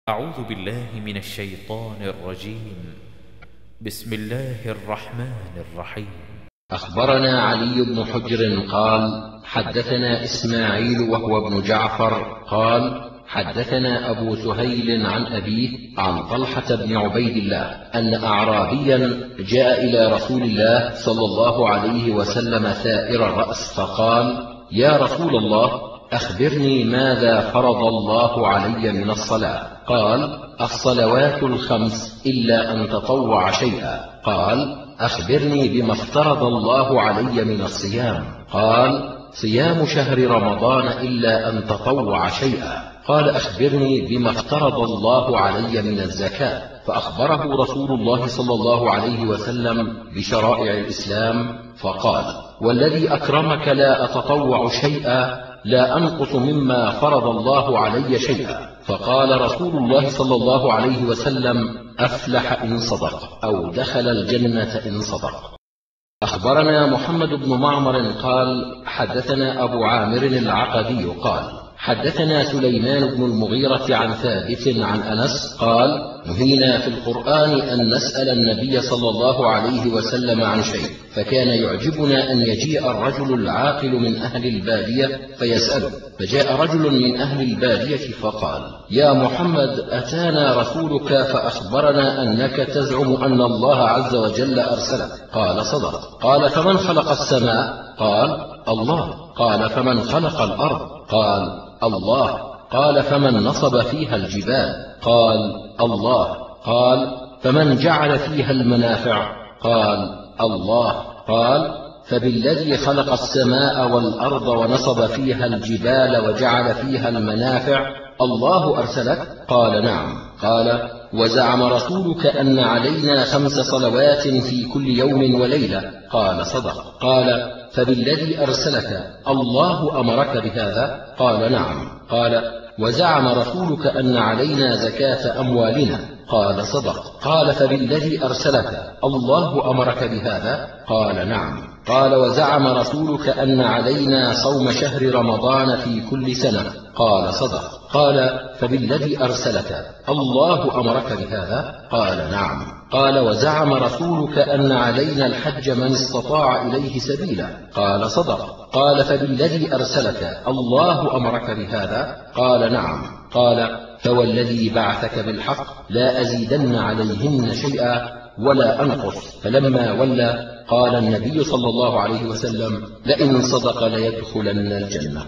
أعوذ بالله من الشيطان الرجيم. بسم الله الرحمن الرحيم. أخبرنا علي بن حجر قال: حدثنا إسماعيل وهو ابن جعفر قال: حدثنا أبو سهيل عن أبيه عن طلحة بن عبيد الله أن أعرابيا جاء إلى رسول الله صلى الله عليه وسلم ثائر الرأس فقال: يا رسول الله، أخبرني ماذا فرض الله علي من الصلاة؟ قال: الصلوات الخمس إلا أن تطوع شيئا. قال: أخبرني بما افترض الله علي من الصيام؟ قال: صيام شهر رمضان إلا أن تطوع شيئا. قال: أخبرني بما افترض الله علي من الزكاة؟ فأخبره رسول الله صلى الله عليه وسلم بشرائع الإسلام فقال: والذي أكرمك لا أتطوع شيئا، لا أنقص مما فرض الله علي شيئا. فقال رسول الله صلى الله عليه وسلم: أفلح إن صدق، أو دخل الجنة إن صدق. أخبرنا محمد بن معمر قال: حدثنا أبو عامر العقدي قال: حدثنا سليمان بن المغيرة عن ثابت عن أنس قال: نهينا في القرآن أن نسأل النبي صلى الله عليه وسلم عن شيء، فكان يعجبنا أن يجيء الرجل العاقل من أهل البادية فيسأله. فجاء رجل من أهل البادية فقال: يا محمد، أتانا رسولك فأخبرنا أنك تزعم أن الله عز وجل أرسلك. قال: صدق. قال: فمن خلق السماء؟ قال: الله. قال: فمن خلق الأرض؟ قال: الله. قال: فمن نصب فيها الجبال؟ قال: الله. قال: فمن جعل فيها المنافع؟ قال: الله. قال: فبالذي خلق السماء والأرض ونصب فيها الجبال وجعل فيها المنافع الله أرسلك؟ قال: نعم. قال: وزعم رسولك أن علينا 5 صلوات في كل يوم وليلة؟ قال: صدق. قال: فبالذي أرسلك الله أمرك بهذا؟ قال: نعم. قال: وزعم رسولك أن علينا زكاة أموالنا؟ قال: صدق. قال: فبالذي أرسلك الله أمرك بهذا؟ قال: نعم. قال: وزعم رسولك أن علينا صوم شهر رمضان في كل سنة؟ قال: صدق. قال: فبالذي أرسلك الله أمرك بهذا؟ قال: نعم. قال: وزعم رسولك أن علينا الحج من استطاع إليه سبيلا؟ قال: صدق. قال: فبالذي أرسلك الله أمرك بهذا؟ قال: نعم. قال: فوالذي بعثك بالحق لا أزيدن عليهن شيئا ولا أنقص. فلما ولى قال النبي صلى الله عليه وسلم: لئن صدق ليدخلن الجنة.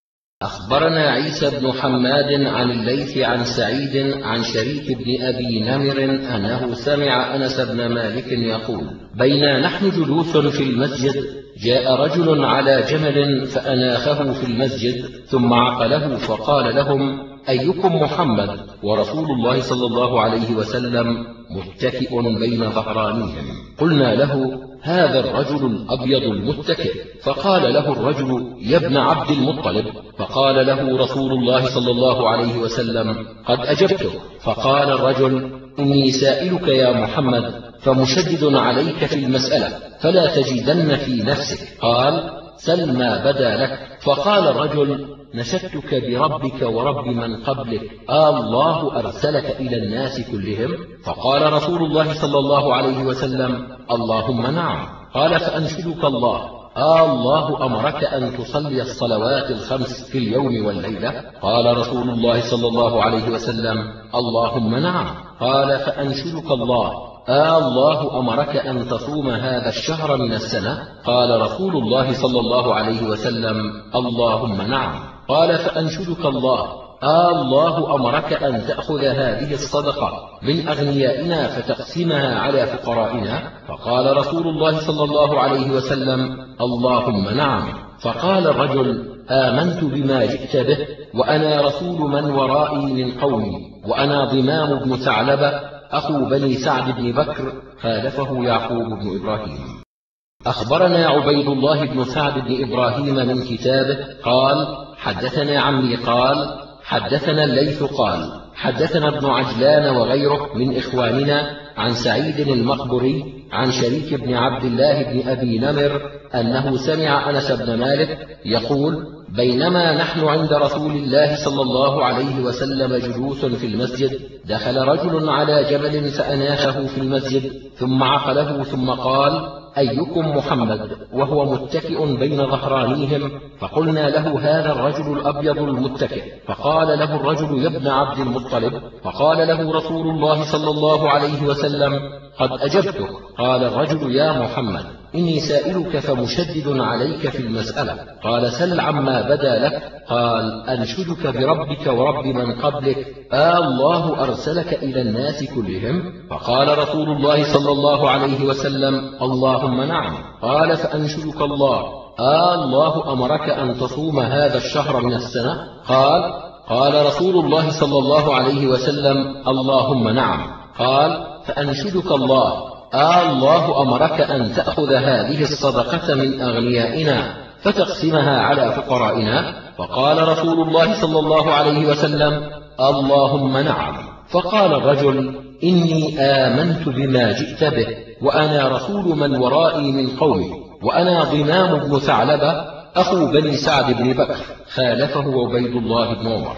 أخبرنا عيسى بن حماد عن الليث عن سعيد عن شريك بن أبي نمر أنه سمع أنس بن مالك يقول: بينا نحن جلوس في المسجد جاء رجل على جمل فأناخه في المسجد ثم عقله فقال لهم: أيكم محمد؟ ورسول الله صلى الله عليه وسلم متكئ بين ظهرانيهم. قلنا له: هذا الرجل الأبيض المتكئ. فقال له الرجل: يا ابن عبد المطلب. فقال له رسول الله صلى الله عليه وسلم: قد أجبته. فقال الرجل: إني سائلك يا محمد فمشدد عليك في المسألة، فلا تجدن في نفسك. قال: سل ما بدا لك. فقال الرجل: نشدتك بربك ورب من قبلك، الله أرسلك إلى الناس كلهم؟ فقال رسول الله صلى الله عليه وسلم: اللهم نعم. قال: فأنشدك الله، الله أمرك أن تصلي الصلوات الخمس في اليوم والليلة؟ قال رسول الله صلى الله عليه وسلم: اللهم نعم. قال: فأنشدك الله، الله أمرك أن تصوم هذا الشهر من السنة؟ قال رسول الله صلى الله عليه وسلم: اللهم نعم. قال: فأنشدك الله، الله أمرك أن تأخذ هذه الصدقة من أغنيائنا فتقسمها على فقرائنا؟ فقال رسول الله صلى الله عليه وسلم: اللهم نعم. فقال الرجل: آمنت بما جئت به، وأنا رسول من ورائي من قومي، وأنا ضمام بن ثعلبة أخو بني سعد بن بكر، خالفه يعقوب بن إبراهيم. أخبرنا عبيد الله بن سعد بن إبراهيم من كتابه قال: حدثنا عمي قال: حدثنا الليث قال: حدثنا ابن عجلان وغيره من إخواننا عن سعيد المقبري عن شريك بن عبد الله بن أبي نمر أنه سمع أنس بن مالك يقول: بينما نحن عند رسول الله صلى الله عليه وسلم جلوس في المسجد، دخل رجل على جبل فأناخه في المسجد، ثم عقله ثم قال: أيكم محمد؟ وهو متكئ بين ظهرانيهم. فقلنا له: هذا الرجل الأبيض المتكئ. فقال له الرجل: يا ابن عبد المطلب. فقال له رسول الله صلى الله عليه وسلم: قد أجبتك. قال الرجل: يا محمد، إني سائلك فمشدد عليك في المسألة. قال: سل عما بدا لك. قال: أنشدك بربك ورب من قبلك، الله أرسلك إلى الناس كلهم؟ فقال رسول الله صلى الله عليه وسلم: اللهم نعم. قال: فأنشدك الله، الله أمرك أن تصوم هذا الشهر من السنة؟ قال رسول الله صلى الله عليه وسلم: اللهم نعم. قال: فأنشدك الله، الله أمرك أن تأخذ هذه الصدقة من أغنيائنا فتقسمها على فقرائنا؟ فقال رسول الله صلى الله عليه وسلم: اللهم نعم. فقال الرجل: إني آمنت بما جئت به، وأنا رسول من ورائي من قومي، وأنا ضمام بن ثعلبة أخو بني سعد بن بكر، خالفه عبيد الله بن عمر.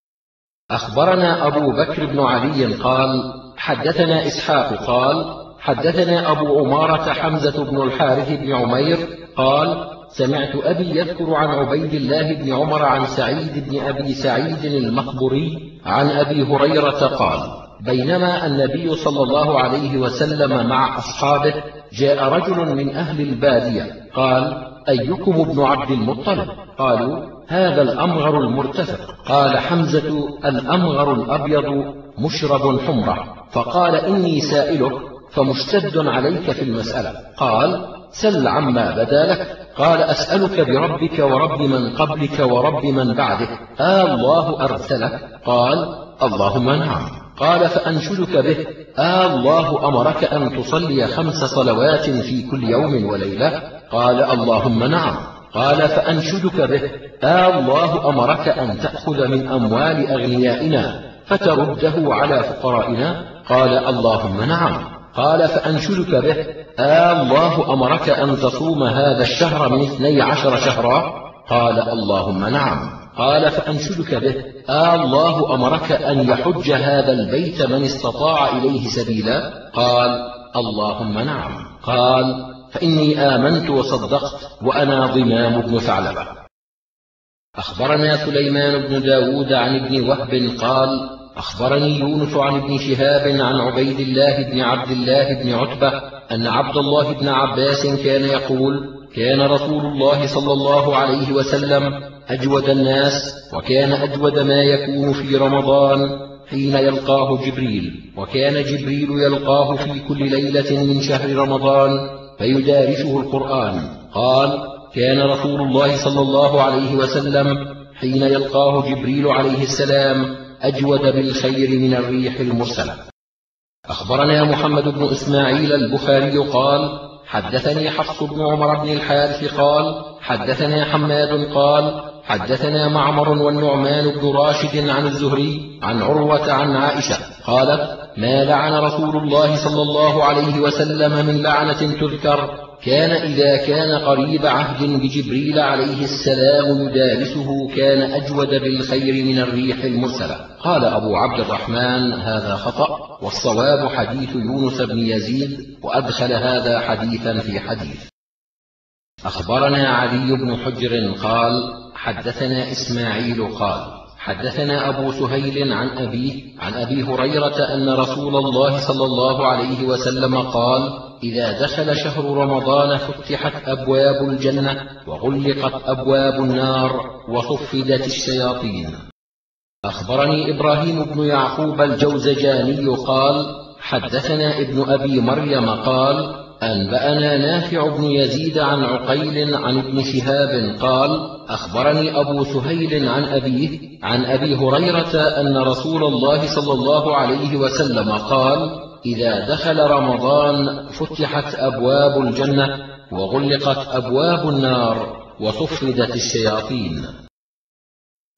أخبرنا أبو بكر بن علي قال: حدثنا إسحاق قال: حدثنا أبو عمارة حمزة بن الحارث بن عمير قال: سمعت أبي يذكر عن عبيد الله بن عمر عن سعيد بن أبي سعيد المقبري عن أبي هريرة قال: بينما النبي صلى الله عليه وسلم مع أصحابه، جاء رجل من أهل البادية قال: أيكم ابن عبد المطلب؟ قالوا: هذا الأمغر المرتفق. قال حمزة: الأمغر الأبيض مشرب حمرة. فقال: إني سائلك فمشتد عليك في المسألة. قال: سل عما بدا لك. قال: أسألك بربك ورب من قبلك ورب من بعدك، الله أرسلك؟ قال: اللهم نعم. قال: فأنشدك به، الله أمرك أن تصلي 5 صلوات في كل يوم وليلة؟ قال: اللهم نعم. قال: فأنشدك به، الله أمرك أن تأخذ من أموال أغنيائنا فترده على فقرائنا؟ قال: اللهم نعم. قال: فأنشدك به، الله أمرك أن تصوم هذا الشهر من 12 شهرا؟ قال: اللهم نعم. قال: فأنشدك به، الله أمرك أن يحج هذا البيت من استطاع إليه سبيلا؟ قال: اللهم نعم. قال: فإني آمنت وصدقت، وأنا ضمام بن ثعلبة. أخبرنا سليمان بن داود عن ابن وهب قال: أخبرني يونس عن ابن شهاب عن عبيد الله بن عبد الله بن عتبة أن عبد الله بن عباس كان يقول: كان رسول الله صلى الله عليه وسلم أجود الناس، وكان أجود ما يكون في رمضان حين يلقاه جبريل، وكان جبريل يلقاه في كل ليلة من شهر رمضان فيدارسه القرآن. قال: كان رسول الله صلى الله عليه وسلم حين يلقاه جبريل عليه السلام أجود بالخير من الريح المرسلة. أخبرنا محمد بن إسماعيل البخاري قال: حدثني حفص بن عمر بن الحارث قال: حدثنا حماد قال: حدثنا معمر والنعمان بن راشد عن الزهري عن عروة عن عائشة قالت: ما لعن رسول الله صلى الله عليه وسلم من لعنة تذكر، كان إذا كان قريب عهد بجبريل عليه السلام يدارسه كان أجود بالخير من الريح المرسلة. قال أبو عبد الرحمن: هذا خطأ، والصواب حديث يونس بن يزيد، وأدخل هذا حديثا في حديث. أخبرنا علي بن حجر قال: حدثنا إسماعيل قال: حدثنا أبو سهيل عن أبيه عن أبي هريرة أن رسول الله صلى الله عليه وسلم قال: إذا دخل شهر رمضان فتحت أبواب الجنة وغلقت أبواب النار وصفدت الشياطين. أخبرني إبراهيم بن يعقوب الجوزجاني قال: حدثنا ابن أبي مريم قال: أنبأنا نافع بن يزيد عن عقيل عن ابن شهاب قال: أخبرني أبو سهيل عن أبيه عن أبي هريرة أن رسول الله صلى الله عليه وسلم قال: إذا دخل رمضان فتحت أبواب الجنة وغلقت أبواب النار وصفدت الشياطين.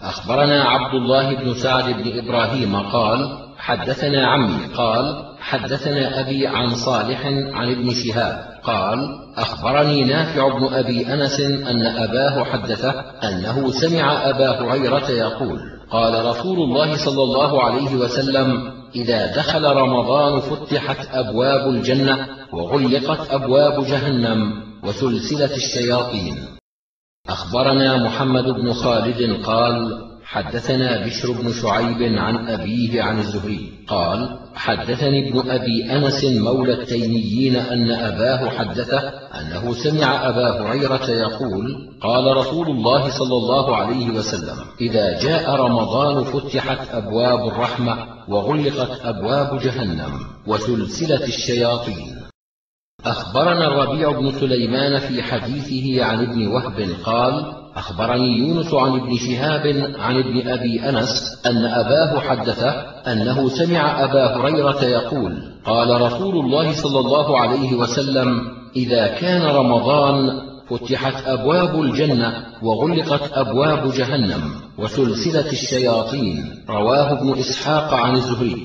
أخبرنا عبد الله بن سعد بن إبراهيم قال حدثنا عمي قال حدثنا أبي عن صالح عن ابن شهاب قال أخبرني نافع بن أبي أنس أن أباه حدثه أنه سمع أبا هريرة يقول قال رسول الله صلى الله عليه وسلم إذا دخل رمضان فتحت أبواب الجنة وغلقت أبواب جهنم وسلسلة الشياطين. أخبرنا محمد بن خالد قال حدثنا بشر بن شعيب عن أبيه عن الزهري قال حدثني ابن أبي أنس مولى التيميين أن أباه حدثه أنه سمع أبا هريرة يقول قال رسول الله صلى الله عليه وسلم إذا جاء رمضان فتحت أبواب الرحمة وغلقت أبواب جهنم وسلسلة الشياطين. أخبرنا الربيع بن سليمان في حديثه عن ابن وهب قال أخبرني يونس عن ابن شهاب عن ابن أبي أنس أن أباه حدثه أنه سمع أبا هريرة يقول قال رسول الله صلى الله عليه وسلم إذا كان رمضان فتحت أبواب الجنة وغلقت أبواب جهنم وسلسلة الشياطين. رواه ابن إسحاق عن الزهري.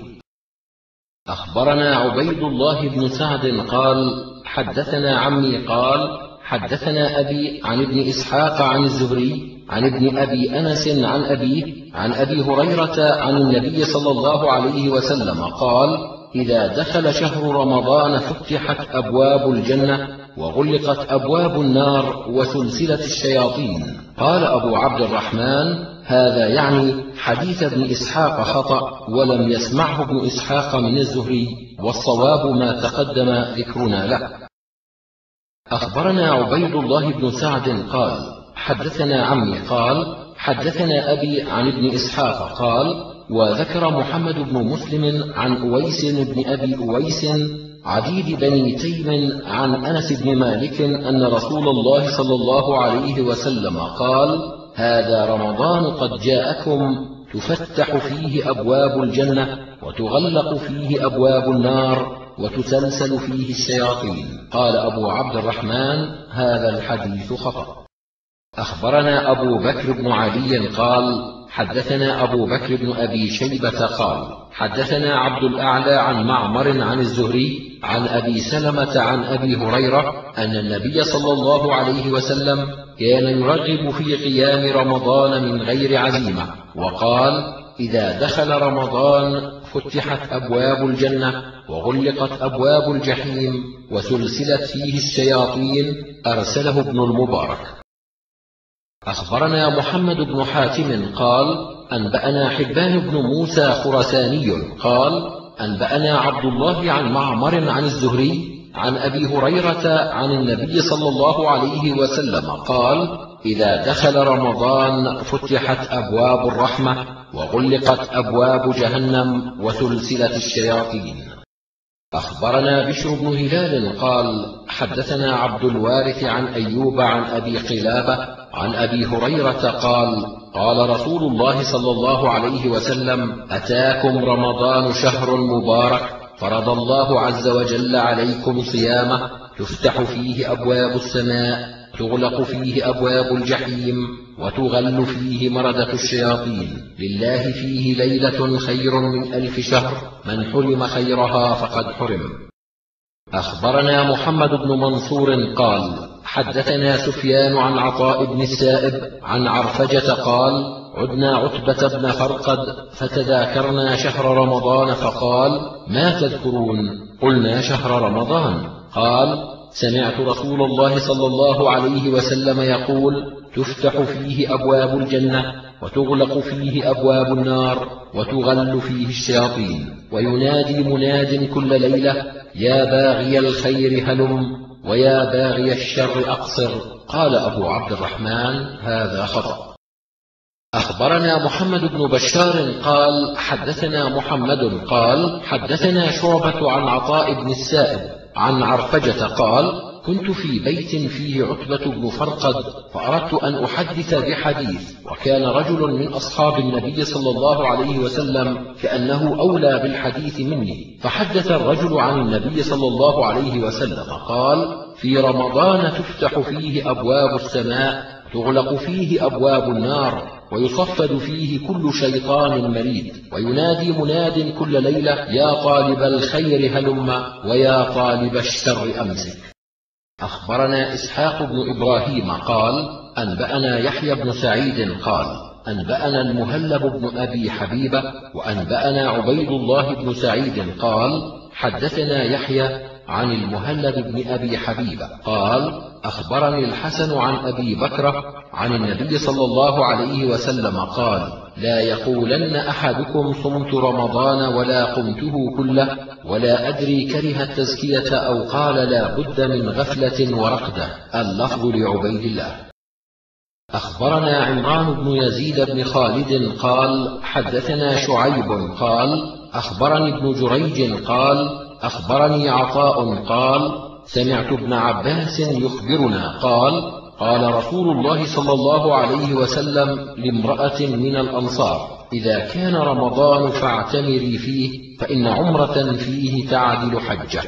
أخبرنا عبيد الله بن سعد قال حدثنا عمي قال حدثنا أبي عن ابن إسحاق عن الزهري عن ابن أبي أنس عن أبيه عن أبي هريرة عن النبي صلى الله عليه وسلم قال إذا دخل شهر رمضان فتحت أبواب الجنة وغلقت أبواب النار وسلسلة الشياطين. قال أبو عبد الرحمن هذا يعني حديث ابن إسحاق خطأ ولم يسمعه ابن إسحاق من الزهري والصواب ما تقدم ذكرنا له. أخبرنا عبيد الله بن سعد قال حدثنا عمي قال حدثنا أبي عن ابن إسحاق قال وذكر محمد بن مسلم عن أويس بن أبي أويس عديد بني تيم عن أنس بن مالك أن رسول الله صلى الله عليه وسلم قال هذا رمضان قد جاءكم تفتح فيه أبواب الجنة وتغلق فيه أبواب النار وتسلسل فيه الشياطين. قال أبو عبد الرحمن هذا الحديث خطأ. أخبرنا أبو بكر بن علي قال حدثنا أبو بكر بن أبي شيبة قال حدثنا عبد الأعلى عن معمر عن الزهري عن أبي سلمة عن أبي هريرة أن النبي صلى الله عليه وسلم كان يرغب في قيام رمضان من غير عزيمة وقال إذا دخل رمضان فتحت أبواب الجنة وغلقت أبواب الجحيم وسلسلت فيه الشياطين. أرسله ابن المبارك. أخبرنا محمد بن حاتم قال أنبأنا حبان بن موسى خرساني قال أنبأنا عبد الله عن معمر عن الزهري عن أبي هريرة عن النبي صلى الله عليه وسلم قال إذا دخل رمضان فتحت أبواب الرحمة وغلقت أبواب جهنم وسلسلة الشياطين. أخبرنا بشر بن هلال قال حدثنا عبد الوارث عن أيوب عن أبي قلابة عن أبي هريرة قال قال رسول الله صلى الله عليه وسلم أتاكم رمضان شهر مبارك فرض الله عز وجل عليكم صيامه تفتح فيه أبواب السماء تغلق فيه أبواب الجحيم وتغل فيه مردة الشياطين لله فيه ليلة خير من 1000 شهر من حرم خيرها فقد حرم. أخبرنا محمد بن منصور قال حدثنا سفيان عن عطاء بن السائب عن عرفجة قال عدنا عتبة بن فرقد فتذاكرنا شهر رمضان فقال ما تذكرون؟ قلنا شهر رمضان. قال سمعت رسول الله صلى الله عليه وسلم يقول تفتح فيه أبواب الجنة وتغلق فيه أبواب النار وتغل فيه الشياطين وينادي مناد كل ليلة يا باغي الخير هلم ويا باغي الشر أقصر. قال أبو عبد الرحمن هذا خطأ. أخبرنا محمد بن بشار قال حدثنا محمد قال حدثنا شعبة عن عطاء بن السائب عن عرفجة قال كنت في بيت فيه عتبة بن فرقد فأردت أن أحدث بحديث وكان رجل من أصحاب النبي صلى الله عليه وسلم كأنه أولى بالحديث مني فحدث الرجل عن النبي صلى الله عليه وسلم قال في رمضان تفتح فيه أبواب السماء تغلق فيه أبواب النار ويصفد فيه كل شيطان مريد، وينادي مناد كل ليلة: يا طالب الخير هلم، ويا طالب الشر أمسك. أخبرنا إسحاق بن إبراهيم قال: أنبأنا يحيى بن سعيد قال: أنبأنا المهلب بن أبي حبيبة، وأنبأنا عبيد الله بن سعيد قال: حدثنا يحيى عن المهلب بن أبي حبيبة قال: أخبرني الحسن عن أبي بكر عن النبي صلى الله عليه وسلم قال: لا يقولن أحدكم صمت رمضان ولا قمته كله، ولا أدري كره التزكية أو قال لا بد من غفلة ورقدة. اللفظ لعبيد الله. أخبرنا عمران بن يزيد بن خالد قال: حدثنا شعيب قال: أخبرني ابن جريج قال: أخبرني عطاء قال: سمعت ابن عباس يخبرنا قال: قال رسول الله صلى الله عليه وسلم لامرأة من الأنصار: إذا كان رمضان فاعتمري فيه، فإن عمرة فيه تعدل حجة.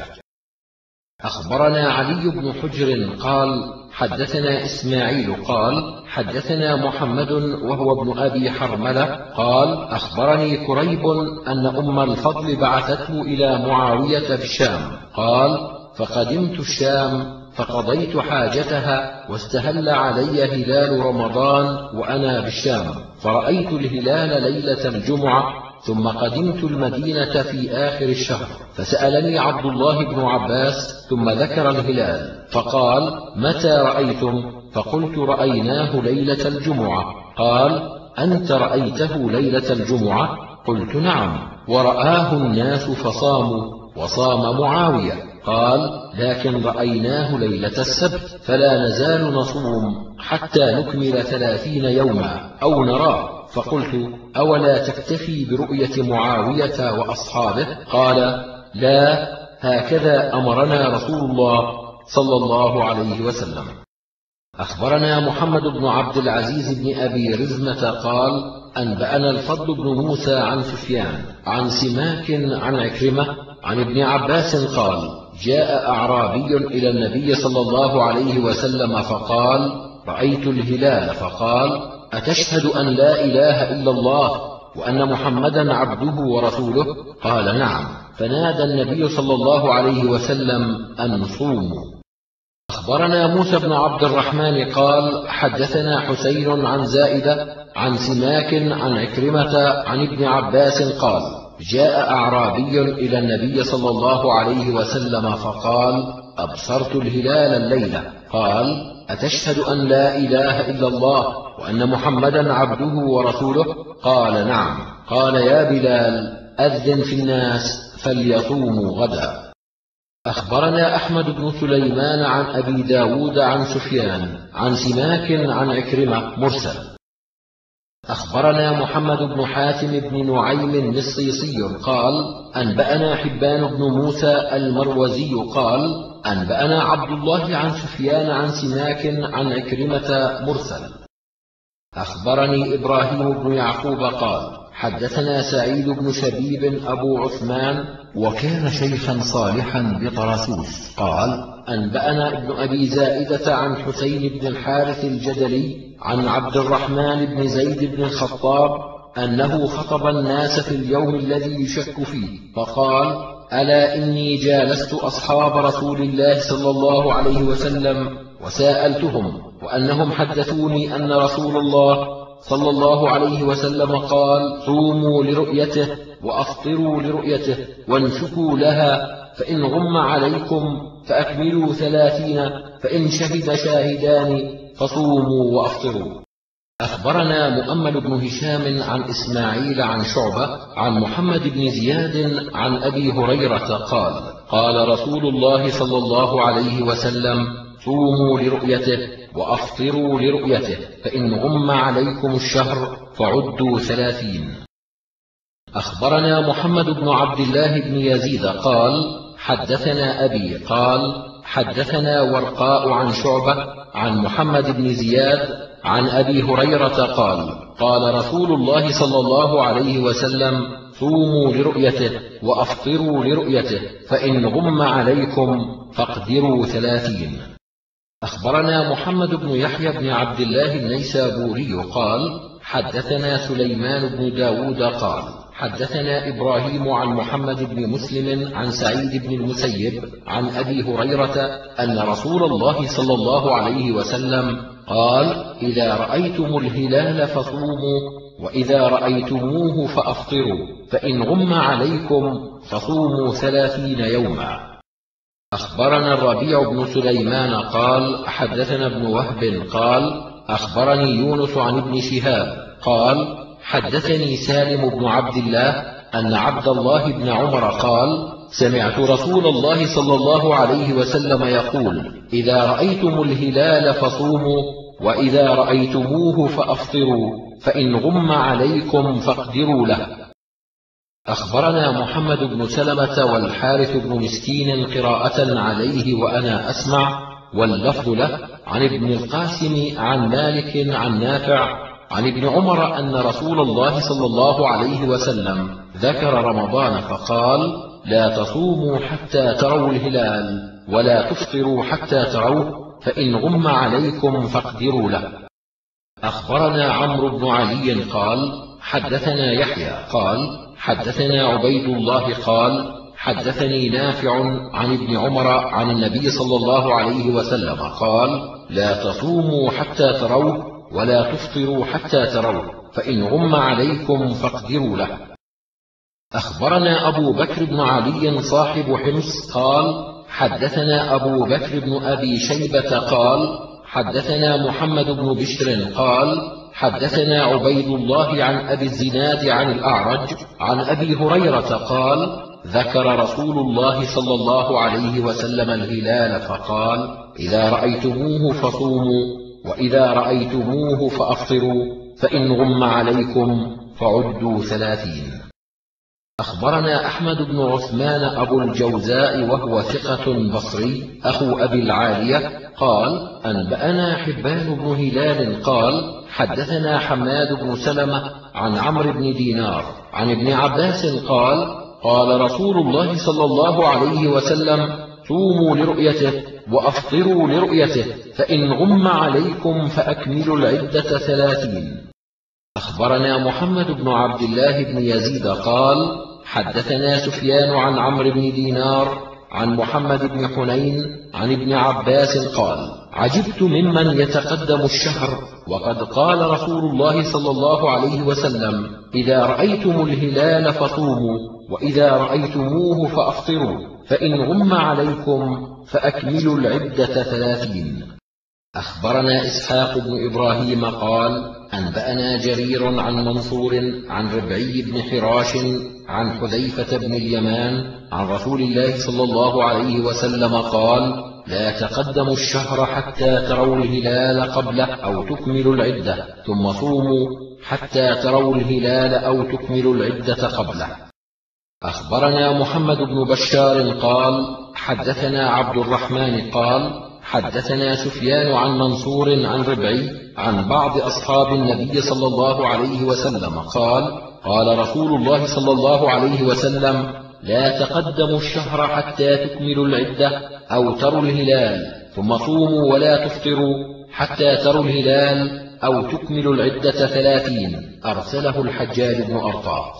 أخبرنا علي بن حجر قال: حدثنا إسماعيل قال: حدثنا محمد وهو ابن أبي حرملة قال: أخبرني كريب أن أم الفضل بعثته إلى معاوية في الشام قال: فقدمت الشام فقضيت حاجتها، واستهل علي هلال رمضان وأنا بالشام، فرأيت الهلال ليلة الجمعة، ثم قدمت المدينة في آخر الشهر، فسألني عبد الله بن عباس ثم ذكر الهلال، فقال: متى رأيتم؟ فقلت: رأيناه ليلة الجمعة. قال: أنت رأيته ليلة الجمعة؟ قلت: نعم. ورآه الناس فصاموا، وصام معاوية. قال: لكن رأيناه ليلة السبت، فلا نزال نصوم حتى نكمل 30 يوما أو نراه. فقلت: أولا تكتفي برؤية معاوية وأصحابه؟ قال: لا، هكذا أمرنا رسول الله صلى الله عليه وسلم. أخبرنا محمد بن عبد العزيز بن أبي رزمة قال: أنبأنا الفضل بن موسى عن سفيان عن سماك عن عكرمة عن ابن عباس قال: جاء أعرابي إلى النبي صلى الله عليه وسلم فقال: رأيت الهلال. فقال: أتشهد أن لا إله إلا الله وأن محمدا عبده ورسوله؟ قال: نعم. فنادى النبي صلى الله عليه وسلم أن صوموا. أخبرنا موسى بن عبد الرحمن قال: حدثنا حسين عن زائدة عن سماك عن عكرمة عن ابن عباس قال: جاء أعرابي إلى النبي صلى الله عليه وسلم فقال: أبصرت الهلال الليلة. قال: أتشهد أن لا إله إلا الله وأن محمدا عبده ورسوله؟ قال: نعم. قال: يا بلال، أذن في الناس فليصوموا غدا. أخبرنا أحمد بن سليمان عن أبي داود عن سفيان عن سماك عن عكرمة مرسل. أخبرنا محمد بن حاتم بن نعيم النصيصي قال: أنبأنا حبان بن موسى المروزي قال: أنبأنا عبد الله عن سفيان عن سماك عن عكرمة مرسل. أخبرني إبراهيم بن يعقوب قال: حدثنا سعيد بن شبيب أبو عثمان، وكان شيخا صالحا بطرسوس، قال: أنبأنا ابن أبي زائدة عن حسين بن الحارث الجدلي عن عبد الرحمن بن زيد بن الخطاب أنه خطب الناس في اليوم الذي يشك فيه، فقال: ألا إني جالست أصحاب رسول الله صلى الله عليه وسلم وسألتهم، وأنهم حدثوني أن رسول الله صلى الله عليه وسلم قال: صوموا لرؤيته وأفطروا لرؤيته وانسكوا لها، فإن غم عليكم فأكملوا 30، فإن شهد شاهدان فصوموا وأفطروا. أخبرنا مؤمل بن هشام عن إسماعيل عن شعبة عن محمد بن زياد عن أبي هريرة قال: قال رسول الله صلى الله عليه وسلم: صوموا لرؤيته وأفطروا لرؤيته، فإن غم عليكم الشهر فعدوا 30. أخبرنا محمد بن عبد الله بن يزيد قال: حدثنا أبي قال: حدثنا ورقاء عن شعبة عن محمد بن زياد عن أبي هريرة قال: قال رسول الله صلى الله عليه وسلم: صوموا لرؤيته وأفطروا لرؤيته، فإن غم عليكم فاقدروا 30. أخبرنا محمد بن يحيى بن عبد الله النيسابوري قال: حدثنا سليمان بن داود قال حدثنا إبراهيم عن محمد بن مسلم عن سعيد بن المسيب عن أبي هريرة أن رسول الله صلى الله عليه وسلم قال إذا رأيتم الهلال فصوموا وإذا رأيتموه فأفطروا فإن غم عليكم فصوموا 30 يوما. أخبرنا الربيع بن سليمان قال حدثنا ابن وهب قال أخبرني يونس عن ابن شهاب قال حدثني سالم بن عبد الله أن عبد الله بن عمر قال سمعت رسول الله صلى الله عليه وسلم يقول إذا رأيتم الهلال فصوموا وإذا رأيتموه فأفطروا فإن غم عليكم فاقدروا له. أخبرنا محمد بن سلمة والحارث بن مسكين قراءة عليه وأنا أسمع واللفظ له عن ابن القاسم عن مالك عن نافع عن ابن عمر أن رسول الله صلى الله عليه وسلم ذكر رمضان فقال لا تصوموا حتى تروا الهلال ولا تفطروا حتى تروه فإن غم عليكم فاقدروا له. أخبرنا عمرو بن علي قال حدثنا يحيى قال حدثنا عبيد الله قال حدثني نافع عن ابن عمر عن النبي صلى الله عليه وسلم قال لا تصوموا حتى تروه ولا تفطروا حتى تروه فإن غم عليكم فاقدروا له. أخبرنا أبو بكر بن علي صاحب حمص قال حدثنا أبو بكر بن أبي شيبة قال حدثنا محمد بن بشر قال حدثنا عبيد الله عن أبي الزناد عن الأعرج عن أبي هريرة قال ذكر رسول الله صلى الله عليه وسلم الهلال فقال إذا رأيتموه فصوموا وإذا رأيتموه فأفطروا فإن غم عليكم فعدوا 30. أخبرنا أحمد بن عثمان أبو الجوزاء وهو ثقة بصري أخو أبي العالية قال أنبأنا حبان بن هلال قال حدثنا حماد بن سلمة عن عمرو بن دينار عن ابن عباس قال قال رسول الله صلى الله عليه وسلم صوموا لرؤيته وأفطروا لرؤيته فإن غم عليكم فأكملوا العدة 30. أخبرنا محمد بن عبد الله بن يزيد قال حدثنا سفيان عن عمرو بن دينار عن محمد بن حنين عن ابن عباس قال عجبت ممن يتقدم الشهر وقد قال رسول الله صلى الله عليه وسلم إذا رأيتم الهلال فصوموا وإذا رأيتموه فأفطروا فإن غم عليكم فأكملوا العدة 30. أخبرنا إسحاق بن إبراهيم قال أنبأنا جرير عن منصور عن ربعي بن حراش عن حذيفة بن اليمان عن رسول الله صلى الله عليه وسلم قال لا تقدموا الشهر حتى تروا الهلال قبله أو تكملوا العدة ثم صوموا حتى تروا الهلال أو تكملوا العدة قبله. أخبرنا محمد بن بشار قال حدثنا عبد الرحمن قال حدثنا سفيان عن منصور عن ربعي عن بعض أصحاب النبي صلى الله عليه وسلم قال قال رسول الله صلى الله عليه وسلم لا تقدموا الشهر حتى تكملوا العدة أو تروا الهلال ثم صوموا ولا تفطروا حتى تروا الهلال أو تكملوا العدة 30. أرسله الحجاج بن أرطاة.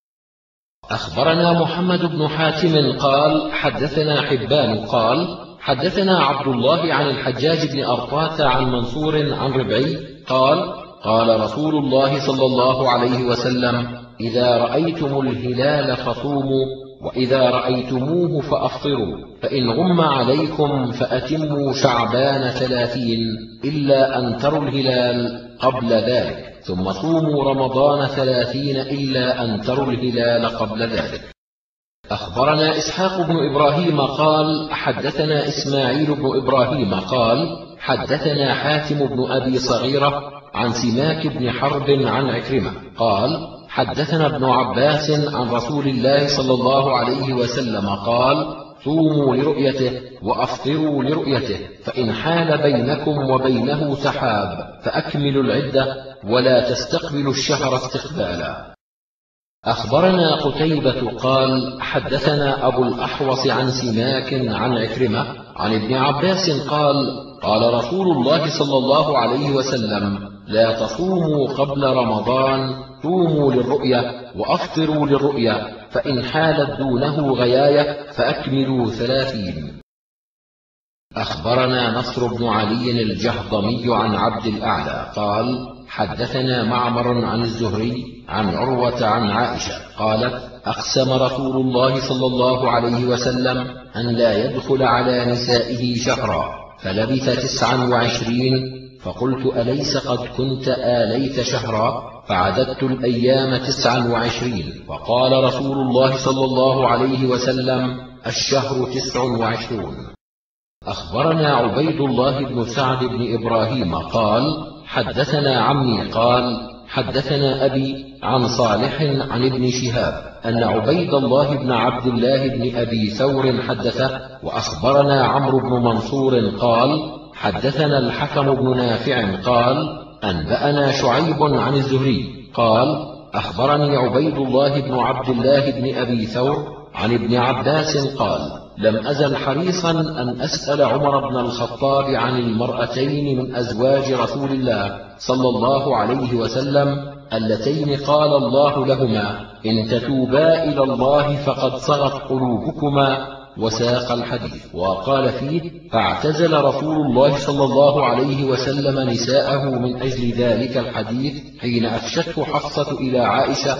أخبرنا محمد بن حاتم قال حدثنا حبان قال حدثنا عبد الله عن الحجاج بن أرطاة عن منصور عن ربعي قال قال رسول الله صلى الله عليه وسلم إذا رأيتم الهلال فصوموا وإذا رأيتموه فأفطروا فإن غم عليكم فأتموا شعبان 30 إلا أن تروا الهلال قبل ذلك ثم صوموا رمضان 30 إلا أن تروا الهلال قبل ذلك. أخبرنا إسحاق بن إبراهيم قال حدثنا إسماعيل بن إبراهيم قال حدثنا حاتم بن أبي صغيرة عن سماك بن حرب عن عكرمة قال حدثنا ابن عباس عن رسول الله صلى الله عليه وسلم قال صوموا لرؤيته وأفطروا لرؤيته فإن حال بينكم وبينه سحاب فأكملوا العدة ولا تستقبلوا الشهر استقبالا. أخبرنا قتيبة قال حدثنا أبو الأحوص عن سماك عن عكرمة عن ابن عباس قال قال رسول الله صلى الله عليه وسلم لا تصوموا قبل رمضان، صوموا للرؤية وأفطروا للرؤية، فإن حالت دونه غياية فأكملوا 30. أخبرنا نصر بن علي الجهضمي عن عبد الأعلى قال: حدثنا معمر عن الزهري عن عروة عن عائشة قالت: أقسم رسول الله صلى الله عليه وسلم أن لا يدخل على نسائه شهرا، فلبث 29، فقلت: أليس قد كنت آليت شهرا؟ فعددت الأيام 29، فقال رسول الله صلى الله عليه وسلم: الشهر 29. أخبرنا عبيد الله بن سعد بن إبراهيم قال: حدثنا عمي قال: حدثنا أبي عن صالح عن ابن شهاب أن عبيد الله بن عبد الله بن أبي ثور حدثه. وأخبرنا عمرو بن منصور قال: حدثنا الحكم بن نافع قال: أنبأنا شعيب عن الزهري قال: أخبرني عبيد الله بن عبد الله بن أبي ثور عن ابن عباس قال: لم أزل حريصا أن أسأل عمر بن الخطاب عن المرأتين من أزواج رسول الله صلى الله عليه وسلم اللتين قال الله لهما: إن تتوبا إلى الله فقد صغت قلوبكما، وساق الحديث. وقال فيه: فاعتزل رسول الله صلى الله عليه وسلم نساءه من أجل ذلك الحديث حين أفشته حفصة إلى عائشة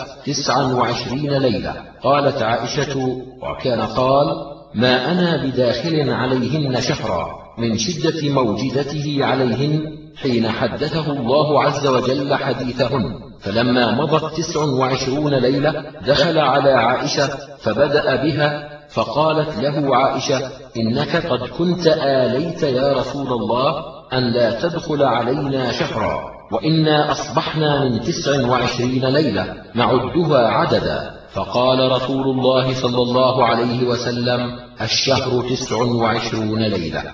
29 ليلة. قالت عائشة: وكان قال: ما أنا بداخل عليهن شهرا، من شدة موجدته عليهن حين حدثه الله عز وجل حديثهن. فلما مضت 29 ليلة دخل على عائشة فبدأ بها، فقالت له عائشة: إنك قد كنت آليت يا رسول الله أن لا تدخل علينا شهرا، وإنا أصبحنا من 29 ليلة نعدها عددا. فقال رسول الله صلى الله عليه وسلم: الشهر 29 ليلة.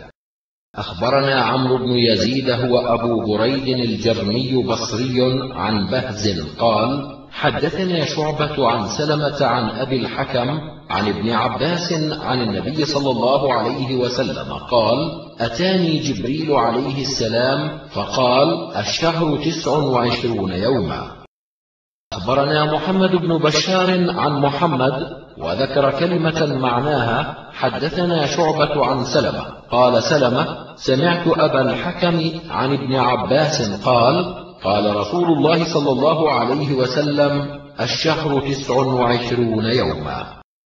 أخبرنا عمرو بن يزيد هو أبو بريد الجرمي بصري عن بهز قال: حدثنا شعبة عن سلمة عن أبي الحكم عن ابن عباس عن النبي صلى الله عليه وسلم قال: أتاني جبريل عليه السلام فقال: الشهر 29 يوما. أخبرنا محمد بن بشار عن محمد وذكر كلمة معناها: حدثنا شعبة عن سلمة قال سلمة: سمعت أبا الحكم عن ابن عباس قال: قال رسول الله صلى الله عليه وسلم: الشهر 29 يوما.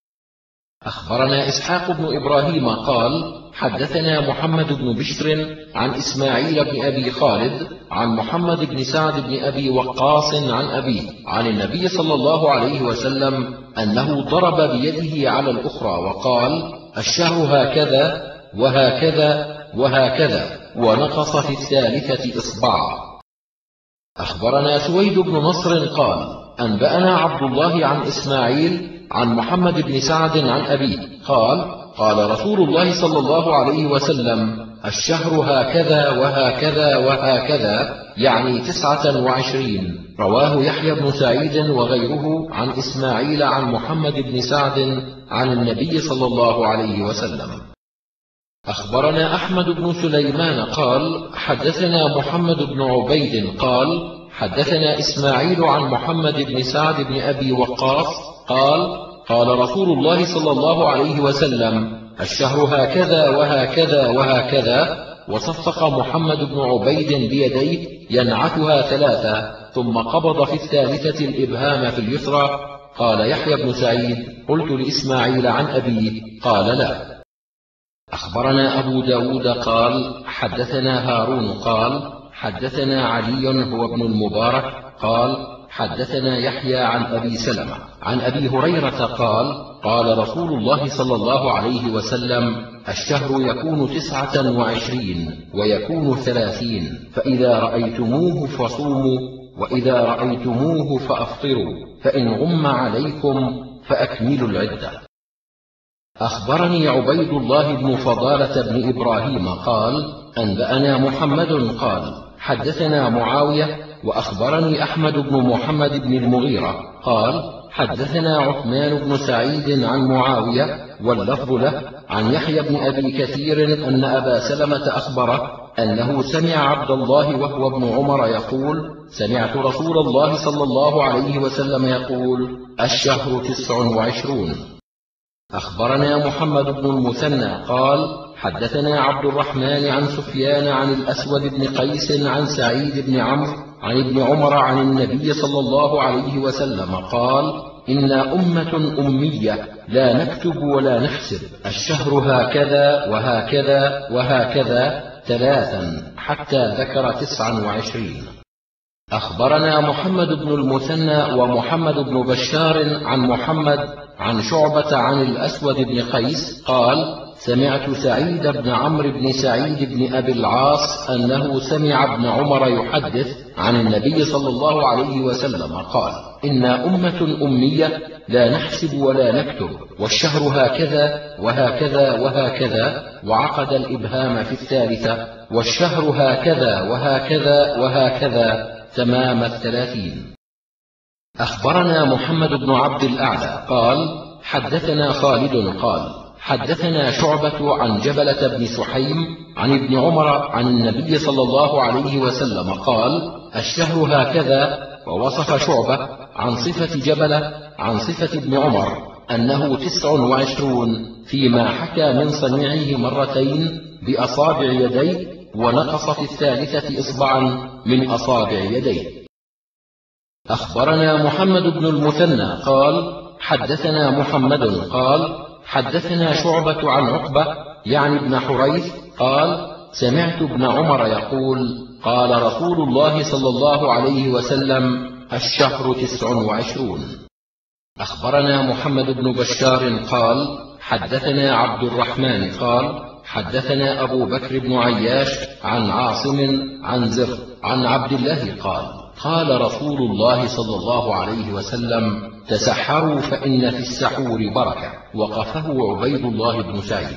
أخبرنا إسحاق بن إبراهيم قال: حدثنا محمد بن بشر عن إسماعيل بن أبي خالد عن محمد بن سعد بن أبي وقاص عن أبيه عن النبي صلى الله عليه وسلم أنه ضرب بيده على الأخرى وقال: الشهر هكذا وهكذا وهكذا، ونقص في الثالثة إصبعا. أخبرنا سويد بن نصر قال: أنبأنا عبد الله عن إسماعيل عن محمد بن سعد عن أبيه قال: قال رسول الله صلى الله عليه وسلم: الشهر هكذا وهكذا وهكذا، يعني 29. رواه يحيى بن سعيد وغيره عن إسماعيل عن محمد بن سعد عن النبي صلى الله عليه وسلم. أخبرنا أحمد بن سليمان قال: حدثنا محمد بن عبيد قال: حدثنا إسماعيل عن محمد بن سعد بن أبي وقاص قال: قال رسول الله صلى الله عليه وسلم: الشهر هكذا وهكذا وهكذا. وصفق محمد بن عبيد بيديه ينعتها 3، ثم قبض في الثالثة الإبهام في اليسرى. قال يحيى بن سعيد: قلت لإسماعيل عن أبيه قال: لا. أخبرنا أبو داود قال: حدثنا هارون قال: حدثنا علي هو ابن المبارك قال: حدثنا يحيى عن أبي سلمة عن أبي هريرة قال: قال رسول الله صلى الله عليه وسلم: الشهر يكون 29 ويكون 30، فإذا رأيتموه فصوموا، وإذا رأيتموه فأفطروا، فإن غم عليكم فأكملوا العدة. أخبرني عبيد الله بن فضالة بن إبراهيم قال: أنبأنا محمد قال: حدثنا معاوية. وأخبرني أحمد بن محمد بن المغيرة قال: حدثنا عثمان بن سعيد عن معاوية واللفظ له عن يحيى بن أبي كثير أن أبا سلمة أخبره أنه سمع عبد الله وهو ابن عمر يقول: سمعت رسول الله صلى الله عليه وسلم يقول: الشهر 29. أخبرنا محمد بن المثنى قال: حدثنا عبد الرحمن عن سفيان عن الأسود بن قيس عن سعيد بن عمرو عن ابن عمر عن النبي صلى الله عليه وسلم قال: إنا أمة أمية لا نكتب ولا نحسب، الشهر هكذا وهكذا وهكذا 3 حتى ذكر 29. أخبرنا محمد بن المثنى ومحمد بن بشار عن محمد عن شعبة عن الأسود بن قيس قال: سمعت سعيد بن عمرو بن سعيد بن أبي العاص أنه سمع ابن عمر يحدث عن النبي صلى الله عليه وسلم قال: إنا أمة أمية لا نحسب ولا نكتب، والشهر هكذا وهكذا وهكذا، وعقد الإبهام في الثالثة: والشهر هكذا وهكذا وهكذا تمام 30. أخبرنا محمد بن عبد الأعلى قال: حدثنا خالد قال: حدثنا شعبة عن جبلة بن سحيم عن ابن عمر عن النبي صلى الله عليه وسلم قال: الشهر هكذا، ووصف شعبة عن صفة جبلة عن صفة ابن عمر أنه 29، فيما حكى من صنيعه مرتين بأصابع يديه، ونقص في الثالثة إصبعا من أصابع يديه. أخبرنا محمد بن المثنى قال: حدثنا محمد قال: حدثنا شعبة عن عقبة يعني ابن حريث قال: سمعت ابن عمر يقول: قال رسول الله صلى الله عليه وسلم: الشهر 29. أخبرنا محمد بن بشار قال: حدثنا عبد الرحمن قال: حدثنا أبو بكر بن عياش عن عاصم عن زر عن عبد الله قال: قال رسول الله صلى الله عليه وسلم: تسحروا فإن في السحور بركة. وقفه عبيد الله بن سعيد.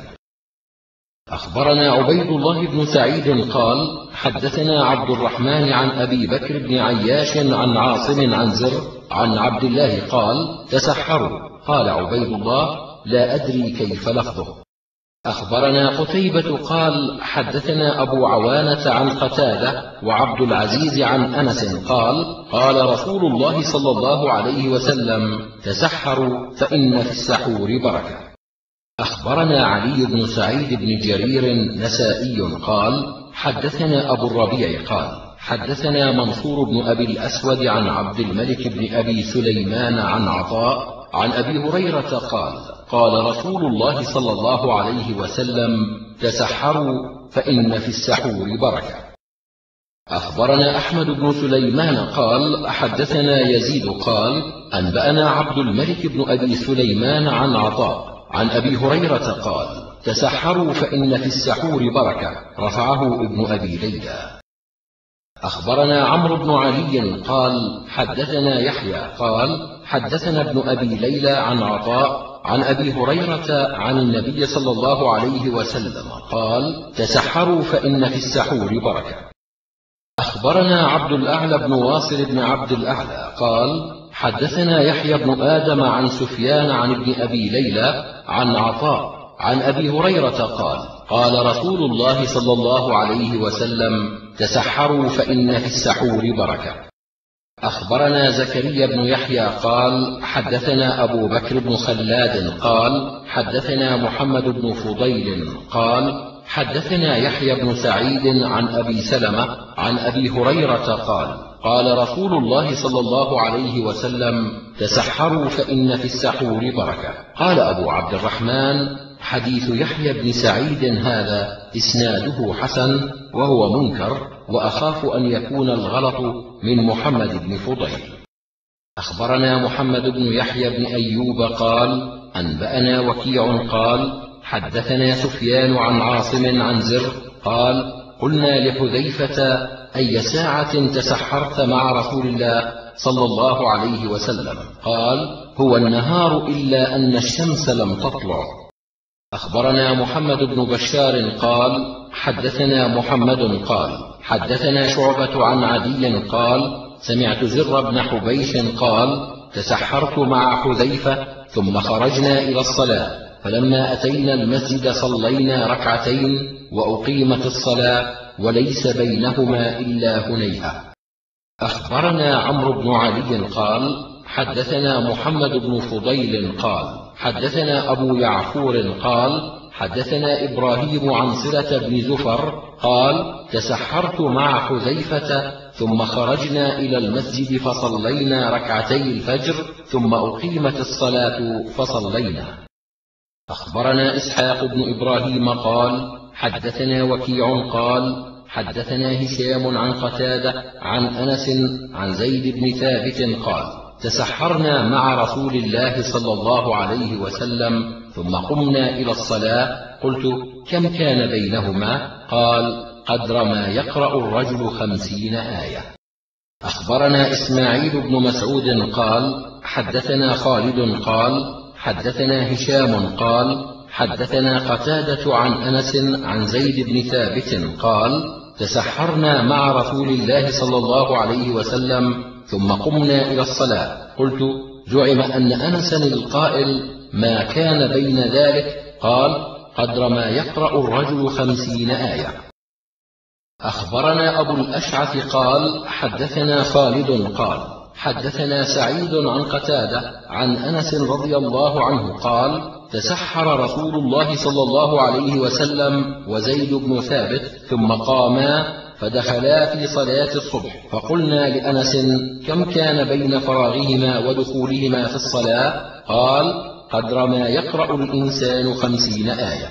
أخبرنا عبيد الله بن سعيد قال: حدثنا عبد الرحمن عن أبي بكر بن عياش عن عاصم عن زر عن عبد الله قال: تسحروا. قال عبيد الله: لا أدري كيف لفظه. أخبرنا قتيبة قال: حدثنا أبو عوانة عن قتادة وعبد العزيز عن أنس قال: قال رسول الله صلى الله عليه وسلم: تسحروا فإن في السحور بركة. أخبرنا علي بن سعيد بن جرير نسائي قال: حدثنا أبو الربيع قال: حدثنا منصور بن أبي الأسود عن عبد الملك بن أبي سليمان عن عطاء عن أبي هريرة قال: قال رسول الله صلى الله عليه وسلم: تسحروا فإن في السحور بركة. أخبرنا أحمد بن سليمان قال: حدثنا يزيد قال: أنبأنا عبد الملك بن أبي سليمان عن عطاء عن أبي هريرة قال: تسحروا فإن في السحور بركة، رفعه ابن أبي ليلى. أخبرنا عمرو بن علي قال: حدثنا يحيى قال: حدثنا ابن أبي ليلى عن عطاء عن أبي هريرة عن النبي صلى الله عليه وسلم قال: تسحروا فإن في السحور بركة. أخبرنا عبد الأعلى بن واصل بن عبد الأعلى قال: حدثنا يحيى بن آدم عن سفيان عن ابن أبي ليلى عن عطاء عن أبي هريرة قال: قال رسول الله صلى الله عليه وسلم: تسحروا فإن في السحور بركة. أخبرنا زكريا بن يحيى قال: حدثنا أبو بكر بن خلاد قال: حدثنا محمد بن فضيل قال: حدثنا يحيى بن سعيد عن أبي سلمة عن أبي هريرة قال: قال رسول الله صلى الله عليه وسلم: تسحروا فإن في السحور بركة. قال أبو عبد الرحمن: حديث يحيى بن سعيد هذا إسناده حسن وهو منكر، وأخاف أن يكون الغلط من محمد بن فضيل. أخبرنا محمد بن يحيى بن أيوب قال: أنبأنا وكيع قال: حدثنا سفيان عن عاصم عن زر قال: قلنا لحذيفة: أي ساعة تسحرت مع رسول الله صلى الله عليه وسلم؟ قال: هو النهار إلا أن الشمس لم تطلع. أخبرنا محمد بن بشار قال: حدثنا محمد قال: حدثنا شعبة عن عدي قال: سمعت زر بن حبيش قال: تسحرت مع حذيفة ثم خرجنا إلى الصلاة، فلما أتينا المسجد صلينا ركعتين وأقيمت الصلاة، وليس بينهما إلا هنيهة. أخبرنا عمرو بن علي قال حدثنا محمد بن فضيل قال حدثنا أبو يعفور قال حدثنا إبراهيم عن صلة بن زفر قال تسحرت مع حذيفة ثم خرجنا إلى المسجد فصلينا ركعتي الفجر ثم أقيمت الصلاة فصلينا. أخبرنا إسحاق بن إبراهيم قال حدثنا وكيع قال حدثنا هشام عن قتادة عن أنس عن زيد بن ثابت قال تسحرنا مع رسول الله صلى الله عليه وسلم ثم قمنا إلى الصلاة قلت كم كان بينهما؟ قال قدر ما يقرأ الرجل 50 آية. أخبرنا إسماعيل بن مسعود قال حدثنا خالد قال حدثنا هشام قال حدثنا قتادة عن أنس عن زيد بن ثابت قال تسحرنا مع رسول الله صلى الله عليه وسلم ثم قمنا إلى الصلاة قلت زعم أن أنسا القائل ما كان بين ذلك قال قدر ما يقرأ الرجل 50 آية. أخبرنا أبو الأشعث قال حدثنا خالد قال حدثنا سعيد عن قتادة عن أنس رضي الله عنه قال تسحر رسول الله صلى الله عليه وسلم وزيد بن ثابت ثم قاما فدخلا في صلاة الصبح فقلنا لأنس كم كان بين فراغهما ودخولهما في الصلاة؟ قال قدر ما يقرأ الإنسان 50 آية.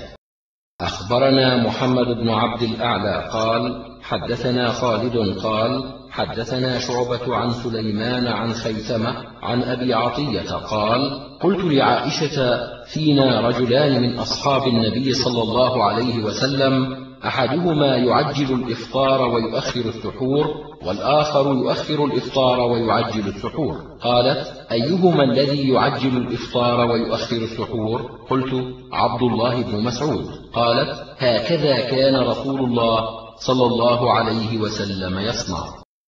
أخبرنا محمد بن عبد الأعلى قال حدثنا خالد قال حدثنا شعبة عن سليمان عن خيثمة عن أبي عطية قال قلت لعائشة فينا رجلان من أصحاب النبي صلى الله عليه وسلم أحدهما يعجل الإفطار ويؤخر السحور والآخر يؤخر الإفطار ويعجل السحور. قالت أيهما الذي يعجل الإفطار ويؤخر السحور؟ قلت عبد الله بن مسعود. قالت هكذا كان رسول الله صلى الله عليه وسلم يصنع.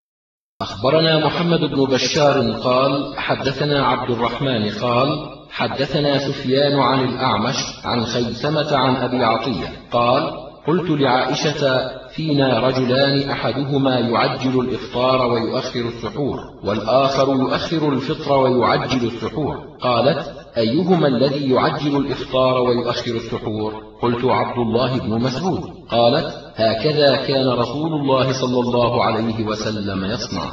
أخبرنا محمد بن بشار قال حدثنا عبد الرحمن قال حدثنا سفيان عن الأعمش عن خيثمة عن أبي عطية قال قلت لعائشة فينا رجلان أحدهما يعجل الإفطار ويؤخر السحور والآخر يؤخر الفطر ويعجل السحور. قالت أيهما الذي يعجل الإفطار ويؤخر السحور؟ قلت عبد الله بن مسعود. قالت هكذا كان رسول الله صلى الله عليه وسلم يصنع.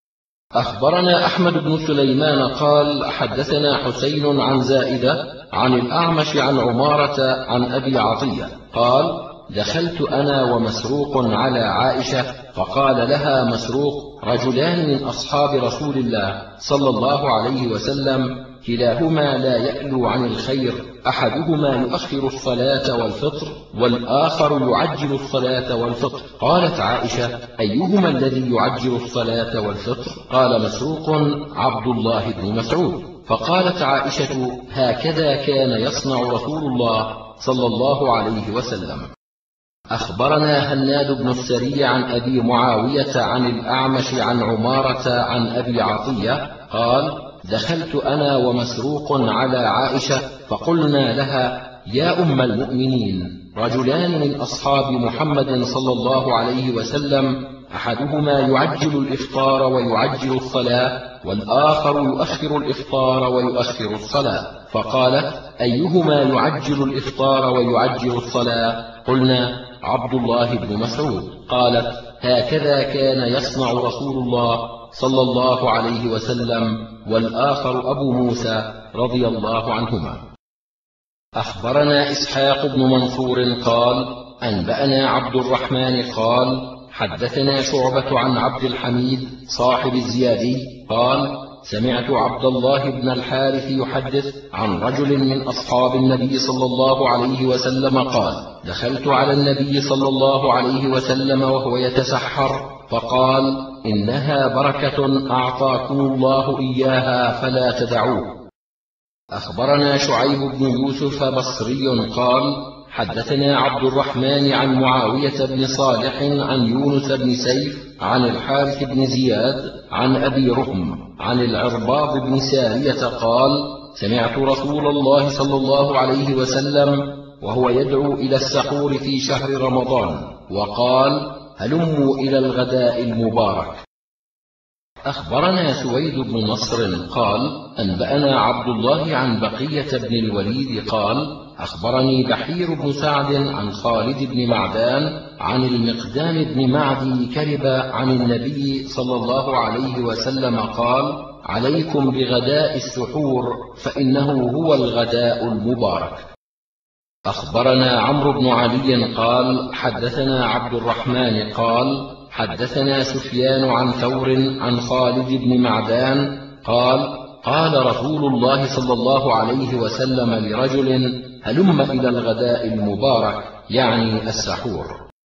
أخبرنا أحمد بن سليمان قال حدثنا حسين عن زائدة عن الأعمش عن عمارة عن أبي عطية قال دخلت أنا ومسروق على عائشة فقال لها مسروق رجلان من أصحاب رسول الله صلى الله عليه وسلم كلاهما لا يألو عن الخير أحدهما يؤخر الصلاة والفطر والآخر يعجل الصلاة والفطر. قالت عائشة أيهما الذي يعجل الصلاة والفطر؟ قال مسروق عبد الله بن مسعود. فقالت عائشة هكذا كان يصنع رسول الله صلى الله عليه وسلم. أخبرنا هناد بن السري عن أبي معاوية عن الأعمش عن عمارة عن أبي عطية قال دخلت أنا ومسروق على عائشة فقلنا لها يا أم المؤمنين رجلان من أصحاب محمد صلى الله عليه وسلم أحدهما يعجل الإفطار ويعجل الصلاة والآخر يؤخر الإفطار ويؤخر الصلاة. فقالت أيهما يعجل الإفطار ويعجل الصلاة؟ قلنا عبد الله بن مسعود. قالت هكذا كان يصنع رسول الله صلى الله عليه وسلم والآخر أبو موسى رضي الله عنهما. أخبرنا إسحاق بن منصور قال أنبأنا عبد الرحمن قال حدثنا شعبة عن عبد الحميد صاحب الزيادي قال سمعت عبد الله بن الحارث يحدث عن رجل من أصحاب النبي صلى الله عليه وسلم قال دخلت على النبي صلى الله عليه وسلم وهو يتسحر فقال إنها بركة أعطاكم الله إياها فلا تدعوه. أخبرنا شعيب بن يوسف بصري قال حدثنا عبد الرحمن عن معاوية بن صالح عن يونس بن سيف عن الحارث بن زياد عن أبي رهم عن العرباض بن سارية قال سمعت رسول الله صلى الله عليه وسلم وهو يدعو إلى السحور في شهر رمضان وقال هلموا إلى الغداء المبارك. أخبرنا سويد بن نصر قال أنبأنا عبد الله عن بقية بن الوليد قال أخبرني بحير بن سعد عن خالد بن معدان عن المقدام بن معدي كرب عن النبي صلى الله عليه وسلم قال عليكم بغداء السحور فإنه هو الغداء المبارك. أخبرنا عمرو بن علي قال حدثنا عبد الرحمن قال حدثنا سفيان عن ثور عن خالد بن معدان قال قال رسول الله صلى الله عليه وسلم لرجل هلم إلى الغداء المبارك، يعني السحور.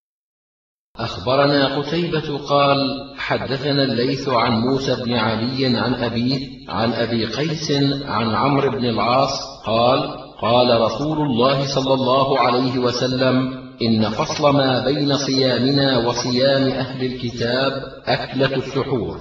أخبرنا قتيبة قال حدثنا الليث عن موسى بن علي عن أبيه عن أبي قيس عن عمرو بن العاص قال قال رسول الله صلى الله عليه وسلم إن فصل ما بين صيامنا وصيام أهل الكتاب أكلة السحور.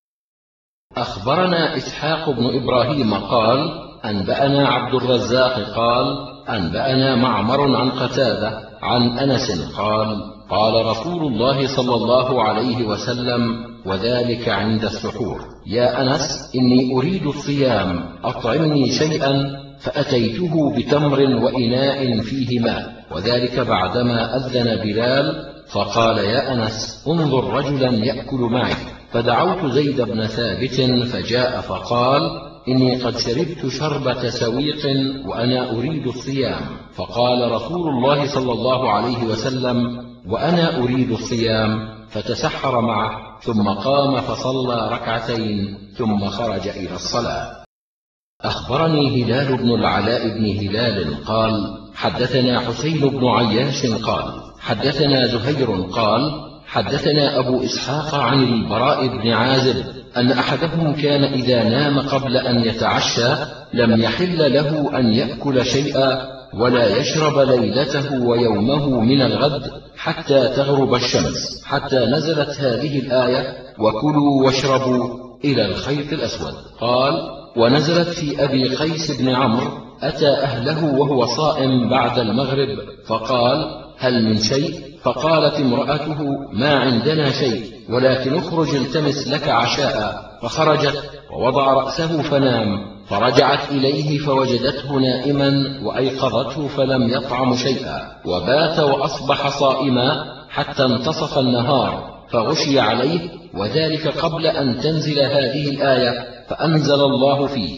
أخبرنا إسحاق بن إبراهيم قال أنبأنا عبد الرزاق قال أنبأنا معمر عن قتادة عن أنس قال قال رسول الله صلى الله عليه وسلم وذلك عند السحور يا أنس إني أريد الصيام أطعمني شيئا، فأتيته بتمر وإناء فيه ماء، وذلك بعدما أذن بلال، فقال يا أنس انظر رجلا يأكل معي، فدعوت زيد بن ثابت فجاء فقال إني قد شربت شربة سويق وأنا أريد الصيام، فقال رسول الله صلى الله عليه وسلم وأنا أريد الصيام، فتسحر معه ثم قام فصلى ركعتين ثم خرج إلى الصلاة. أخبرني هلال بن العلاء بن هلال قال حدثنا حسين بن عياش قال حدثنا زهير قال حدثنا أبو إسحاق عن البراء بن عازب أن أحدهم كان إذا نام قبل أن يتعشى لم يحل له أن يأكل شيئا ولا يشرب ليلته ويومه من الغد حتى تغرب الشمس، حتى نزلت هذه الآية وكلوا واشربوا إلى الخيط الأسود. قال ونزلت في أبي قيس بن عمرو أتى أهله وهو صائم بعد المغرب فقال هل من شيء؟ فقالت امرأته ما عندنا شيء ولكن اخرج التمس لك عشاء، فخرجت ووضع رأسه فنام، فرجعت إليه فوجدته نائما وأيقظته فلم يطعم شيئا، وبات وأصبح صائما حتى انتصف النهار، فغشي عليه، وذلك قبل أن تنزل هذه الآية، فأنزل الله فيه.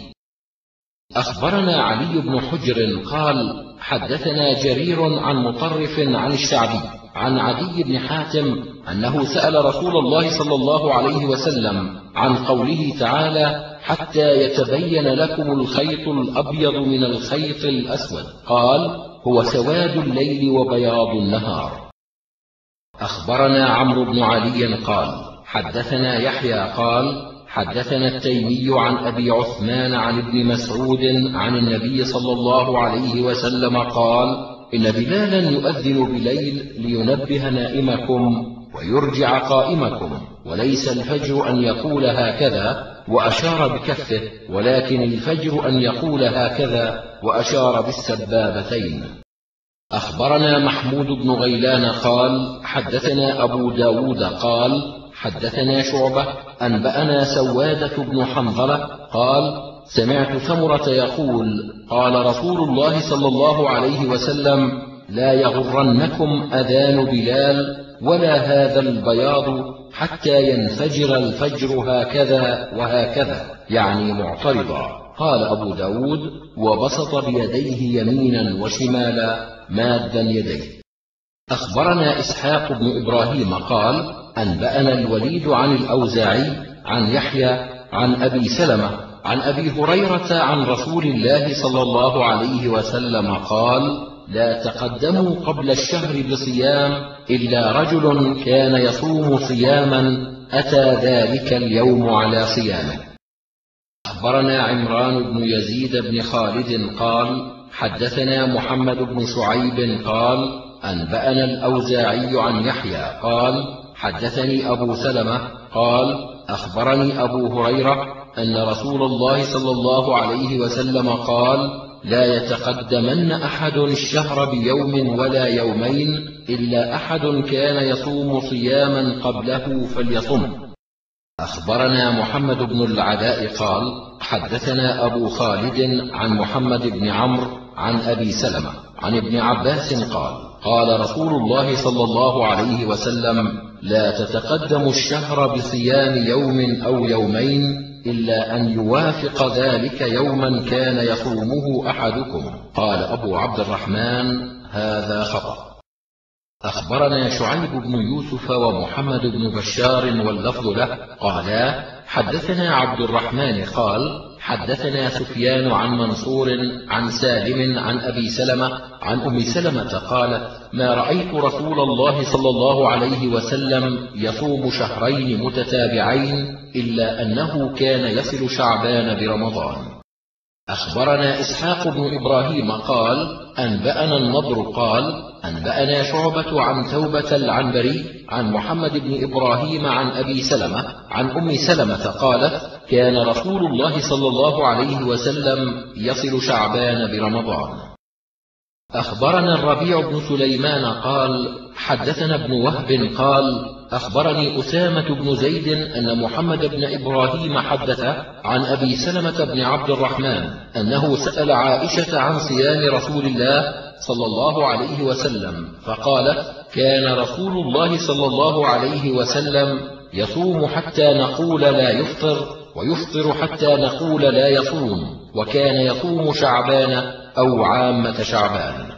أخبرنا علي بن حجر قال حدثنا جرير عن مطرف عن الشعبي عن عدي بن حاتم أنه سأل رسول الله صلى الله عليه وسلم عن قوله تعالى حتى يتبين لكم الخيط الأبيض من الخيط الأسود، قال هو سواد الليل وبياض النهار. أخبرنا عمرو بن علي قال حدثنا يحيى قال حدثنا التيمي عن أبي عثمان عن ابن مسعود عن النبي صلى الله عليه وسلم قال إن بلالا يؤذن بليل لينبه نائمكم ويرجع قائمكم، وليس الفجر أن يقول هكذا وأشار بكفه، ولكن الفجر أن يقول هكذا وأشار بالسبابتين. أخبرنا محمود بن غيلان قال حدثنا أبو داود قال حدثنا شعبة أنبأنا سوادة بن حنظلة قال سمعت ثمرة يقول قال رسول الله صلى الله عليه وسلم لا يغرنكم أذان بلال ولا هذا البياض حتى ينفجر الفجر هكذا وهكذا، يعني معترضا. قال أبو داود وبسط بيديه يمينا وشمالا مادا يديه. أخبرنا إسحاق بن إبراهيم قال أنبأنا الوليد عن الأوزاعي عن يحيى عن أبي سلمة عن أبي هريرة عن رسول الله صلى الله عليه وسلم قال لا تقدموا قبل الشهر بصيام إلا رجل كان يصوم صياما أتى ذلك اليوم على صيامه. أخبرنا عمران بن يزيد بن خالد قال حدثنا محمد بن شعيب قال أنبأنا الأوزاعي عن يحيى قال حدثني أبو سلمة قال أخبرني أبو هريرة أن رسول الله صلى الله عليه وسلم قال لا يتقدمن أحد الشهر بيوم ولا يومين إلا أحد كان يصوم صياما قبله فليصم. أخبرنا محمد بن العلاء قال حدثنا أبو خالد عن محمد بن عمرو عن أبي سلمة عن ابن عباس قال قال رسول الله صلى الله عليه وسلم لا تتقدم الشهر بصيام يوم أو يومين إلا أن يوافق ذلك يوما كان يصومه أحدكم. قال أبو عبد الرحمن هذا خطأ. أخبرنا شعيب بن يوسف ومحمد بن بشار واللفظ له قالا حدثنا عبد الرحمن قال حدثنا سفيان عن منصور عن سالم عن أبي سلمة عن أم سلمة قالت ما رأيت رسول الله صلى الله عليه وسلم يصوم شهرين متتابعين إلا أنه كان يصل شعبان برمضان. أخبرنا إسحاق بن إبراهيم قال أنبأنا النضر قال أنبأنا شعبة عن توبة العنبري عن محمد بن إبراهيم عن أبي سلمة عن أم سلمة قالت كان رسول الله صلى الله عليه وسلم يصل شعبان برمضان. أخبرنا الربيع بن سليمان قال حدثنا ابن وهب قال أخبرني أسامة بن زيد أن محمد بن إبراهيم حدث عن أبي سلمة بن عبد الرحمن أنه سأل عائشة عن صيام رسول الله صلى الله عليه وسلم فقالت كان رسول الله صلى الله عليه وسلم يصوم حتى نقول لا يفطر ويفطر حتى نقول لا يصوم وكان يصوم شعبان أو عامة شعبان.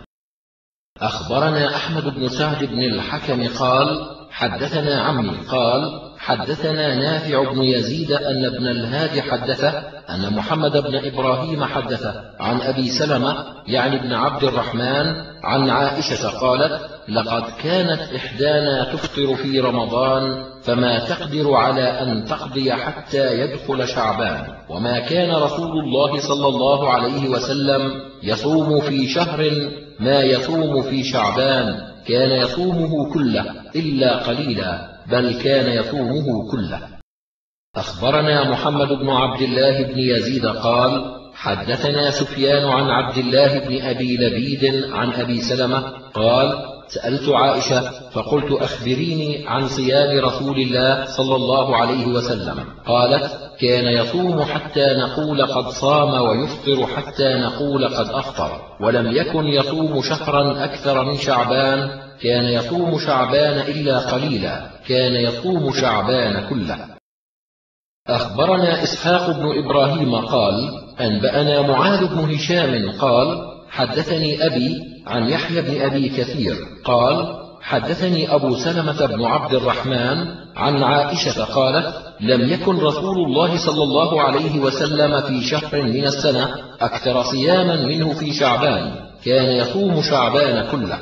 أخبرنا أحمد بن سعد بن الحكم قال حدثنا عمي قال حدثنا نافع بن يزيد أن ابن الهاد حدثه أن محمد بن إبراهيم حدثه عن أبي سلمة يعني ابن عبد الرحمن عن عائشة قالت لقد كانت إحدانا تفطر في رمضان فما تقدر على أن تقضي حتى يدخل شعبان وما كان رسول الله صلى الله عليه وسلم يصوم في شهر ما يصوم في شعبان كان يصومه كله إلا قليلا بل كان يصومه كله. أخبرنا محمد بن عبد الله بن يزيد قال حدثنا سفيان عن عبد الله بن أبي لبيد عن أبي سلمة قال سألت عائشة فقلت أخبريني عن صيام رسول الله صلى الله عليه وسلم قالت كان يصوم حتى نقول قد صام ويفطر حتى نقول قد أفطر ولم يكن يصوم شهرا أكثر من شعبان كان يصوم شعبان إلا قليلا كان يصوم شعبان كله. أخبرنا إسحاق بن إبراهيم قال أنبأنا معاذ بن هشام قال حدثني أبي عن يحيى بن أبي كثير قال حدثني أبو سلمة بن عبد الرحمن عن عائشة قالت لم يكن رسول الله صلى الله عليه وسلم في شهر من السنة أكثر صياما منه في شعبان كان يصوم شعبان كله.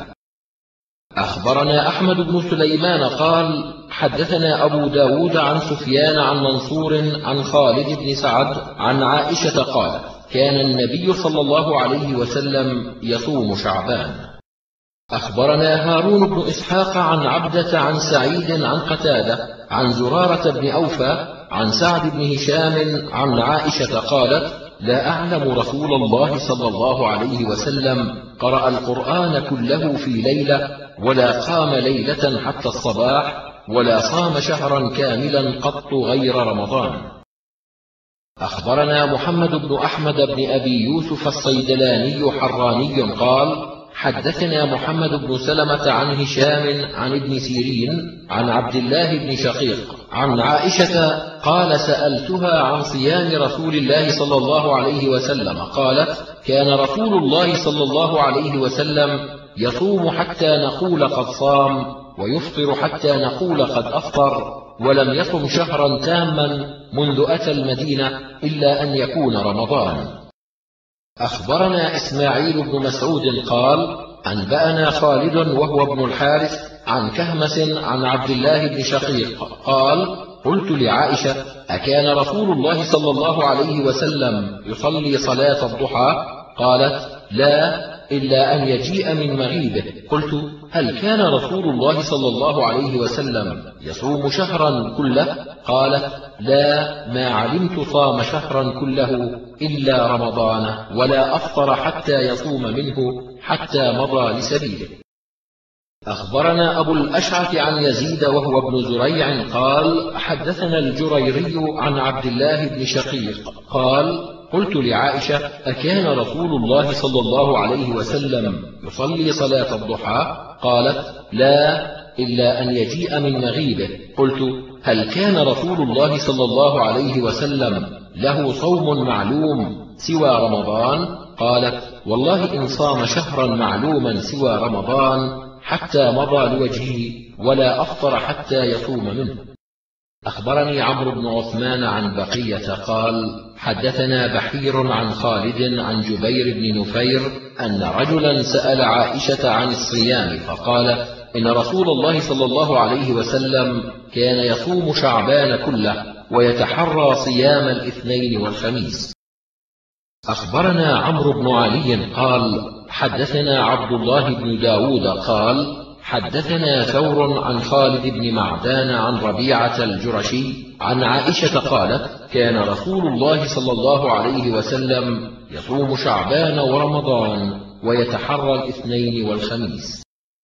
أخبرنا أحمد بن سليمان قال حدثنا أبو داود عن سفيان عن منصور عن خالد بن سعد عن عائشة قالت كان النبي صلى الله عليه وسلم يصوم شعبان. أخبرنا هارون بن إسحاق عن عبدة عن سعيد عن قتادة عن زرارة بن أوفى عن سعد بن هشام عن عائشة قالت لا أعلم رسول الله صلى الله عليه وسلم قرأ القرآن كله في ليلة ولا قام ليلة حتى الصباح ولا صام شهرا كاملا قط غير رمضان. أخبرنا محمد بن أحمد بن أبي يوسف الصيدلاني حراني قال حدثنا محمد بن سلمة عن هشام عن ابن سيرين عن عبد الله بن شقيق عن عائشة قال سألتها عن صيام رسول الله صلى الله عليه وسلم قالت كان رسول الله صلى الله عليه وسلم يصوم حتى نقول قد صام ويفطر حتى نقول قد أفطر ولم يصم شهرا تاما منذ أتى المدينة إلا أن يكون رمضان. أخبرنا إسماعيل بن مسعود قال أنبأنا خالد وهو ابن الحارث عن كهمس عن عبد الله بن شقيق قال قلت لعائشة أكان رسول الله صلى الله عليه وسلم يصلي صلاة الضحى؟ قالت لا إلا أن يجيء من مغيبه. قلت هل كان رسول الله صلى الله عليه وسلم يصوم شهرا كله؟ قالت لا ما علمت صام شهرا كله إلا رمضان ولا أفطر حتى يصوم منه حتى مضى لسبيله. أخبرنا أبو الأشعث عن يزيد وهو ابن زريع قال حدثنا الجريري عن عبد الله بن شقيق قال قلت لعائشة أكان رسول الله صلى الله عليه وسلم يصلي صلاة الضحى؟ قالت لا إلا أن يجيء من مغيبه. قلت هل كان رسول الله صلى الله عليه وسلم له صوم معلوم سوى رمضان؟ قالت والله إن صام شهرا معلوما سوى رمضان حتى مضى لوجهه ولا أفطر حتى يصوم منه. أخبرني عمرو بن عثمان عن بقية قال حدثنا بحير عن خالد عن جبير بن نفير أن رجلا سأل عائشة عن الصيام فقال إن رسول الله صلى الله عليه وسلم كان يصوم شعبان كله ويتحرى صيام الاثنين والخميس. أخبرنا عمرو بن علي قال حدثنا عبد الله بن داود قال حدثنا ثور عن خالد بن معدان عن ربيعة الجرشي عن عائشة قالت كان رسول الله صلى الله عليه وسلم يصوم شعبان ورمضان ويتحرى الاثنين والخميس.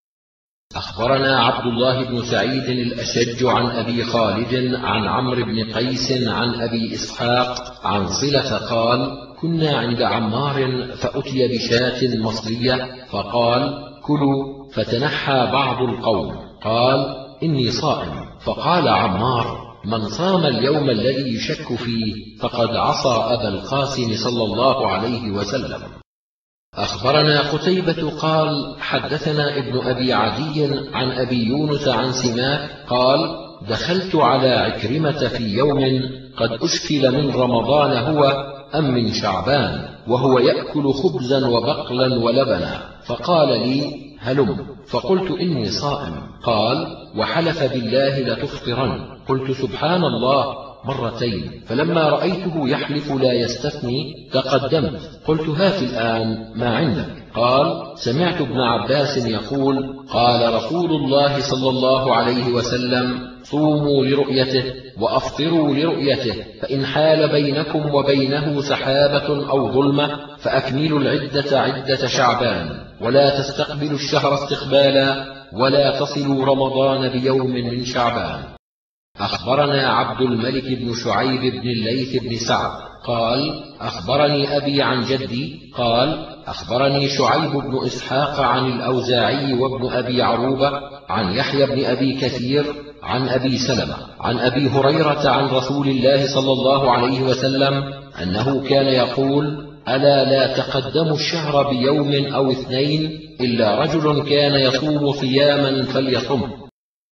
أخبرنا عبد الله بن سعيد الأشج عن أبي خالد عن عمرو بن قيس عن أبي إسحاق عن صلة قال كنا عند عمار فأتي بشاة مصرية فقال كلوا، فتنحى بعض القوم قال إني صائم، فقال عمار من صام اليوم الذي يشك فيه فقد عصى أبا القاسم صلى الله عليه وسلم. أخبرنا قتيبة قال حدثنا ابن أبي عدي عن أبي يونس عن سماك قال دخلت على عكرمة في يوم قد أشكل من رمضان هو أم من شعبان وهو يأكل خبزا وبقلا ولبنا، فقال لي هلم، فقلت إني صائم، قال وحلف بالله لتفطرن، قلت سبحان الله مرتين، فلما رأيته يحلف لا يستثني تقدمت قلت هات الآن ما عندك، قال سمعت ابن عباس يقول قال رسول الله صلى الله عليه وسلم صوموا لرؤيته وأفطروا لرؤيته، فإن حال بينكم وبينه سحابة أو ظلمة فأكملوا العدة عدة شعبان، ولا تستقبلوا الشهر استقبالا، ولا تصلوا رمضان بيوم من شعبان. أخبرنا عبد الملك بن شعيب بن الليث بن سعد قال أخبرني أبي عن جدي قال أخبرني شعيب بن إسحاق عن الأوزاعي وابن أبي عروبة عن يحيى بن أبي كثير عن أبي سلمة عن أبي هريرة عن رسول الله صلى الله عليه وسلم أنه كان يقول ألا لا تقدموا الشهر بيوم أو اثنين إلا رجل كان يصوم صياما فليصمه.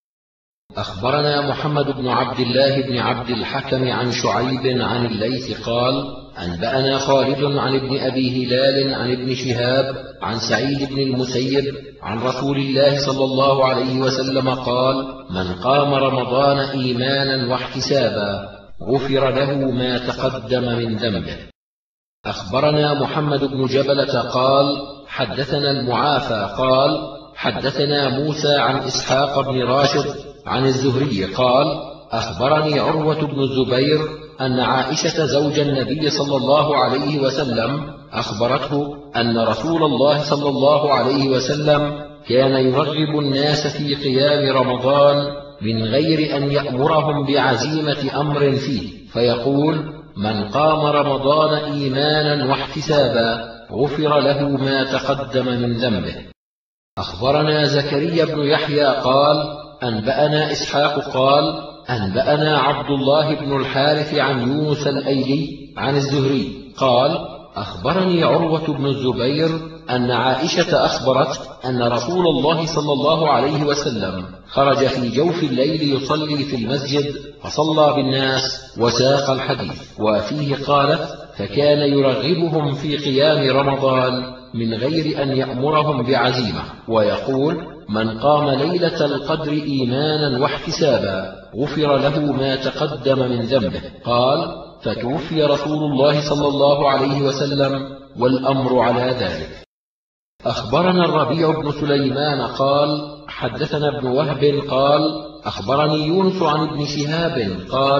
أخبرنا محمد بن عبد الله بن عبد الحكم عن شعيب عن الليث قال أنبأنا خالد عن ابن أبي هلال عن ابن شهاب عن سعيد بن المسيب عن رسول الله صلى الله عليه وسلم قال من قام رمضان إيمانا واحتسابا غفر له ما تقدم من ذنبه. أخبرنا محمد بن جبلة قال حدثنا المعافى قال حدثنا موسى عن إسحاق بن راشد عن الزهري قال أخبرني عروة بن الزبير أن عائشة زوج النبي صلى الله عليه وسلم أخبرته أن رسول الله صلى الله عليه وسلم كان يرغب الناس في قيام رمضان من غير أن يأمرهم بعزيمة أمر فيه، فيقول من قام رمضان إيمانا واحتسابا غفر له ما تقدم من ذنبه. أخبرنا زكريا بن يحيى قال أنبأنا إسحاق قال أنبأنا عبد الله بن الحارث عن يونس الأيلي عن الزهري قال أخبرني عروة بن الزبير أن عائشة أخبرت أن رسول الله صلى الله عليه وسلم خرج في جوف الليل يصلي في المسجد فصلى بالناس وساق الحديث، وفيه قالت فكان يرغبهم في قيام رمضان من غير أن يأمرهم بعزيمة، ويقول من قام ليلة القدر إيمانا واحتسابا غفر له ما تقدم من ذنبه. قال فتوفي رسول الله صلى الله عليه وسلم والأمر على ذلك. أخبرنا الربيع بن سليمان قال حدثنا ابن وهب قال أخبرني يونس عن ابن شهاب قال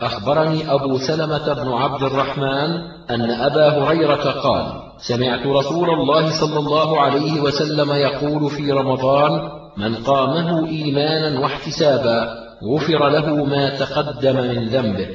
أخبرني أبو سلمة بن عبد الرحمن أن أبا هريرة قال: سمعت رسول الله صلى الله عليه وسلم يقول في رمضان: من قامه إيمانا واحتسابا غفر له ما تقدم من ذنبه.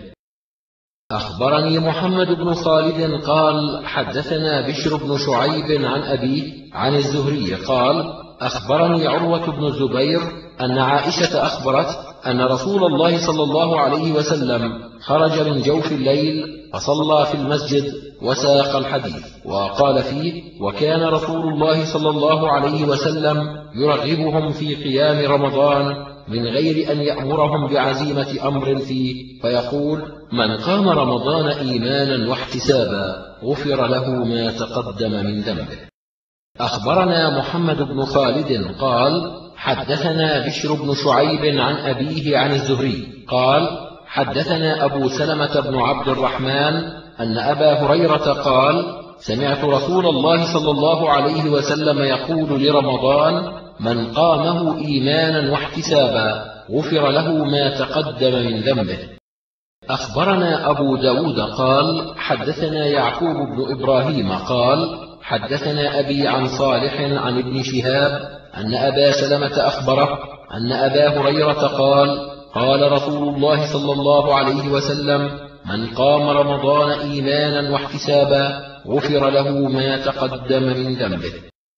أخبرني محمد بن خالد قال: حدثنا بشر بن شعيب عن أبيه عن الزهري قال: أخبرني عروة بن الزبير أن عائشة أخبرت أن رسول الله صلى الله عليه وسلم خرج من جوف الليل فصلى في المسجد وساق الحديث وقال فيه: وكان رسول الله صلى الله عليه وسلم يرغبهم في قيام رمضان من غير أن يأمرهم بعزيمة أمر فيه، فيقول: من قام رمضان إيمانا واحتسابا غفر له ما تقدم من ذنبه. أخبرنا محمد بن خالد قال: حدثنا بشر بن شعيب عن أبيه عن الزهري قال: حدثنا أبو سلمة بن عبد الرحمن أن أبا هريرة قال: سمعت رسول الله صلى الله عليه وسلم يقول لرمضان: من قامه إيمانا واحتسابا غفر له ما تقدم من ذنبه. أخبرنا أبو داود قال: حدثنا يعقوب بن إبراهيم قال: حدثنا أبي عن صالح عن ابن شهاب أن أبا سلمة أخبره أن أبا هريرة قال: قال رسول الله صلى الله عليه وسلم: من قام رمضان إيمانا واحتسابا غفر له ما تقدم من ذنبه.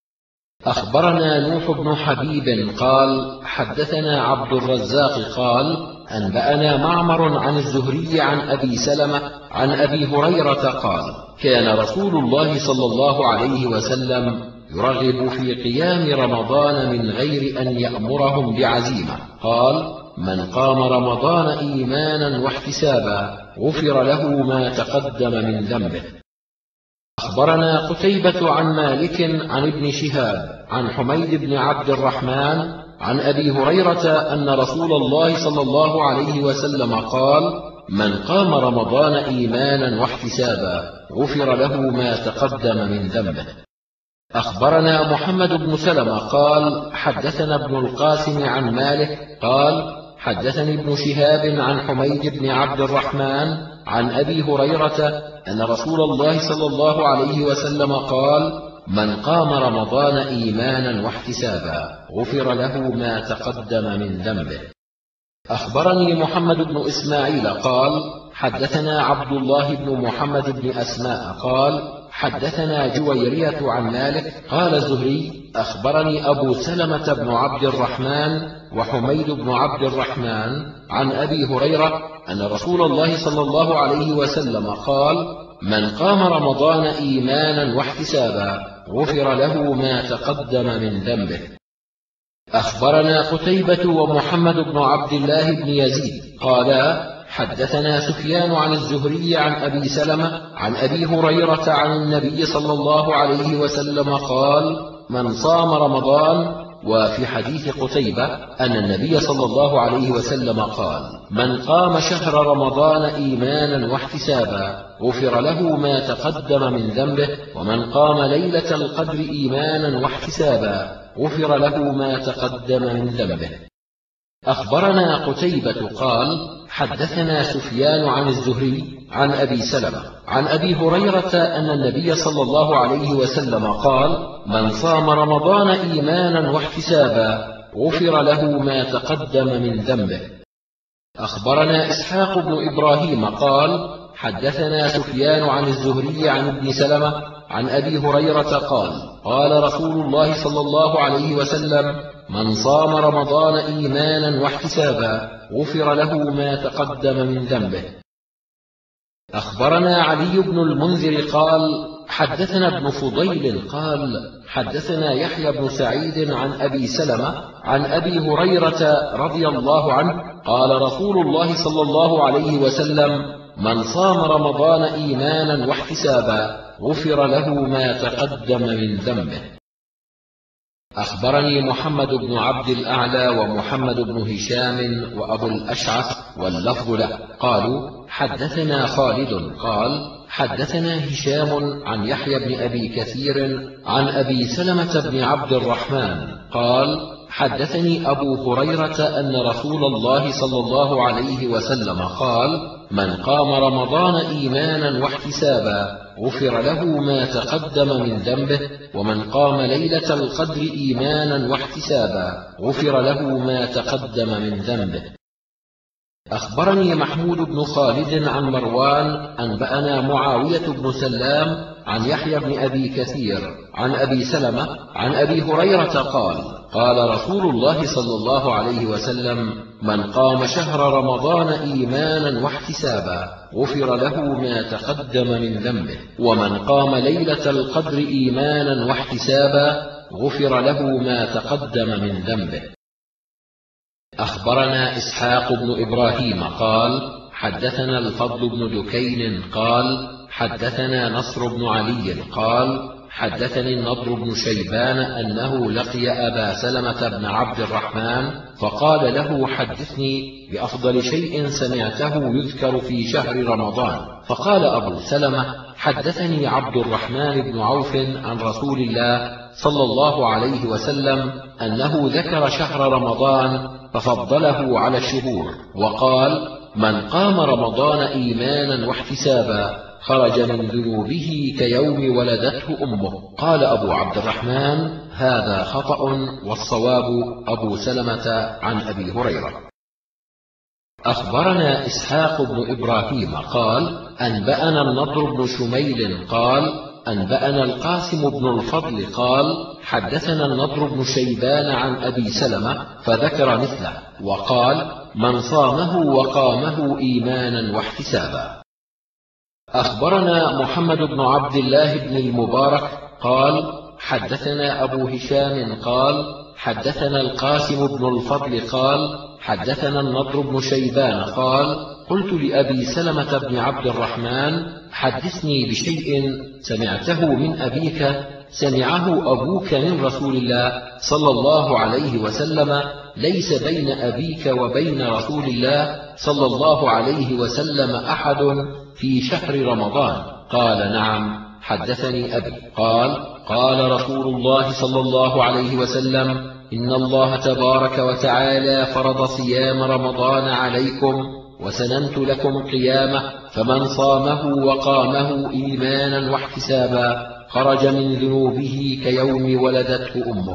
أخبرنا نوح بن حبيب قال: حدثنا عبد الرزاق قال: أنبأنا معمر عن الزهري عن أبي سلمة عن أبي هريرة قال: كان رسول الله صلى الله عليه وسلم يرغب في قيام رمضان من غير أن يأمرهم بعزيمة. قال: من قام رمضان إيمانا واحتسابا غفر له ما تقدم من ذنبه. أخبرنا قتيبة عن مالك عن ابن شهاب عن حميد بن عبد الرحمن عن أبي هريرة أن رسول الله صلى الله عليه وسلم قال: من قام رمضان إيمانا واحتسابا غفر له ما تقدم من ذنبه. أخبرنا محمد بن سلمة قال: حدثنا ابن القاسم عن مالك قال: حدثني ابن شهاب عن حميد بن عبد الرحمن عن أبي هريرة أن رسول الله صلى الله عليه وسلم قال: من قام رمضان إيمانا واحتسابا غفر له ما تقدم من ذنبه. أخبرني محمد بن إسماعيل قال: حدثنا عبد الله بن محمد بن أسماء قال: حدثنا جويرية عن مالك قال الزهري: أخبرني أبو سلمة بن عبد الرحمن وحميد بن عبد الرحمن عن أبي هريرة أن رسول الله صلى الله عليه وسلم قال: من قام رمضان إيمانا واحتسابا غفر له ما تقدم من ذنبه. أخبرنا قتيبة ومحمد بن عبد الله بن يزيد قالا: حدثنا سفيان عن الزهري عن أبي سلمة عن أبي هريرة عن النبي صلى الله عليه وسلم قال: من صام رمضان. وفي حديث قتيبة أن النبي صلى الله عليه وسلم قال: من قام شهر رمضان إيمانا واحتسابا غفر له ما تقدم من ذنبه، ومن قام ليلة القدر إيمانا واحتسابا غفر له ما تقدم من ذنبه. أخبرنا قتيبة قال: حدثنا سفيان عن الزهري عن أبي سلمة عن أبي هريرة أن النبي صلى الله عليه وسلم قال: من صام رمضان إيمانا واحتسابا غفر له ما تقدم من ذنبه. أخبرنا إسحاق بن إبراهيم قال: حدثنا سفيان عن الزهري عن ابن سلمة عن أبي هريرة قال: قال رسول الله صلى الله عليه وسلم: من صام رمضان إيمانا واحتسابا غفر له ما تقدم من ذنبه. أخبرنا علي بن المنذر قال: حدثنا ابن فضيل قال: حدثنا يحيى بن سعيد عن أبي سلمة عن أبي هريرة رضي الله عنه قال: رسول الله صلى الله عليه وسلم: من صام رمضان إيمانا واحتسابا غفر له ما تقدم من ذنبه. أخبرني محمد بن عبد الأعلى ومحمد بن هشام وأبو الأشعث واللفظ له قالوا: حدثنا خالد قال: حدثنا هشام عن يحيى بن أبي كثير عن أبي سلمة بن عبد الرحمن قال: حدثني أبو هريرة أن رسول الله صلى الله عليه وسلم قال: من قام رمضان إيمانا واحتسابا غفر له ما تقدم من ذنبه، ومن قام ليلة القدر إيمانا واحتسابا غفر له ما تقدم من ذنبه. أخبرني محمود بن خالد عن مروان أنبأنا معاوية بن سلام عن يحيى بن أبي كثير عن أبي سلمة عن أبي هريرة قال: قال رسول الله صلى الله عليه وسلم: من قام شهر رمضان إيمانا واحتسابا غفر له ما تقدم من ذنبه، ومن قام ليلة القدر إيمانا واحتسابا غفر له ما تقدم من ذنبه. أخبرنا إسحاق بن إبراهيم قال: حدثنا الفضل بن دكين قال: حدثنا نصر بن علي قال: حدثني النضر بن شيبان أنه لقي أبا سلمة بن عبد الرحمن فقال له: حدثني بأفضل شيء سمعته يذكر في شهر رمضان. فقال أبو سلمة: حدثني عبد الرحمن بن عوف عن رسول الله صلى الله عليه وسلم أنه ذكر شهر رمضان ففضله على الشهور، وقال: من قام رمضان إيمانا واحتسابا خرج من ذنوبه كيوم ولدته أمه. قال أبو عبد الرحمن: هذا خطأ، والصواب أبو سلمة عن أبي هريرة. أخبرنا إسحاق بن إبراهيم قال: أنبأنا النضر بن شميل قال: أنبأنا القاسم بن الفضل قال: حدثنا النضر بن شيبان عن أبي سلمة فذكر مثله، وقال: من صامه وقامه إيمانا واحتسابا. أخبرنا محمد بن عبد الله بن المبارك قال: حدثنا أبو هشام قال: حدثنا القاسم بن الفضل قال: حدثنا النضر بن شيبان قال: قلت لأبي سلمة بن عبد الرحمن: حدثني بشيء سمعته من أبيك سمعه أبوك من رسول الله صلى الله عليه وسلم، ليس بين أبيك وبين رسول الله صلى الله عليه وسلم أحد في شهر رمضان. قال: نعم، حدثني أبي. قال: قال رسول الله صلى الله عليه وسلم: إن الله تبارك وتعالى فرض صيام رمضان عليكم وسننت لكم قيامه، فمن صامه وقامه إيمانا واحتسابا خرج من ذنوبه كيوم ولدته أمه.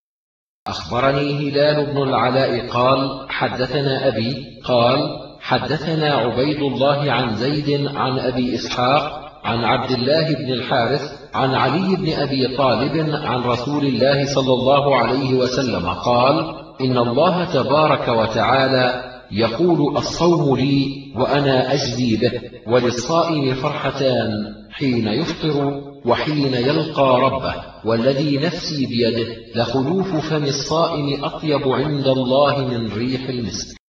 أخبرني هلال بن العلاء قال: حدثنا أبي قال: حدثنا عبيد الله عن زيد عن أبي إسحاق عن عبد الله بن الحارث عن علي بن أبي طالب عن رسول الله صلى الله عليه وسلم قال: إن الله تبارك وتعالى يقول: الصوم لي وأنا أجزي به، وللصائم فرحتان حين يفطر وحين يلقى ربه، والذي نفسي بيده لخلوف فم الصائم أطيب عند الله من ريح المسك.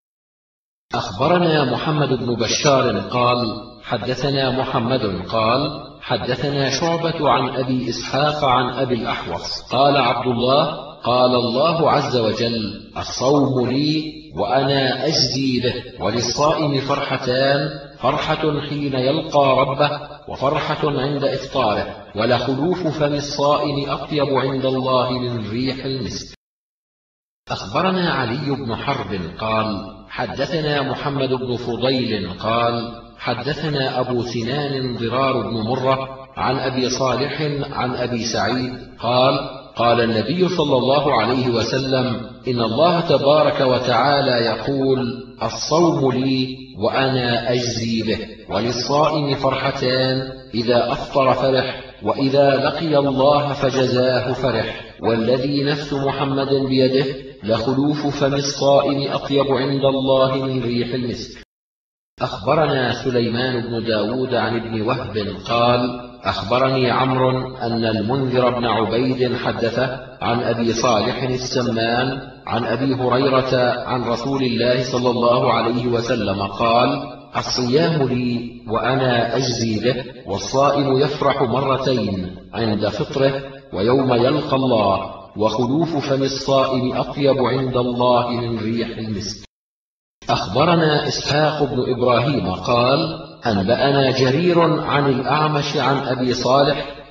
أخبرنا محمد بن بشار قال: حدثنا محمد قال: حدثنا شعبة عن أبي إسحاق عن أبي الأحوص قال عبد الله: قال الله عز وجل: الصوم لي وأنا أجزي به، وللصائم فرحتان، فرحة حين يلقى ربه وفرحة عند إفطاره، ولخلوف فم الصائم أطيب عند الله من ريح المسك. أخبرنا علي بن حرب قال: حدثنا محمد بن فضيل قال: حدثنا أبو سنان ضرار بن مرة عن أبي صالح عن أبي سعيد قال: قال النبي صلى الله عليه وسلم: إن الله تبارك وتعالى يقول: الصوم لي وأنا أجزي به، وللصائم فرحتان، إذا أفطر فرح، وإذا لقي الله فجزاه فرح، والذي نفس محمد بيده لخلوف فم الصائم أطيب عند الله من ريح المسك. أخبرنا سليمان بن داود عن ابن وهب قال: أخبرني عمرو أن المنذر بن عبيد حدثه عن أبي صالح السمان عن أبي هريرة عن رسول الله صلى الله عليه وسلم قال: الصيام لي وأنا أجزي به، والصائم يفرح مرتين عند فطره ويوم يلقى الله، وخلوف فم الصائم أطيب عند الله من ريح المسك. أخبرنا إسحاق بن إبراهيم قال: أنبأنا جرير عن الأعمش عن أبي صالح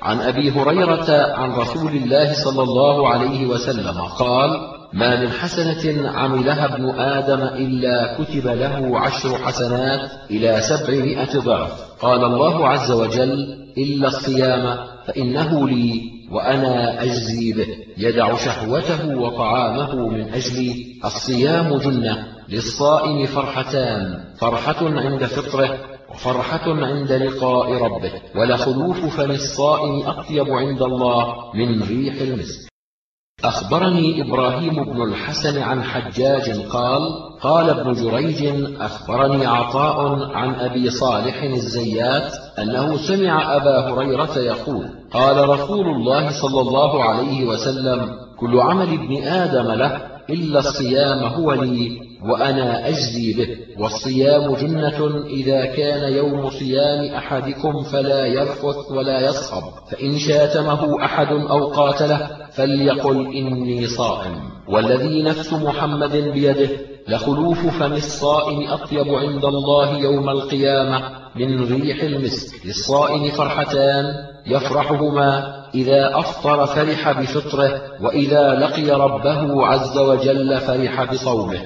عن أبي هريرة عن رسول الله صلى الله عليه وسلم قال: ما من حسنة عملها ابن آدم إلا كتب له 10 حسنات إلى 700 ضعف. قال الله عز وجل: إلا الصيام فإنه لي وأنا أجزي به. يدع شهوته وطعامه من أجلي. الصيام جنة، للصائم فرحتان: فرحة عند فطره وفرحة عند لقاء ربه. ولخلوف فم الصائم أطيب عند الله من ريح المسك. أخبرني إبراهيم بن الحسن عن حجاج قال: قال ابن جريج: أخبرني عطاء عن أبي صالح الزيات أنه سمع أبا هريرة يقول: قال رسول الله صلى الله عليه وسلم: كل عمل ابن آدم له إلا الصيام هو لي وأنا أجزي به. والصيام جنة إذا كان يوم صيام أحدكم فلا يرفث ولا يصخب، فإن شاتمه أحد أو قاتله فليقل إني صائم. والذي نفس محمد بيده لخلوف فم الصائم أطيب عند الله يوم القيامة من ريح المسك. للصائم فرحتان يفرحهما: إذا أفطر فرح بفطره، وإذا لقي ربه عز وجل فرح بصومه.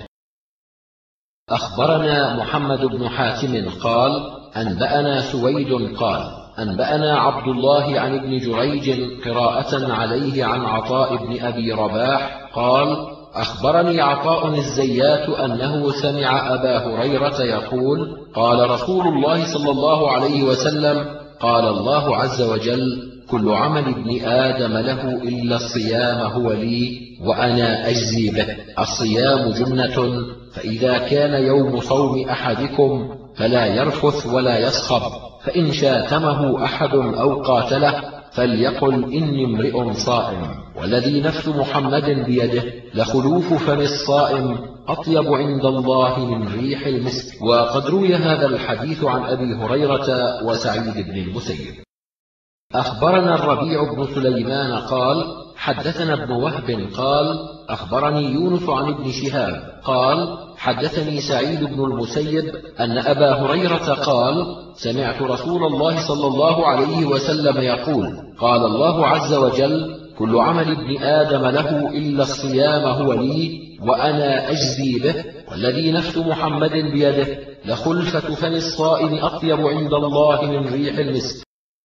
أخبرنا محمد بن حاتم قال: أنبأنا سويد قال: أنبأنا عبد الله عن ابن جريج قراءة عليه عن عطاء بن أبي رباح قال: أخبرني عطاء الزيات أنه سمع أبا هريرة يقول: قال رسول الله صلى الله عليه وسلم: قال الله عز وجل: كل عمل ابن آدم له إلا الصيام هو لي وأنا أجزي به. الصيام جنة، فإذا كان يوم صوم أحدكم فلا يرفث ولا يصخب، فإن شاتمه أحد أو قاتله فليقل إني امرئ صائم. والذي نفس محمد بيده لخلوف فم الصائم أطيب عند الله من ريح المسك. وقد روي هذا الحديث عن أبي هريرة وسعيد بن المسيب. أخبرنا الربيع بن سليمان قال: حدثنا ابن وهب قال: أخبرني يونس عن ابن شهاب قال: حدثني سعيد بن المسيب أن أبا هريرة قال: سمعت رسول الله صلى الله عليه وسلم يقول: قال الله عز وجل: كل عمل ابن آدم له إلا الصيام هو لي وأنا أجزي به. والذي نفس محمد بيده لخلفة فم الصائم أطيب عند الله من ريح المسك.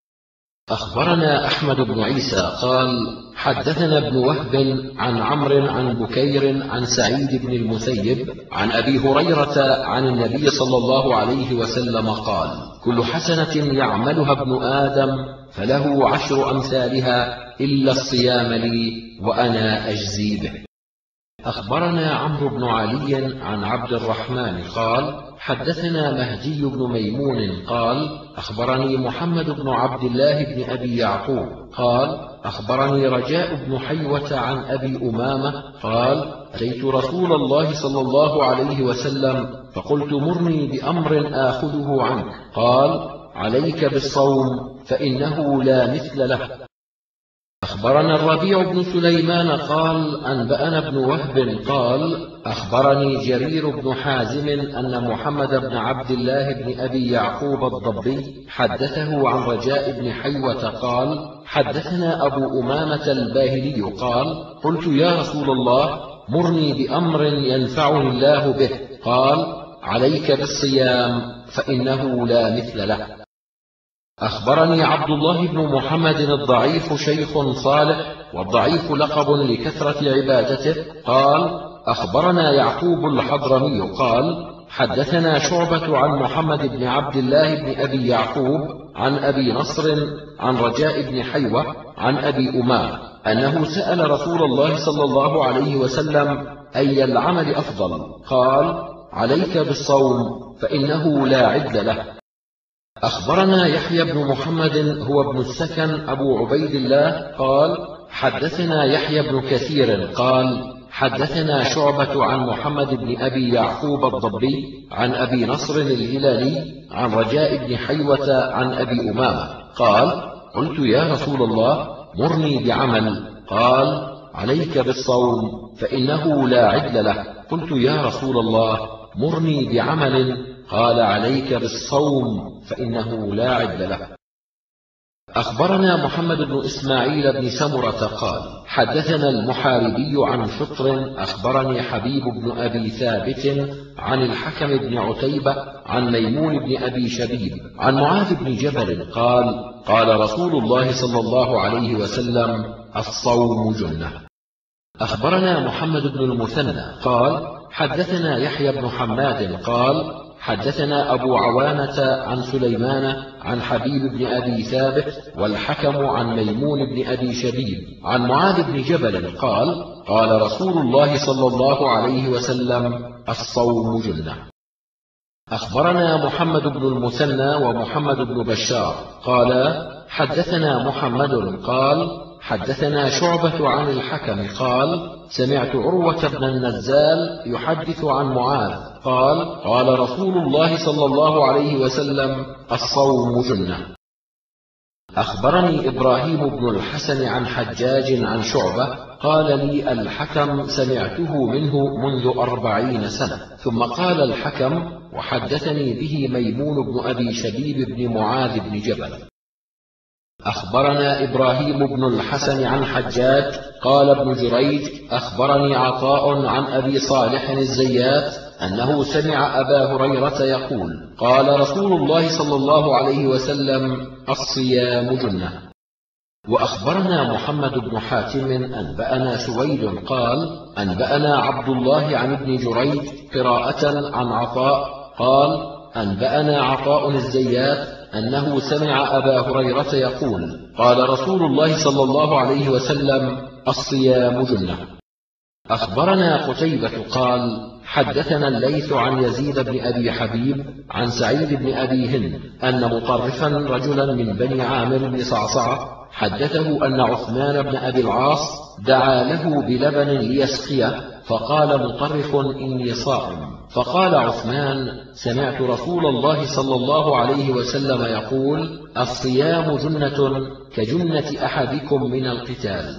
أخبرنا أحمد بن عيسى قال: حدثنا ابن وهب عن عمرو عن بكير عن سعيد بن المسيب عن أبي هريرة عن النبي صلى الله عليه وسلم قال: كل حسنة يعملها ابن آدم فله 10 أمثالها إلا الصيام لي وأنا أجزي به. أخبرنا عمرو بن علي عن عبد الرحمن قال: حدثنا مهدي بن ميمون قال: أخبرني محمد بن عبد الله بن أبي يعقوب قال: أخبرني رجاء بن حيوة عن أبي أمامة قال: أتيت رسول الله صلى الله عليه وسلم فقلت: مرني بأمر آخذه عنك. قال: عليك بالصوم فإنه لا مثل له. أخبرنا الربيع بن سليمان قال: أنبأنا ابن وهب قال: أخبرني جرير بن حازم أن محمد بن عبد الله بن أبي يعقوب الضبي حدثه عن رجاء بن حيوة قال: حدثنا أبو أمامة الباهلي قال: قلت: يا رسول الله، مرني بأمر ينفعني الله به. قال: عليك بالصيام فإنه لا مثل له. أخبرني عبد الله بن محمد الضعيف شيخ صالح، والضعيف لقب لكثرة عبادته قال: أخبرنا يعقوب الحضرمي قال: حدثنا شعبة عن محمد بن عبد الله بن أبي يعقوب عن أبي نصر عن رجاء بن حيوة عن أبي أمامة أنه سأل رسول الله صلى الله عليه وسلم: أي العمل أفضل؟ قال: عليك بالصوم فإنه لا عدل له. أخبرنا يحيى بن محمد هو ابن السكن أبو عبيد الله قال: حدثنا يحيى بن كثير قال: حدثنا شعبة عن محمد بن أبي يعقوب الضبي عن أبي نصر الهلالي عن رجاء بن حيوة عن أبي أمامة قال: قلت: يا رسول الله، مرني بعمل. قال: عليك بالصوم فإنه لا عدل له. قلت: يا رسول الله، مرني بعمل. قال: عليك بالصوم فإنه لا عدل له. أخبرنا محمد بن إسماعيل بن سمرة قال حدثنا المحاربي عن فطر أخبرني حبيب بن أبي ثابت عن الحكم بن عتيبة عن ميمون بن أبي شبيب عن معاذ بن جبل قال قال رسول الله صلى الله عليه وسلم الصوم جنة. أخبرنا محمد بن المثنى قال حدثنا يحيى بن حماد قال حدثنا أبو عوانة عن سليمان عن حبيب بن أبي ثابت والحكم عن ميمون بن أبي شبيب عن معاذ بن جبل قال قال رسول الله صلى الله عليه وسلم الصوم جنة. أخبرنا محمد بن المثنى ومحمد بن بشار قال حدثنا محمد قال حدثنا شعبة عن الحكم قال سمعت عروة بن النزال يحدث عن معاذ قال قال رسول الله صلى الله عليه وسلم الصوم جنة. أخبرني إبراهيم بن الحسن عن حجاج عن شعبة قال لي الحكم سمعته منه منذ 40 سنة ثم قال الحكم وحدثني به ميمون بن أبي شبيب بن معاذ بن جبل. أخبرنا إبراهيم بن الحسن عن حجاج قال ابن جريج أخبرني عطاء عن أبي صالح الزيات أنه سمع أبا هريرة يقول قال رسول الله صلى الله عليه وسلم الصيام جنة. وأخبرنا محمد بن حاتم أنبأنا سويد قال أنبأنا عبد الله عن ابن جريج قراءة عن عطاء قال أنبأنا عطاء الزيات أنه سمع أبا هريرة يقول قال رسول الله صلى الله عليه وسلم الصيام جنة. أخبرنا قتيبة قال حدثنا الليث عن يزيد بن أبي حبيب عن سعيد بن أبي هند أن مطرفا رجلا من بني عامر بن صعصعة حدثه أن عثمان بن أبي العاص دعا له بلبن ليسقيه فقال مطرف إني صائم فقال عثمان سمعت رسول الله صلى الله عليه وسلم يقول الصيام جنة كجنة أحدكم من القتال.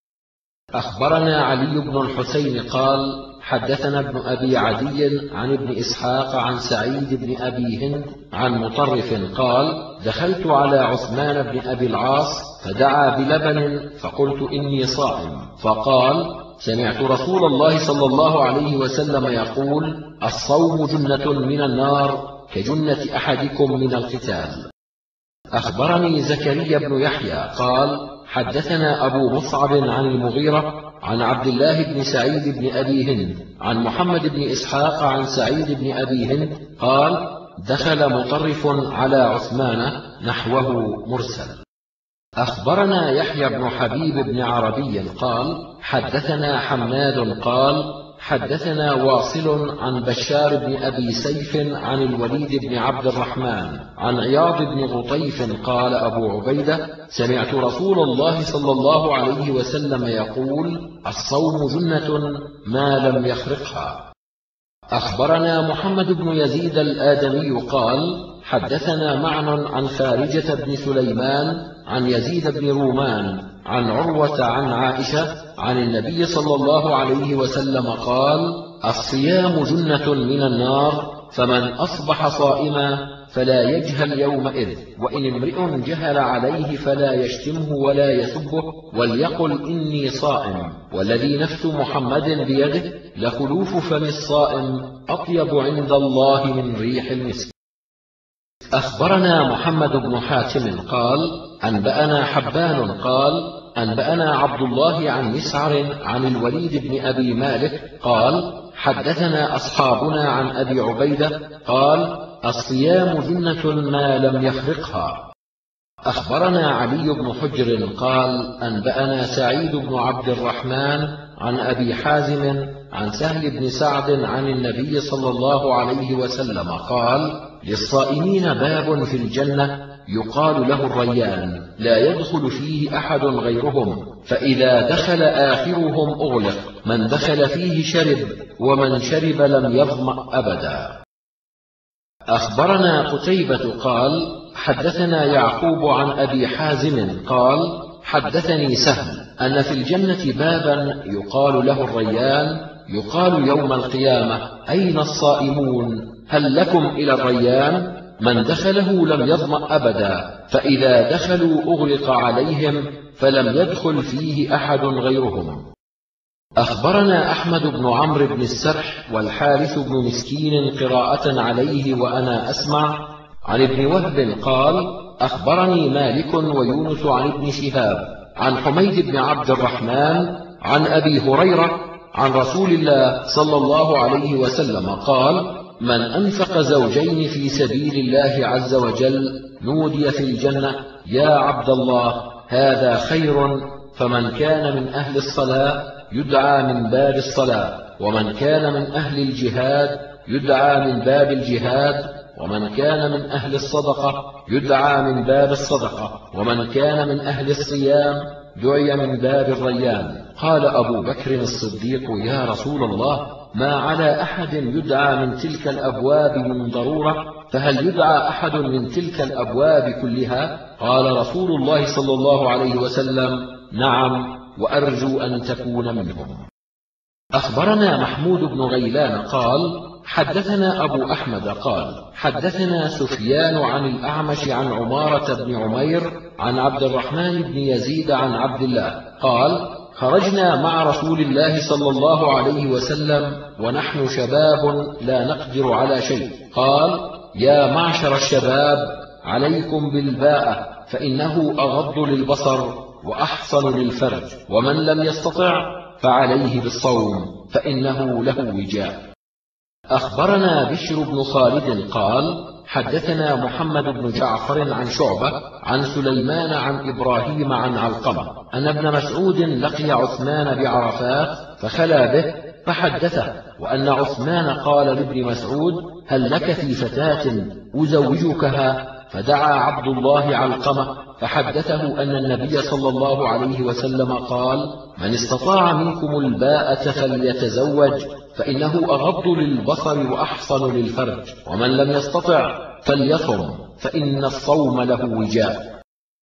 أخبرنا علي بن الحسين قال حدثنا ابن أبي عدي عن ابن إسحاق عن سعيد بن أبي هند عن مطرف قال دخلت على عثمان بن أبي العاص فدعا بلبن فقلت إني صائم فقال سمعت رسول الله صلى الله عليه وسلم يقول الصوم جنة من النار كجنة أحدكم من القتال. أخبرني زكريا بن يحيى قال حدثنا أبو مصعب عن المغيرة عن عبد الله بن سعيد بن أبي هند عن محمد بن إسحاق عن سعيد بن أبي هند قال دخل مطرف على عثمان نحوه مرسل. أخبرنا يحيى بن حبيب بن عربي قال حدثنا حماد قال حدثنا واصل عن بشار بن أبي سيف عن الوليد بن عبد الرحمن عن عياض بن غطيف قال أبو عبيدة سمعت رسول الله صلى الله عليه وسلم يقول الصوم جنة ما لم يخرقها. أخبرنا محمد بن يزيد الآدمي قال حدثنا معن عن خارجة بن سليمان عن يزيد بن رومان عن عروة عن عائشة عن النبي صلى الله عليه وسلم قال الصيام جنة من النار فمن أصبح صائما فلا يجهل يومئذ وإن امرئ جهل عليه فلا يشتمه ولا يسبه وليقل إني صائم والذي نفس محمد بيده لخلوف فم الصائم أطيب عند الله من ريح المسك. أخبرنا محمد بن حاتم قال أنبأنا حبان قال أنبأنا عبد الله عن مسعر عن الوليد بن أبي مالك قال حدثنا أصحابنا عن أبي عبيدة قال الصيام جنة ما لم يخرقها. أخبرنا علي بن حجر قال أنبأنا سعيد بن عبد الرحمن عن أبي حازم عن سهل بن سعد عن النبي صلى الله عليه وسلم قال للصائمين باب في الجنة يقال له الريان لا يدخل فيه أحد غيرهم فإذا دخل آخرهم أغلق من دخل فيه شرب ومن شرب لم يظمأ أبدا. أخبرنا قتيبة قال حدثنا يعقوب عن أبي حازم قال حدثني سهل أن في الجنة بابا يقال له الريان يقال يوم القيامة أين الصائمون هل لكم إلى الريان من دخله لم يظمأ أبدا، فإذا دخلوا أغلق عليهم فلم يدخل فيه أحد غيرهم. أخبرنا أحمد بن عمرو بن السرح والحارث بن مسكين قراءة عليه وأنا أسمع عن ابن وهب قال: أخبرني مالك ويونس عن ابن شهاب عن حميد بن عبد الرحمن عن أبي هريرة عن رسول الله صلى الله عليه وسلم قال: من أنفق زوجين في سبيل الله عز وجل نودي في الجنة: يا عبد الله هذا خير. فمن كان من أهل الصلاة يدعى من باب الصلاة، ومن كان من أهل الجهاد يدعى من باب الجهاد، ومن كان من أهل الصدقة يدعى من باب الصدقة، ومن كان من أهل الصيام دعي من باب الريان. قال أبو بكر الصديق: يا رسول الله، ما على أحد يدعى من تلك الأبواب من ضرورة، فهل يدعى أحد من تلك الأبواب كلها؟ قال رسول الله صلى الله عليه وسلم: نعم، وأرجو أن تكون منهم. أخبرنا محمود بن غيلان قال: حدثنا أبو أحمد قال: حدثنا سفيان عن الأعمش عن عمارة بن عمير عن عبد الرحمن بن يزيد عن عبد الله قال: خرجنا مع رسول الله صلى الله عليه وسلم ونحن شباب لا نقدر على شيء. قال: يا معشر الشباب، عليكم بالباءة، فإنه أغض للبصر وأحصن للفرج، ومن لم يستطع فعليه بالصوم، فإنه له وجاء. أخبرنا بشر بن خالد قال: حدثنا محمد بن جعفر عن شعبة عن سليمان عن إبراهيم عن علقمة أن ابن مسعود لقي عثمان بعرفات فخلا به فحدثه، وأن عثمان قال لابن مسعود: هل لك في فتاة أزوجكها؟ فدعا عبد الله علقمة فحدثه أن النبي صلى الله عليه وسلم قال: من استطاع منكم الباءة فليتزوج، فإنه أغض للبصر وأحصن للفرج، ومن لم يستطع فليصم، فإن الصوم له وجاء.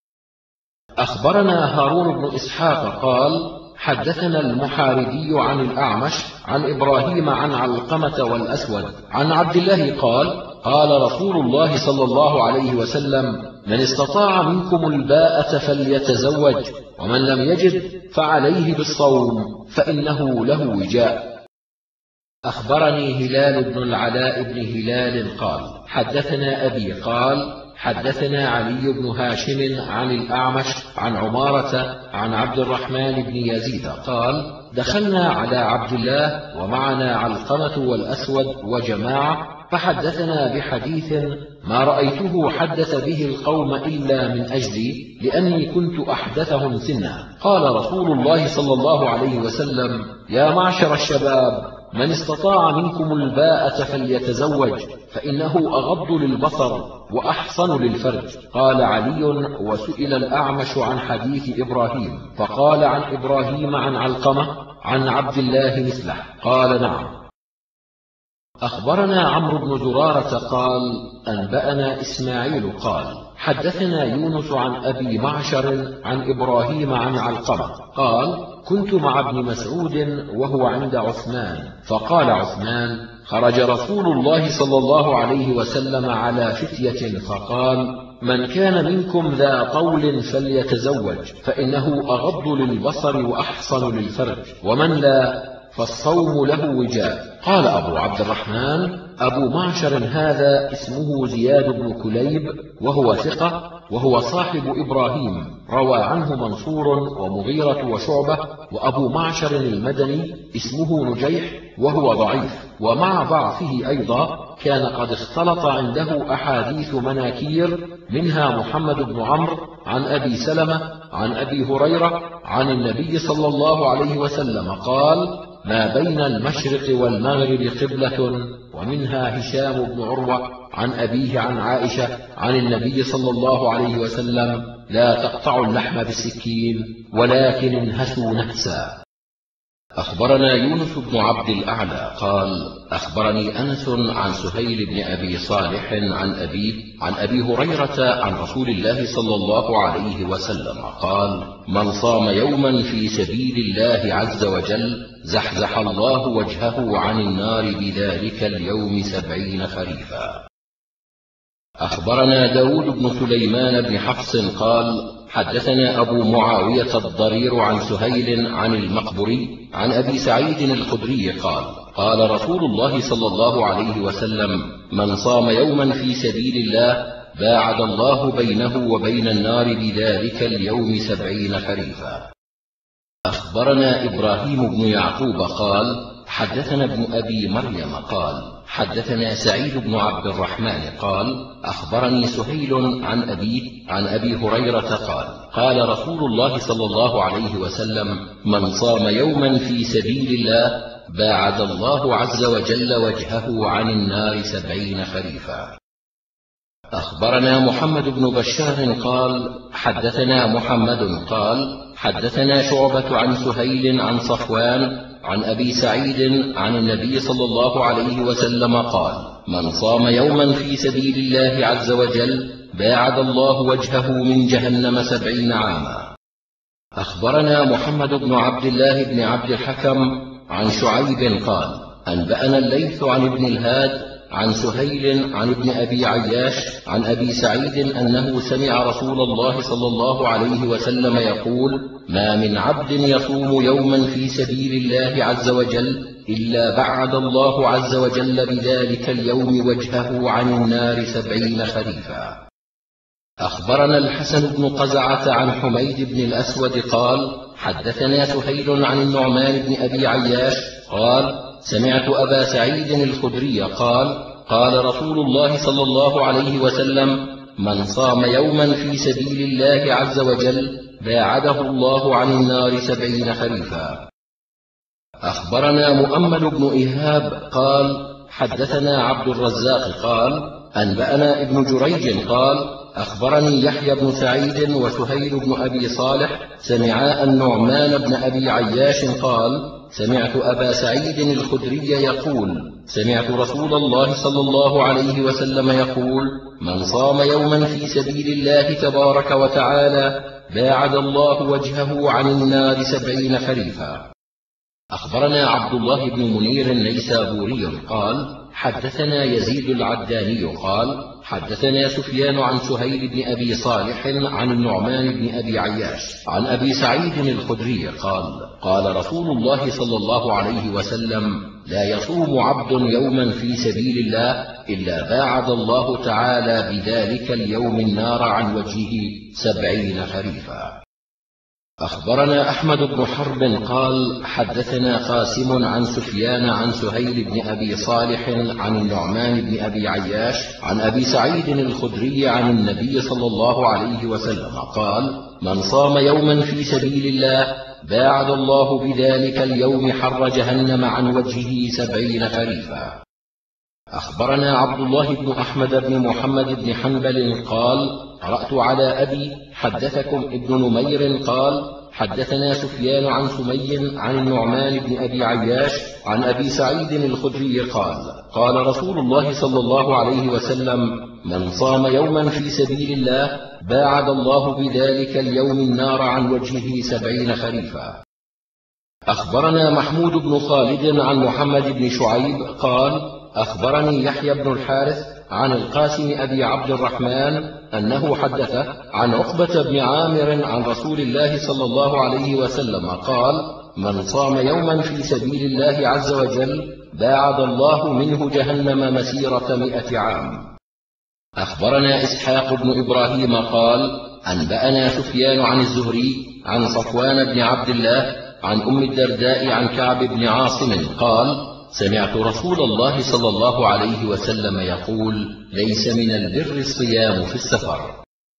أخبرنا هارون بن إسحاق قال: حدثنا المحاربي عن الأعمش عن إبراهيم عن علقمة والأسود عن عبد الله قال: قال رسول الله صلى الله عليه وسلم: من استطاع منكم الباءة فليتزوج، ومن لم يجد فعليه بالصوم، فإنه له وجاء. أخبرني هلال بن العلاء بن هلال قال: حدثنا أبي قال: حدثنا علي بن هاشم عن الأعمش عن عمارة عن عبد الرحمن بن يزيد قال: دخلنا على عبد الله ومعنا علقمة والأسود وجماعة، فحدثنا بحديث ما رأيته حدث به القوم إلا من أجلي، لأني كنت أحدثهم سنا. قال رسول الله صلى الله عليه وسلم: يا معشر الشباب، من استطاع منكم الباءة فليتزوج، فإنه أغض للبصر وأحصن للفرج. قال علي: وسئل الأعمش عن حديث إبراهيم فقال عن إبراهيم عن علقمة عن عبد الله مثله. قال: نعم. أخبرنا عمرو بن زرارة قال: أنبأنا إسماعيل قال: حدثنا يونس عن أبي معشر عن إبراهيم عن علقمة قال: كنت مع ابن مسعود وهو عند عثمان، فقال عثمان: خرج رسول الله صلى الله عليه وسلم على فتية فقال: من كان منكم ذا قول فليتزوج، فإنه أغض للبصر وأحصن للفرج، ومن لا فالصوم له وجاء. قال أبو عبد الرحمن: أبو معشر هذا اسمه زياد بن كليب، وهو ثقة، وهو صاحب إبراهيم، روى عنه منصور ومغيرة وشعبة. وأبو معشر المدني اسمه نجيح، وهو ضعيف، ومع ضعفه أيضا كان قد اختلط عنده أحاديث مناكير، منها محمد بن عمرو عن أبي سلمة عن أبي هريرة عن النبي صلى الله عليه وسلم قال: ما بين المشرق والمغرب قبلة. ومنها هشام بن عروة عن أبيه عن عائشة عن النبي صلى الله عليه وسلم: لا تقطعوا اللحم بالسكين، ولكن انهسوا نهسا. أخبرنا يونس بن عبد الأعلى قال: أخبرني أنس عن سهيل بن أبي صالح عن أبيه عن أبي هريرة عن رسول الله صلى الله عليه وسلم قال: من صام يوما في سبيل الله عز وجل زحزح الله وجهه عن النار بذلك اليوم 70 خريفا. أخبرنا داود بن سليمان بن حفص قال حدثنا أبو معاوية الضرير عن سهيل عن المقبري عن أبي سعيد الخدري قال قال رسول الله صلى الله عليه وسلم من صام يوما في سبيل الله باعد الله بينه وبين النار بذلك اليوم 70 خريفا. أخبرنا إبراهيم بن يعقوب قال حدثنا ابن أبي مريم قال حدثنا سعيد بن عبد الرحمن قال أخبرني سهيل عن أبيه عن أبي هريرة قال قال رسول الله صلى الله عليه وسلم من صام يوما في سبيل الله باعد الله عز وجل وجهه عن النار 70 خريفا. أخبرنا محمد بن بشار قال حدثنا محمد قال حدثنا شعبة عن سهيل عن صفوان عن أبي سعيد عن النبي صلى الله عليه وسلم قال من صام يوما في سبيل الله عز وجل باعد الله وجهه من جهنم 70 عاما. أخبرنا محمد بن عبد الله بن عبد الحكم عن شعيب قال أنبأنا الليث عن ابن الهاد عن سهيل عن ابن أبي عياش عن أبي سعيد أنه سمع رسول الله صلى الله عليه وسلم يقول ما من عبد يصوم يوما في سبيل الله عز وجل إلا بعد الله عز وجل بذلك اليوم وجهه عن النار 70 خريفا. أخبرنا الحسن بن قزعة عن حميد بن الأسود قال حدثنا سهيل عن النعمان بن أبي عياش قال سمعت أبا سعيد الخدري قال قال رسول الله صلى الله عليه وسلم من صام يوما في سبيل الله عز وجل باعده الله عن النار 70 خريفا. أخبرنا مؤمل بن إيهاب قال حدثنا عبد الرزاق قال أنبأنا ابن جريج قال أخبرني يحيى بن سعيد وسهيل بن أبي صالح سمعا النعمان بن أبي عياش قال سمعت أبا سعيد الخدري يقول سمعت رسول الله صلى الله عليه وسلم يقول من صام يوما في سبيل الله تبارك وتعالى باعد الله وجهه عن النار 70 خريفا. أخبرنا عبد الله بن منير النيسابوري قال حدثنا يزيد العداني قال حدثنا سفيان عن سهيل بن أبي صالح عن النعمان بن أبي عياش عن أبي سعيد الخدري قال قال رسول الله صلى الله عليه وسلم لا يصوم عبد يوما في سبيل الله إلا باعد الله تعالى بذلك اليوم النار عن وجهه 70 خريفا. أخبرنا أحمد بن حرب قال حدثنا قاسم عن سفيان عن سهيل بن أبي صالح عن النعمان بن أبي عياش عن أبي سعيد الخدري عن النبي صلى الله عليه وسلم قال من صام يوما في سبيل الله باعد الله بذلك اليوم حر جهنم عن وجهه 70 خريفا. أخبرنا عبد الله بن أحمد بن محمد بن حنبل قال قرأت على أبي حدثكم ابن نمير قال حدثنا سفيان عن سمي عن النعمان بن أبي عياش عن أبي سعيد الخدري قال قال رسول الله صلى الله عليه وسلم من صام يوما في سبيل الله باعد الله بذلك اليوم النار عن وجهه 70 خريفا. أخبرنا محمود بن خالد عن محمد بن شعيب قال أخبرني يحيى بن الحارث عن القاسم أبي عبد الرحمن أنه حدث عن عقبة بن عامر عن رسول الله صلى الله عليه وسلم قال من صام يوما في سبيل الله عز وجل باعد الله منه جهنم مسيرة 100 عام. أخبرنا إسحاق بن إبراهيم قال أنبأنا سفيان عن الزهري عن صفوان بن عبد الله عن أم الدرداء عن كعب بن عاصم قال سمعت رسول الله صلى الله عليه وسلم يقول ليس من البر الصيام في السفر.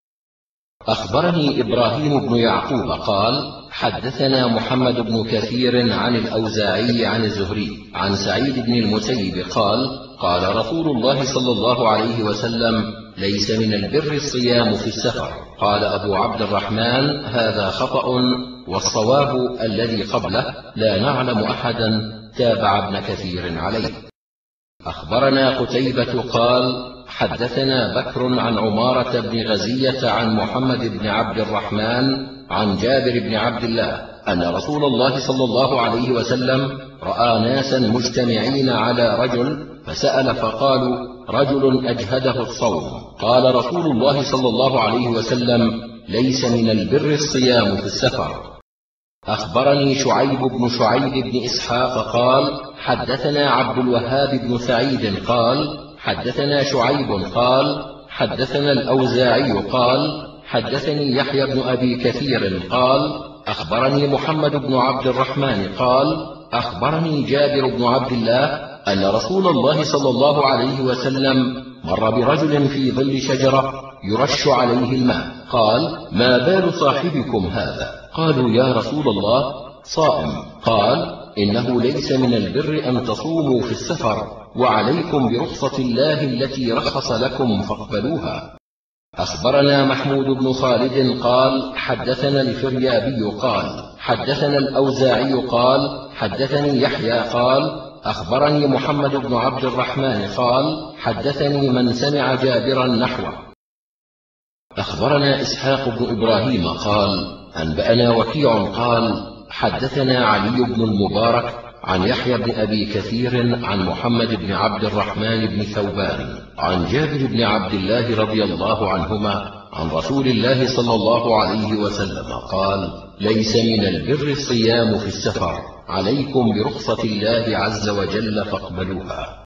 أخبرني إبراهيم بن يعقوب قال حدثنا محمد بن كثير عن الأوزاعي عن الزهري عن سعيد بن المسيب قال قال رسول الله صلى الله عليه وسلم ليس من البر الصيام في السفر. قال أبو عبد الرحمن هذا خطأ والصواب الذي قبله لا نعلم أحدا تابع ابن كثير عليه. أخبرنا قتيبة قال حدثنا بكر عن عمارة بن غزية عن محمد بن عبد الرحمن عن جابر بن عبد الله أن رسول الله صلى الله عليه وسلم رأى ناسا مجتمعين على رجل فسأل فقالوا: رجل أجهده الصوم. قال رسول الله صلى الله عليه وسلم: ليس من البر الصيام في السفر. أخبرني شعيب بن شعيب بن إسحاق قال: حدثنا عبد الوهاب بن سعيد قال: حدثنا شعيب قال: حدثنا الأوزاعي قال: حدثني يحيى بن أبي كثير قال: أخبرني محمد بن عبد الرحمن قال: أخبرني جابر بن عبد الله أن رسول الله صلى الله عليه وسلم مر برجل في ظل شجرة يرش عليه الماء، قال: ما بال صاحبكم هذا؟ قالوا: يا رسول الله، صائم. قال: إنه ليس من البر أن تصوموا في السفر، وعليكم برخصة الله التي رخص لكم فاقبلوها. أخبرنا محمود بن خالد قال: حدثنا الفريابي قال: حدثنا الأوزاعي قال: حدثني يحيى قال: أخبرني محمد بن عبد الرحمن قال: حدثني من سمع جابرا نحوه. أخبرنا إسحاق بن إبراهيم قال: أنبأنا وكيع قال: حدثنا علي بن المبارك عن يحيى بن أبي كثير عن محمد بن عبد الرحمن بن ثوبان عن جابر بن عبد الله رضي الله عنهما عن رسول الله صلى الله عليه وسلم قال: ليس من البر الصيام في السفر، عليكم برخصة الله عز وجل فاقبلوها.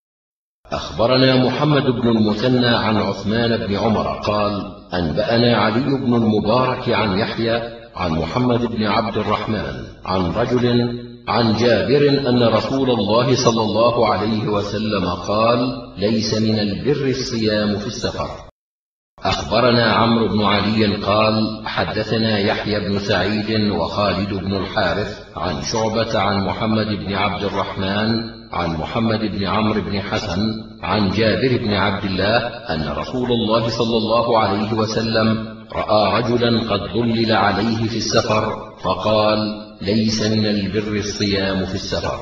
أخبرنا محمد بن المثنى عن عثمان بن عمر قال: أنبأنا علي بن المبارك عن يحيى عن محمد بن عبد الرحمن عن رجل عن جابر أن رسول الله صلى الله عليه وسلم قال: ليس من البر الصيام في السفر. أخبرنا عمرو بن علي قال: حدثنا يحيى بن سعيد وخالد بن الحارث عن شعبة عن محمد بن عبد الرحمن عن محمد بن عمرو بن حسن عن جابر بن عبد الله أن رسول الله صلى الله عليه وسلم رأى رجلا قد ظلل عليه في السفر فقال: ليس من البر الصيام في السفر.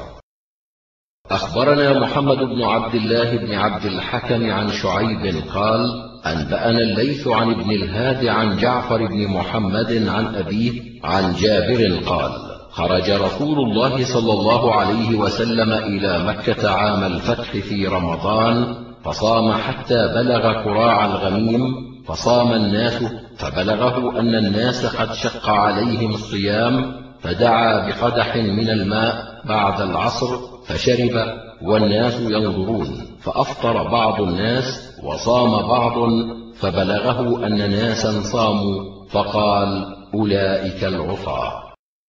أخبرنا محمد بن عبد الله بن عبد الحكم عن شعيب قال: أنبأنا الليث عن ابن الهاد عن جعفر بن محمد عن أبيه عن جابر قال: خرج رسول الله صلى الله عليه وسلم إلى مكة عام الفتح في رمضان، فصام حتى بلغ قراع الغميم، فصام الناس، فبلغه أن الناس قد شق عليهم الصيام، فدعا بقدح من الماء بعد العصر فشرب والناس ينظرون، فأفطر بعض الناس وصام بعض، فبلغه أن ناسا صاموا، فقال: أولئك العصاة.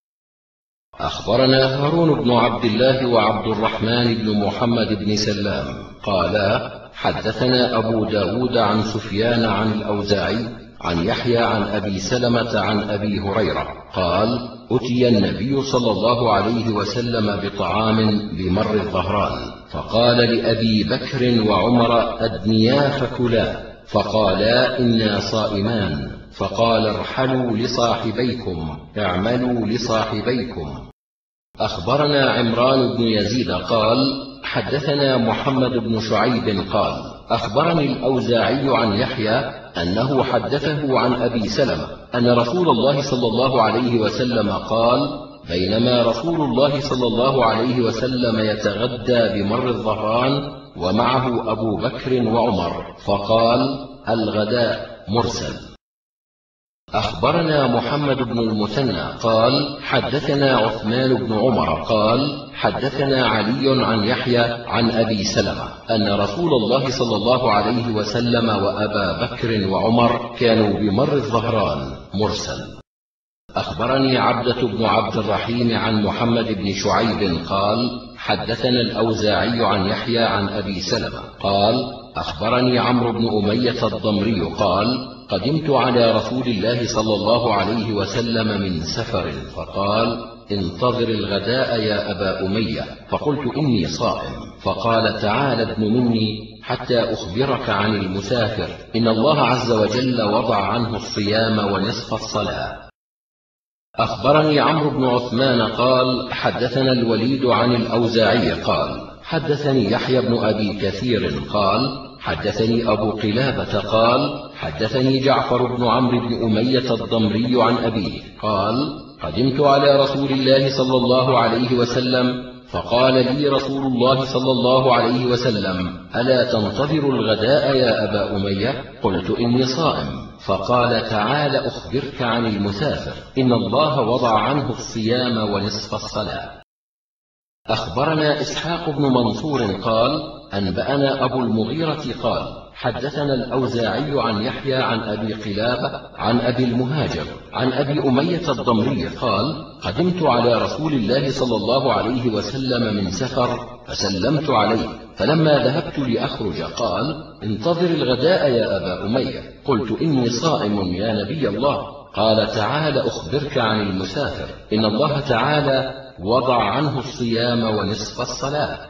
أخبرنا هارون بن عبد الله وعبد الرحمن بن محمد بن سلام قالا: حدثنا أبو داود عن سفيان عن الأوزاعي عن يحيى عن أبي سلمة عن أبي هريرة قال: أتي النبي صلى الله عليه وسلم بطعام بمر الظهران، فقال لأبي بكر وعمر: أدنيا فكلا، فقالا: إنا صائمان، فقال: ارحلوا لصاحبيكم، اعملوا لصاحبيكم. أخبرنا عمران بن يزيد قال: حدثنا محمد بن شعيب قال: أخبرني الأوزاعي عن يحيى أنه حدثه عن أبي سلمة أن رسول الله صلى الله عليه وسلم قال: بينما رسول الله صلى الله عليه وسلم يتغدى بمر الظهران ومعه أبو بكر وعمر، فقال: الغداء مرسل. أخبرنا محمد بن المثنى قال: حدثنا عثمان بن عمر قال: حدثنا علي عن يحيى عن أبي سلمة أن رسول الله صلى الله عليه وسلم وأبا بكر وعمر كانوا بمر الظهران مرسل. أخبرني عبدة بن عبد الرحيم عن محمد بن شعيب قال: حدثنا الأوزاعي عن يحيى عن أبي سلمة قال: أخبرني عمرو بن أمية الضمري قال: قدمت على رسول الله صلى الله عليه وسلم من سفر، فقال: انتظر الغداء يا أبا أمية، فقلت: إني صائم، فقال: تعال ادن مني حتى أخبرك عن المسافر، إن الله عز وجل وضع عنه الصيام ونصف الصلاة. أخبرني عمرو بن عثمان قال: حدثنا الوليد عن الأوزاعي قال: حدثني يحيى بن أبي كثير قال: حدثني أبو قلابة قال: حدثني جعفر بن عمرو بن أمية الضمري عن أبيه قال: قدمت على رسول الله صلى الله عليه وسلم فقال لي رسول الله صلى الله عليه وسلم: ألا تنتظر الغداء يا أبا أمية؟ قلت: إني صائم. فقال: تعال أخبرك عن المسافر، إن الله وضع عنه الصيام ونصف الصلاة. أخبرنا إسحاق بن منصور قال: أنبأنا أبو المغيرة قال: حدثنا الأوزاعي عن يحيى عن أبي قلابة عن أبي المهاجر عن أبي أمية الضمري قال: قدمت على رسول الله صلى الله عليه وسلم من سفر فسلمت عليه، فلما ذهبت لأخرج قال: انتظر الغداء يا أبا أمية. قلت: إني صائم يا نبي الله. قال: تعال أخبرك عن المسافر، إن الله تعالى وضع عنه الصيام ونصف الصلاة.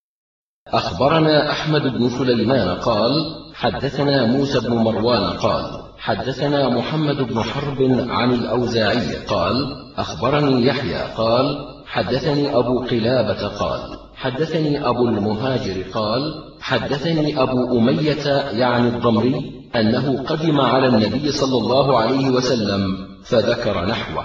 أخبرنا أحمد بن سليمان قال: حدثنا موسى بن مروان قال: حدثنا محمد بن حرب عن الأوزاعي قال: أخبرني يحيى قال: حدثني أبو قلابة قال: حدثني أبو المهاجر قال: حدثني أبو أمية يعني الضمري أنه قدم على النبي صلى الله عليه وسلم فذكر نحوه.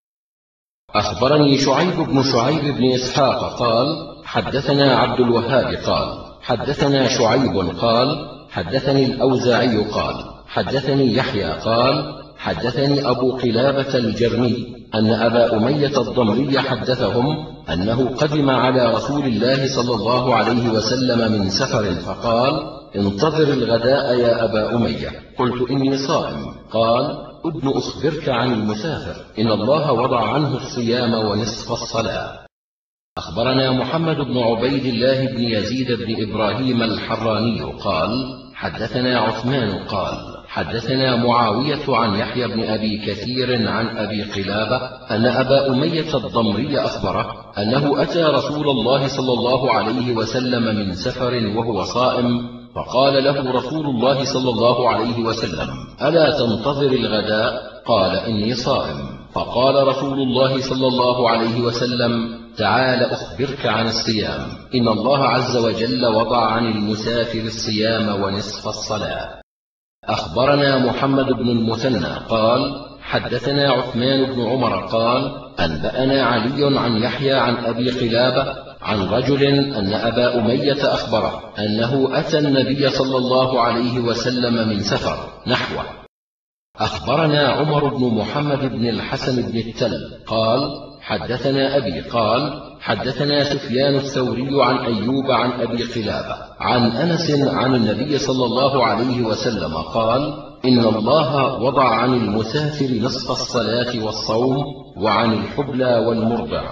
أخبرني شعيب بن شعيب بن إسحاق قال: حدثنا عبد الوهاب قال: حدثنا شعيب قال: حدثني الأوزاعي قال: حدثني يحيى قال: حدثني أبو قلابة الجرمي أن أبا أمية الضمري حدثهم أنه قدم على رسول الله صلى الله عليه وسلم من سفر فقال: انتظر الغداء يا أبا أمية. قلت: إني صائم. قال: أدن أخبرك عن المسافر، إن الله وضع عنه الصيام ونصف الصلاة. أخبرنا محمد بن عبيد الله بن يزيد بن إبراهيم الحراني قال: حدثنا عثمان قال: حدثنا معاوية عن يحيى بن أبي كثير عن أبي قلابة أن أبا أمية الضمري أخبره أنه أتى رسول الله صلى الله عليه وسلم من سفر وهو صائم، فقال له رسول الله صلى الله عليه وسلم: ألا تنتظر الغداء؟ قال: إني صائم. فقال رسول الله صلى الله عليه وسلم: تعال أخبرك عن الصيام، إن الله عز وجل وضع عن المسافر الصيام ونصف الصلاة. أخبرنا محمد بن المثنى قال: حدثنا عثمان بن عمر قال: أنبأنا علي عن يحيى عن أبي قلابة عن رجل أن أبا أمية أخبره أنه أتى النبي صلى الله عليه وسلم من سفر نحوه. أخبرنا عمر بن محمد بن الحسن بن التل قال: حدثنا أبي قال: حدثنا سفيان الثوري عن أيوب عن أبي قلابة عن أنس عن النبي صلى الله عليه وسلم قال: إن الله وضع عن المسافر نصف الصلاة والصوم وعن الحبلى والمرضع.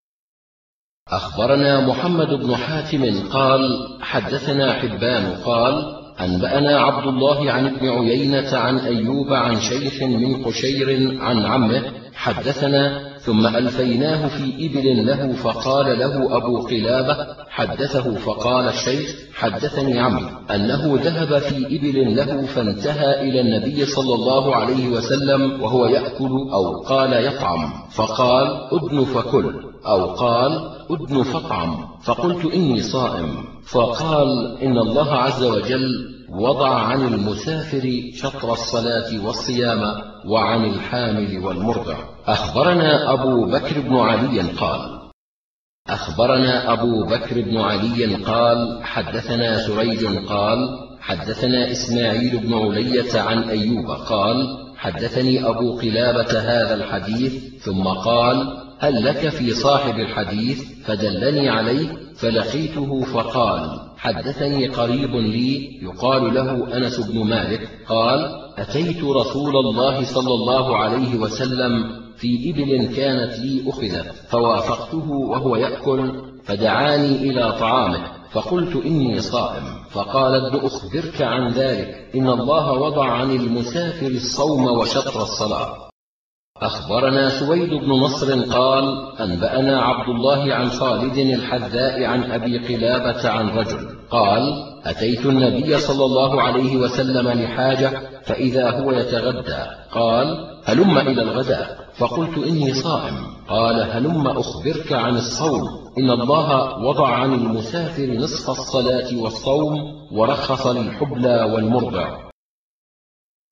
أخبرنا محمد بن حاتم قال: حدثنا حبان قال: أنبأنا عبد الله عن ابن عيينة عن أيوب عن شيخ من قشير عن عمه حدثنا، ثم ألفيناه في إبل له، فقال له أبو قلابة: حدثه. فقال الشيخ: حدثني عمي أنه ذهب في إبل له فانتهى إلى النبي صلى الله عليه وسلم وهو يأكل أو قال يطعم، فقال: أدن فكل، أو قال: أدن فاطعم. فقلت: إني صائم. فقال: إن الله عز وجل وضع عن المسافر شطر الصلاة والصيام وعن الحامل والمرضع. أخبرنا أبو بكر بن علي قال: أخبرنا أبو بكر بن علي قال: حدثنا سريج قال: حدثنا إسماعيل بن علية عن أيوب قال: حدثني أبو قلابة هذا الحديث، ثم قال: هل لك في صاحب الحديث؟ فدلني عليه فلقيته فقال: حدثني قريب لي يقال له أنس بن مالك قال: أتيت رسول الله صلى الله عليه وسلم في إبل كانت لي أخذت، فوافقته وهو يأكل، فدعاني إلى طعامه، فقلت: إني صائم. فقال: ابن أخبرك عن ذلك، إن الله وضع عن المسافر الصوم وشطر الصلاة. أخبرنا سويد بن نصر قال: أنبأنا عبد الله عن خالد الحذاء عن أبي قلابة عن رجل قال: أتيت النبي صلى الله عليه وسلم لحاجة فإذا هو يتغدى، قال: هلم إلى الغداء. فقلت: إني صائم. قال: هلم أخبرك عن الصوم، إن الله وضع عن المسافر نصف الصلاة والصوم ورخص للحبلى والمرضع.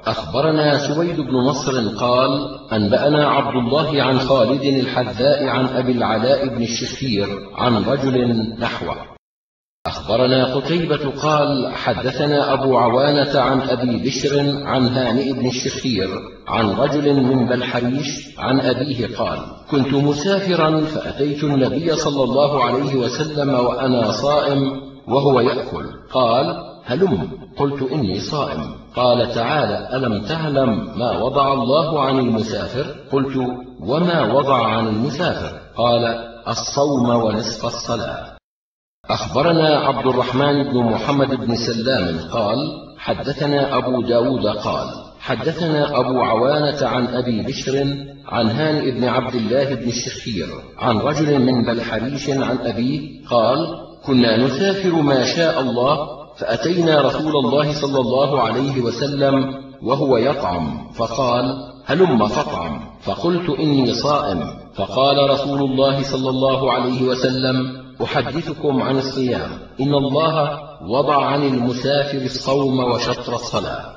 أخبرنا سويد بن نصر قال أنبأنا عبد الله عن خالد الحذاء عن أبي العلاء بن الشخير عن رجل نحوه. أخبرنا قتيبة قال حدثنا أبو عوانة عن أبي بشر عن هانئ بن الشخير عن رجل من بلحريش عن أبيه قال كنت مسافرا فأتيت النبي صلى الله عليه وسلم وأنا صائم وهو يأكل، قال هلم، قلت إني صائم، قال تعالى ألم تعلم ما وضع الله عن المسافر؟ قلت وما وضع عن المسافر؟ قال الصوم ونصف الصلاة. أخبرنا عبد الرحمن بن محمد بن سلام قال حدثنا أبو داود قال حدثنا أبو عوانة عن أبي بشر عن هانئ بن عبد الله بن الشخير عن رجل من بلحريش عن أبيه قال كنا نسافر ما شاء الله فأتينا رسول الله صلى الله عليه وسلم وهو يطعم فقال هلم فاطعم، فقلت إني صائم، فقال رسول الله صلى الله عليه وسلم أحدثكم عن الصيام، إن الله وضع عن المسافر الصوم وشطر الصلاة.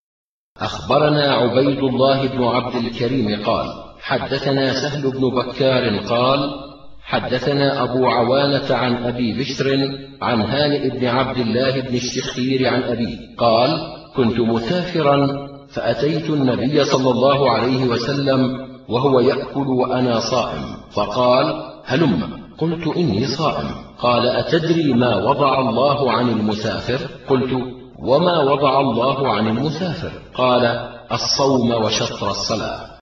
أخبرنا عبيد الله بن عبد الكريم قال حدثنا سهل بن بكار قال حدثنا أبو عوانة عن أبي بشر عن هانئ بن عبد الله بن الشخير عن أبيه قال كنت مسافرا فأتيت النبي صلى الله عليه وسلم وهو يأكل وأنا صائم، فقال هلم، قلت إني صائم، قال أتدري ما وضع الله عن المسافر؟ قلت وما وضع الله عن المسافر؟ قال الصوم وشطر الصلاة.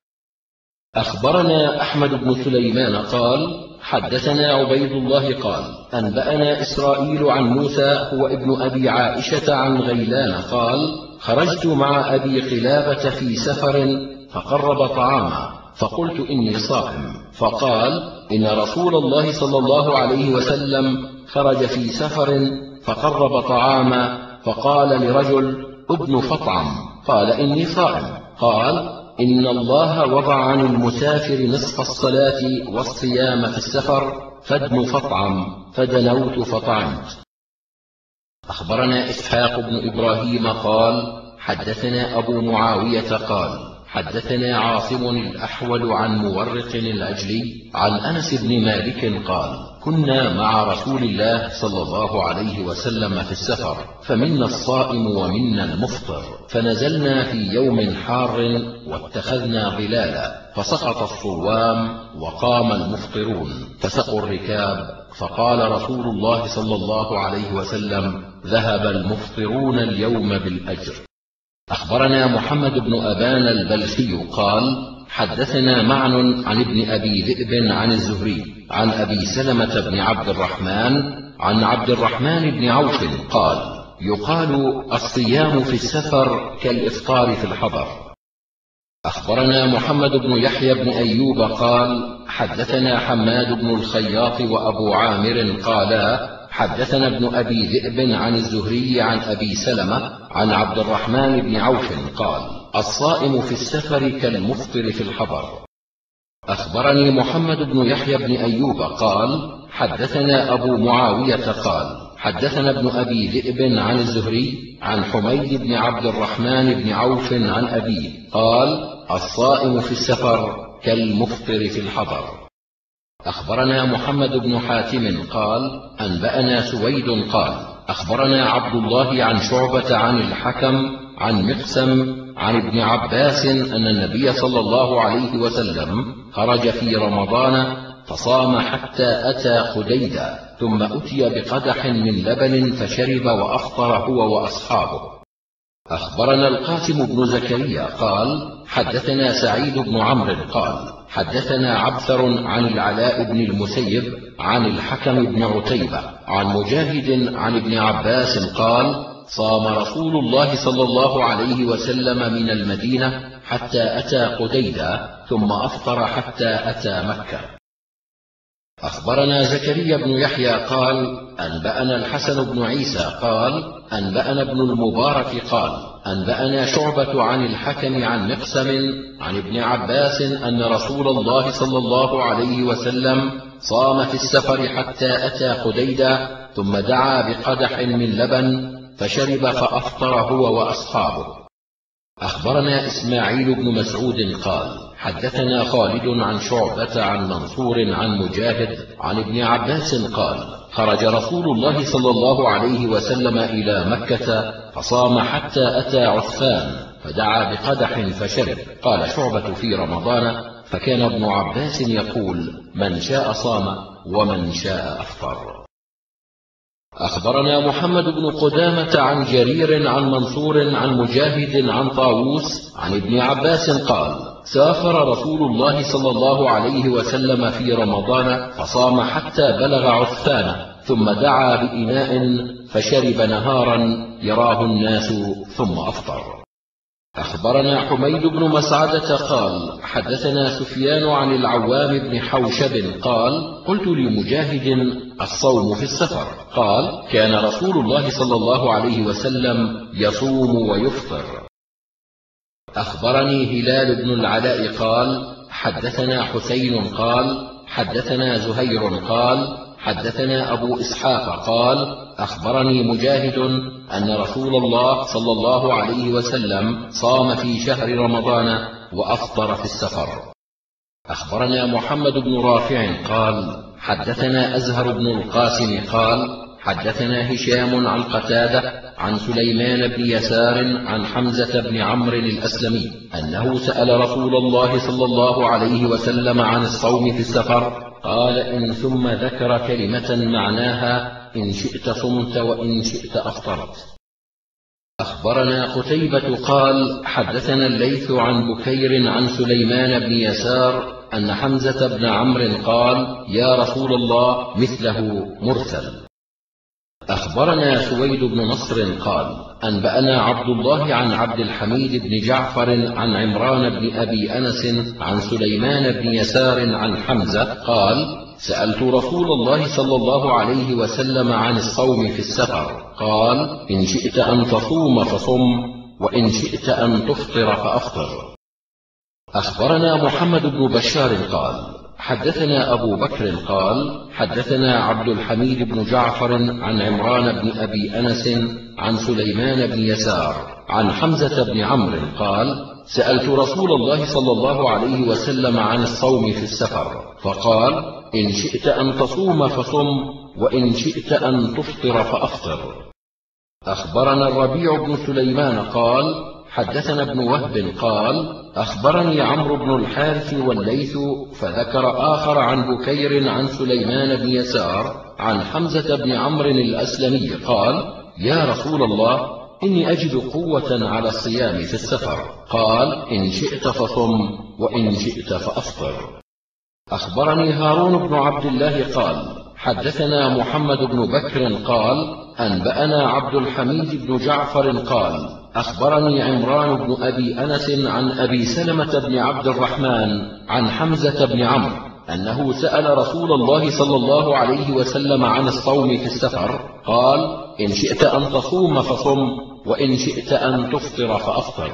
أخبرنا أحمد بن سليمان قال حدثنا عبيد الله قال أنبأنا إسرائيل عن موسى هو ابن أبي عائشة عن غيلان قال خرجت مع أبي قلابة في سفر فقرب طعاما فقلت إني صائم، فقال إن رسول الله صلى الله عليه وسلم خرج في سفر فقرب طعاما فقال لرجل ابن فطعم، قال إني صائم، قال إن الله وضع عن المسافر نصف الصلاة والصيام في السفر فادن فطعم، فدنوت فطعمت. أخبرنا إسحاق بن إبراهيم قال حدثنا أبو معاوية قال حدثنا عاصم الأحول عن مورق العجلي عن أنس بن مالك قال كنا مع رسول الله صلى الله عليه وسلم في السفر فمنا الصائم ومنا المفطر، فنزلنا في يوم حار واتخذنا ظلالا فسقط الصوام وقام المفطرون فسقوا الركاب، فقال رسول الله صلى الله عليه وسلم ذهب المفطرون اليوم بالأجر. أخبرنا محمد بن أبان البلخي قال حدثنا معن عن ابن أبي ذئب عن الزهري عن أبي سلمة بن عبد الرحمن عن عبد الرحمن بن عوف قال يقال الصيام في السفر كالإفطار في الحضر. أخبرنا محمد بن يحيى بن أيوب قال حدثنا حماد بن الخياط وأبو عامر قالا حدثنا ابن أبي ذئب عن الزهري عن أبي سلمة عن عبد الرحمن بن عوف قال الصائم في السفر كالمفطر في الحضر. أخبرني محمد بن يحيى بن أيوب قال حدثنا أبو معاوية قال حدثنا ابن أبي ذئب عن الزهري عن حميد بن عبد الرحمن بن عوف عن أبيه قال الصائم في السفر كالمفطر في الحضر. أخبرنا محمد بن حاتم قال أنبأنا سويد قال أخبرنا عبد الله عن شعبة عن الحكم عن مقسم عن ابن عباس أن النبي صلى الله عليه وسلم خرج في رمضان فصام حتى أتى قديدا ثم أتي بقدح من لبن فشرب وأفطر هو وأصحابه. أخبرنا القاسم بن زكريا قال حدثنا سعيد بن عمرو قال حدثنا عبثر عن العلاء بن المسيب عن الحكم بن عتيبة عن مجاهد عن ابن عباس قال صام رسول الله صلى الله عليه وسلم من المدينة حتى أتى قديدا ثم أفطر حتى أتى مكة. أخبرنا زكريا بن يحيى قال أنبأنا الحسن بن عيسى قال أنبأنا ابن المبارك قال أنبأنا شعبة عن الحكم عن مقسم عن ابن عباس أن رسول الله صلى الله عليه وسلم صام في السفر حتى أتى قديدا ثم دعا بقدح من لبن فشرب فأفطر هو وأصحابه. أخبرنا إسماعيل بن مسعود قال حدثنا خالد عن شعبة عن منصور عن مجاهد عن ابن عباس قال خرج رسول الله صلى الله عليه وسلم إلى مكة فصام حتى أتى عثمان فدعا بقدح فشرب. قال شعبة في رمضان فكان ابن عباس يقول من شاء صام ومن شاء أفطر. أخبرنا محمد بن قدامة عن جرير عن منصور عن مجاهد عن طاووس عن ابن عباس قال سافر رسول الله صلى الله عليه وسلم في رمضان فصام حتى بلغ عثمان ثم دعا بإناء فشرب نهارا يراه الناس ثم أفطر. أخبرنا حميد بن مسعدة قال حدثنا سفيان عن العوام بن حوشب قال قلت لمجاهد الصوم في السفر؟ قال كان رسول الله صلى الله عليه وسلم يصوم ويفطر. أخبرني هلال بن العلاء قال حدثنا حسين قال حدثنا زهير قال حدثنا أبو إسحاق قال أخبرني مجاهد أن رسول الله صلى الله عليه وسلم صام في شهر رمضان وأفطر في السفر. أخبرنا محمد بن رافع قال حدثنا أزهر بن القاسم قال حدثنا هشام عن قتادة عن سليمان بن يسار عن حمزة بن عمرو الأسلمي أنه سأل رسول الله صلى الله عليه وسلم عن الصوم في السفر قال إن ثم ذكر كلمة معناها إن شئت صمت وإن شئت أفطرت. أخبرنا قتيبة قال حدثنا الليث عن بكير عن سليمان بن يسار أن حمزة بن عمرو قال يا رسول الله مثله مرسل. أخبرنا سويد بن نصر قال أنبأنا عبد الله عن عبد الحميد بن جعفر عن عمران بن أبي أنس عن سليمان بن يسار عن حمزة قال سألت رسول الله صلى الله عليه وسلم عن الصوم في السفر قال إن شئت أن تصوم فصم وإن شئت أن تفطر فأفطر. أخبرنا محمد بن بشار قال حدثنا أبو بكر قال حدثنا عبد الحميد بن جعفر عن عمران بن أبي أنس عن سليمان بن يسار عن حمزة بن عمرو قال سألت رسول الله صلى الله عليه وسلم عن الصوم في السفر فقال إن شئت أن تصوم فصم وإن شئت أن تفطر فأفطر. أخبرنا الربيع بن سليمان قال حدثنا ابن وهب قال أخبرني عمرو بن الحارث والليث فذكر آخر عن بكير عن سليمان بن يسار عن حمزة بن عمرو الأسلمي قال يا رسول الله إني أجد قوة على الصيام في السفر قال إن شئت فصم وإن شئت فأفطر. أخبرني هارون بن عبد الله قال حدثنا محمد بن بكر قال أنبأنا عبد الحميد بن جعفر قال أخبرني عمران بن أبي أنس عن أبي سلمة بن عبد الرحمن عن حمزة بن عمرو أنه سأل رسول الله صلى الله عليه وسلم عن الصوم في السفر قال إن شئت أن تصوم فصم وإن شئت أن تفطر فأفطر.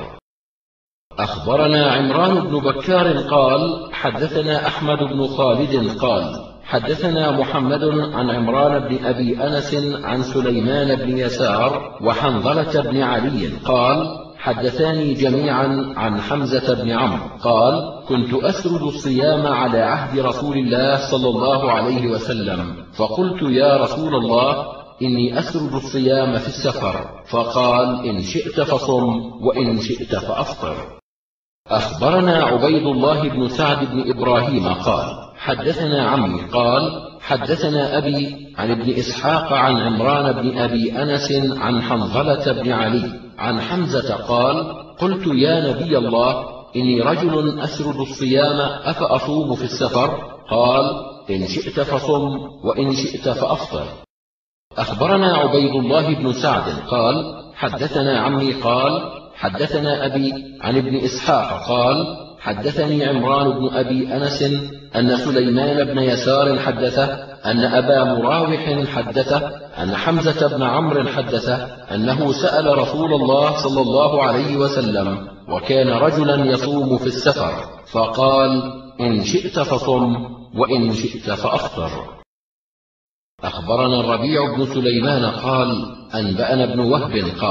أخبرنا عمران بن بكار قال حدثنا أحمد بن خالد قال حدثنا محمد عن عمران بن أبي أنس عن سليمان بن يسار وحنظلة بن علي قال حدثاني جميعا عن حمزة بن عمرو قال كنت أسرد الصيام على عهد رسول الله صلى الله عليه وسلم فقلت يا رسول الله إني أسرد الصيام في السفر فقال إن شئت فصم وإن شئت فأفطر. أخبرنا عبيد الله بن سعد بن إبراهيم قال حدثنا عمي قال حدثنا أبي عن ابن إسحاق عن عمران بن أبي أنس عن حنظلة بن علي عن حمزة قال قلت يا نبي الله إني رجل أسرد الصيام أفأصوم في السفر قال إن شئت فصم وإن شئت فأفطر. أخبرنا عبيد الله بن سعد قال حدثنا عمي قال حدثنا أبي عن ابن إسحاق قال حدثني عمران بن أبي أنس أن سليمان بن يسار حدثه أن أبا مراوح حدثه أن حمزة بن عمرو حدثه أنه سأل رسول الله صلى الله عليه وسلم وكان رجلا يصوم في السفر فقال إن شئت فصم وإن شئت فأفطر. أخبرنا الربيع بن سليمان قال أنبأنا ابن وهب قال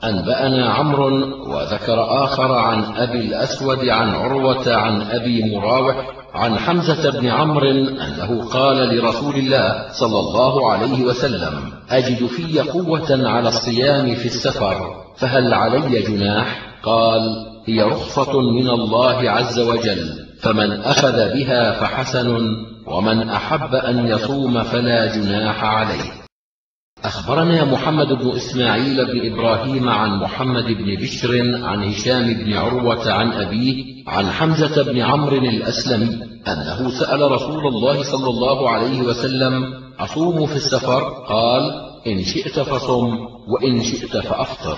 أنبأنا عمرو وذكر آخر عن أبي الأسود عن عروة عن أبي مراوح عن حمزة بن عمرو أنه قال لرسول الله صلى الله عليه وسلم: أجد في قوة على الصيام في السفر، فهل علي جناح؟ قال: هي رخصة من الله عز وجل، فمن أخذ بها فحسن، ومن أحب أن يصوم فلا جناح عليه. أخبرنا محمد بن إسماعيل بن إبراهيم عن محمد بن بشر عن هشام بن عروة عن أبيه عن حمزة بن عمرو الأسلمي أنه سأل رسول الله صلى الله عليه وسلم: أصوم في السفر؟ قال: إن شئت فصم، وإن شئت فأفطر.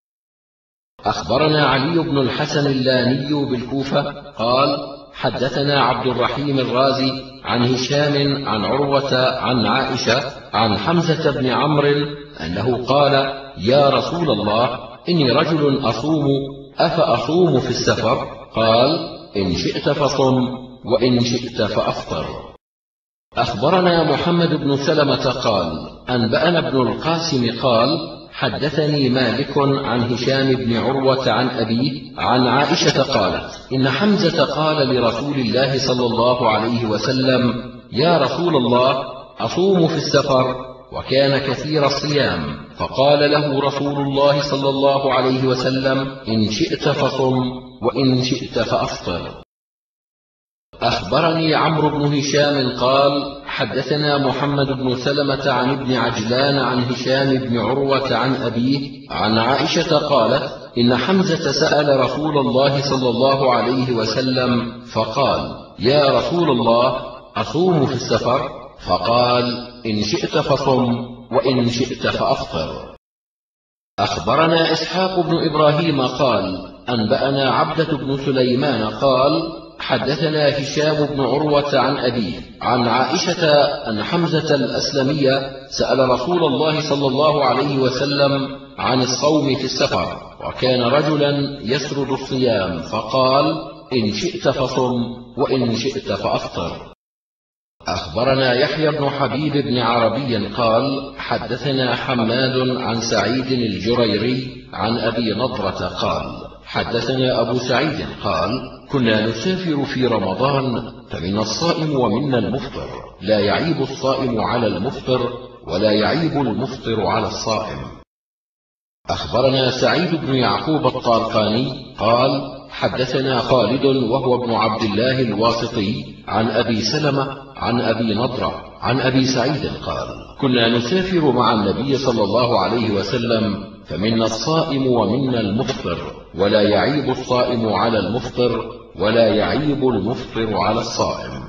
أخبرنا علي بن الحسن اللاني بالكوفة قال: حدثنا عبد الرحيم الرازي عن هشام عن عروة عن عائشة عن حمزة بن عمرو أنه قال: يا رسول الله، إني رجل أصوم، أفأصوم في السفر؟ قال: إن شئت فصم، وإن شئت فأفطر. أخبرنا محمد بن سلمة قال: أنبأنا ابن القاسم قال: حدثني مالك عن هشام بن عروة عن أبيه عن عائشة قالت: إن حمزة قال لرسول الله صلى الله عليه وسلم: يا رسول الله، أصوم في السفر، وكان كثير الصيام، فقال له رسول الله صلى الله عليه وسلم: إن شئت فصم، وإن شئت فأفطر. أخبرني عمرو بن هشام قال: حدثنا محمد بن سلمة عن ابن عجلان عن هشام بن عروة عن أبيه عن عائشة قالت: إن حمزة سأل رسول الله صلى الله عليه وسلم فقال: يا رسول الله، أصوم في السفر؟ فقال: إن شئت فصم، وإن شئت فأفطر. أخبرنا إسحاق بن إبراهيم قال: أنبأنا عبدة بن سليمان قال: حدثنا هشام بن عروة عن أبيه عن عائشة أن حمزة الأسلمية سأل رسول الله صلى الله عليه وسلم عن الصوم في السفر، وكان رجلا يسرد الصيام، فقال: إن شئت فصم، وإن شئت فأفطر. أخبرنا يحيى بن حبيب بن عربي قال: حدثنا حماد عن سعيد الجريري عن أبي نضرة قال: حدثنا أبو سعيد قال: كنا نسافر في رمضان، فمن الصائم ومنا المفطر، لا يعيب الصائم على المفطر، ولا يعيب المفطر على الصائم. أخبرنا سعيد بن يعقوب الطالقاني قال: حدثنا خالد وهو ابن عبد الله الواسطي عن أبي سلمة عن أبي نضرة عن أبي سعيد قال: كنا نسافر مع النبي صلى الله عليه وسلم، فمنا الصائم ومنا المفطر، ولا يعيب الصائم على المفطر، ولا يعيب المفطر على الصائم.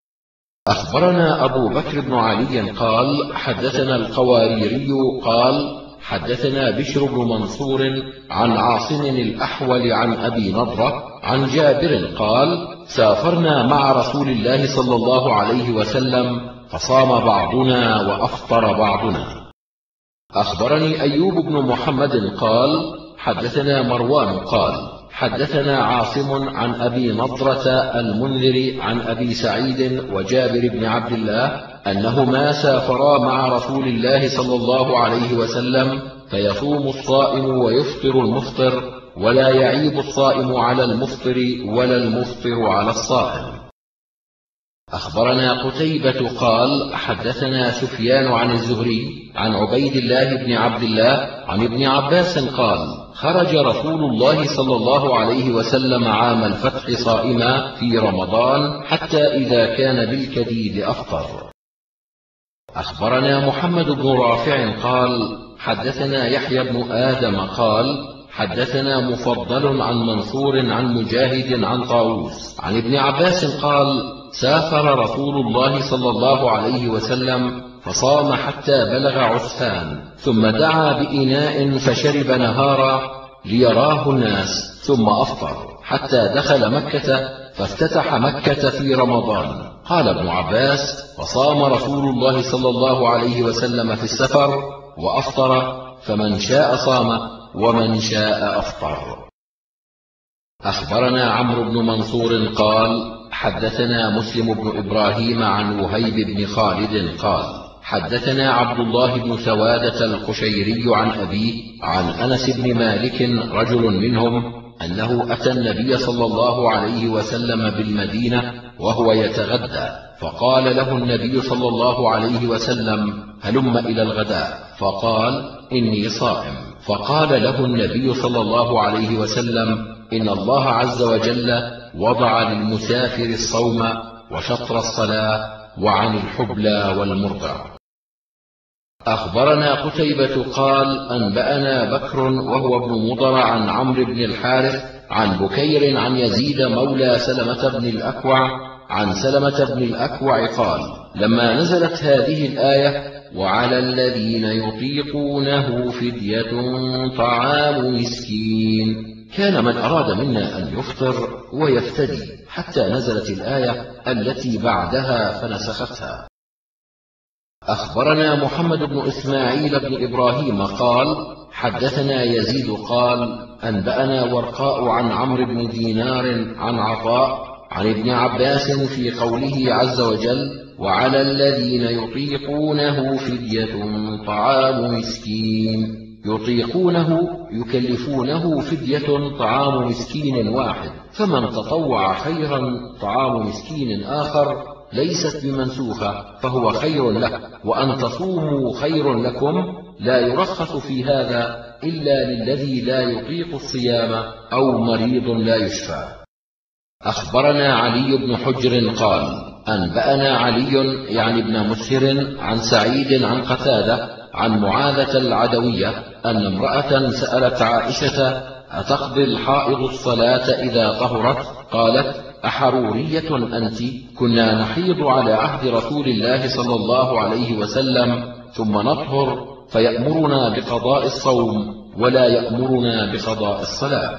أخبرنا أبو بكر بن علي قال: حدثنا القواريري قال: حدثنا بشر بن منصور عن عاصم الأحول عن أبي نضرة عن جابر قال: سافرنا مع رسول الله صلى الله عليه وسلم، فصام بعضنا وأفطر بعضنا. أخبرني أيوب بن محمد قال: حدثنا مروان قال: حدثنا عاصم عن أبي نضرة المنذر عن أبي سعيد وجابر بن عبد الله أنهما سافرا مع رسول الله صلى الله عليه وسلم، فيصوم الصائم ويفطر المفطر، ولا يعيب الصائم على المفطر، ولا المفطر على الصائم. أخبرنا قتيبة قال: حدثنا سفيان عن الزهري عن عبيد الله بن عبد الله عن ابن عباس قال: خرج رسول الله صلى الله عليه وسلم عام الفتح صائما في رمضان، حتى إذا كان بالكديد أفطر. أخبرنا محمد بن رافع قال: حدثنا يحيى بن آدم قال: حدثنا مفضل عن منصور عن مجاهد عن طاووس عن ابن عباس قال: سافر رسول الله صلى الله عليه وسلم، فصام حتى بلغ عسفان، ثم دعا بإناء فشرب نهارا ليراه الناس، ثم أفطر حتى دخل مكة، فافتتح مكة في رمضان. قال ابن عباس: فصام رسول الله صلى الله عليه وسلم في السفر وأفطر، فمن شاء صام ومن شاء أفطر. أخبرنا عمرو بن منصور قال: حدثنا مسلم بن إبراهيم عن وهيب بن خالد قال: حدثنا عبد الله بن سوادة القشيري عن أبيه عن أنس بن مالك رجل منهم أنه أتى النبي صلى الله عليه وسلم بالمدينة وهو يتغدى، فقال له النبي صلى الله عليه وسلم: هلم إلى الغداء. فقال: إني صائم. فقال له النبي صلى الله عليه وسلم: إن الله عز وجل وضع للمسافر الصوم وشطر الصلاة وعن الحبلى والمرضع. أخبرنا قتيبة قال: أنبأنا بكر وهو ابن مضر عن عمرو بن الحارث عن بكير عن يزيد مولى سلمة بن الأكوع عن سلمة بن الأكوع قال: لما نزلت هذه الآية: وعلى الذين يطيقونه فدية طعام مسكين، كان من أراد منا أن يفطر ويفتدي حتى نزلت الآية التي بعدها فنسختها. أخبرنا محمد بن إسماعيل بن إبراهيم قال: حدثنا يزيد قال: أنبأنا ورقاء عن عمرو بن دينار عن عطاء عن ابن عباس في قوله عز وجل: وعلى الذين يطيقونه فدية طعام مسكين. يطيقونه يكلفونه فدية طعام مسكين واحد، فمن تطوع خيرا طعام مسكين آخر ليست بمنسوخة فهو خير له، وأن تصوموا خير لكم، لا يرخص في هذا إلا للذي لا يطيق الصيام أو مريض لا يشفى. أخبرنا علي بن حجر قال: أنبأنا علي يعني ابن مسهر عن سعيد عن قتادة عن معاذة العدوية أن امرأة سألت عائشة: أتقضي الحائض الصلاة إذا طهرت؟ قالت: أحرورية أنت؟ كنا نحيض على عهد رسول الله صلى الله عليه وسلم ثم نطهر فيأمرنا بقضاء الصوم ولا يأمرنا بقضاء الصلاة.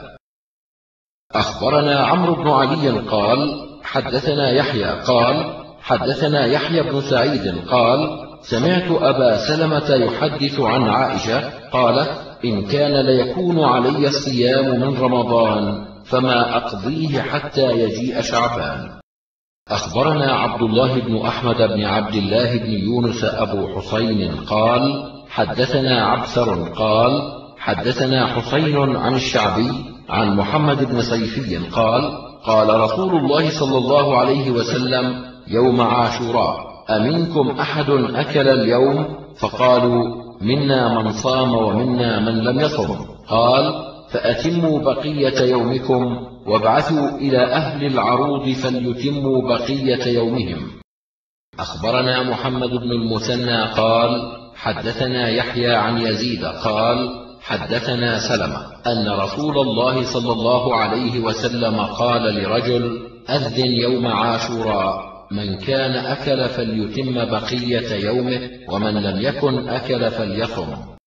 أخبرنا عمرو بن علي قال: حدثنا يحيى قال: حدثنا يحيى بن سعيد قال: سمعت أبا سلمة يحدث عن عائشة قالت: إن كان ليكون علي الصيام من رمضان فما أقضيه حتى يجيء شعبان. أخبرنا عبد الله بن أحمد بن عبد الله بن يونس أبو حسين قال: حدثنا عبثر قال: حدثنا حسين عن الشعبي عن محمد بن صيفي قال: قال رسول الله صلى الله عليه وسلم يوم عاشوراء: أمنكم أحد أكل اليوم؟ فقالوا: منا من صام ومنا من لم يصم. قال: فأتموا بقية يومكم وابعثوا إلى أهل العروض فليتموا بقية يومهم. أخبرنا محمد بن المثنى قال: حدثنا يحيى عن يزيد قال: حدثنا سلمة أن رسول الله صلى الله عليه وسلم قال لرجل: أذن يوم عاشوراء، من كان أكل فليتم بقية يومه، ومن لم يكن أكل فليصم.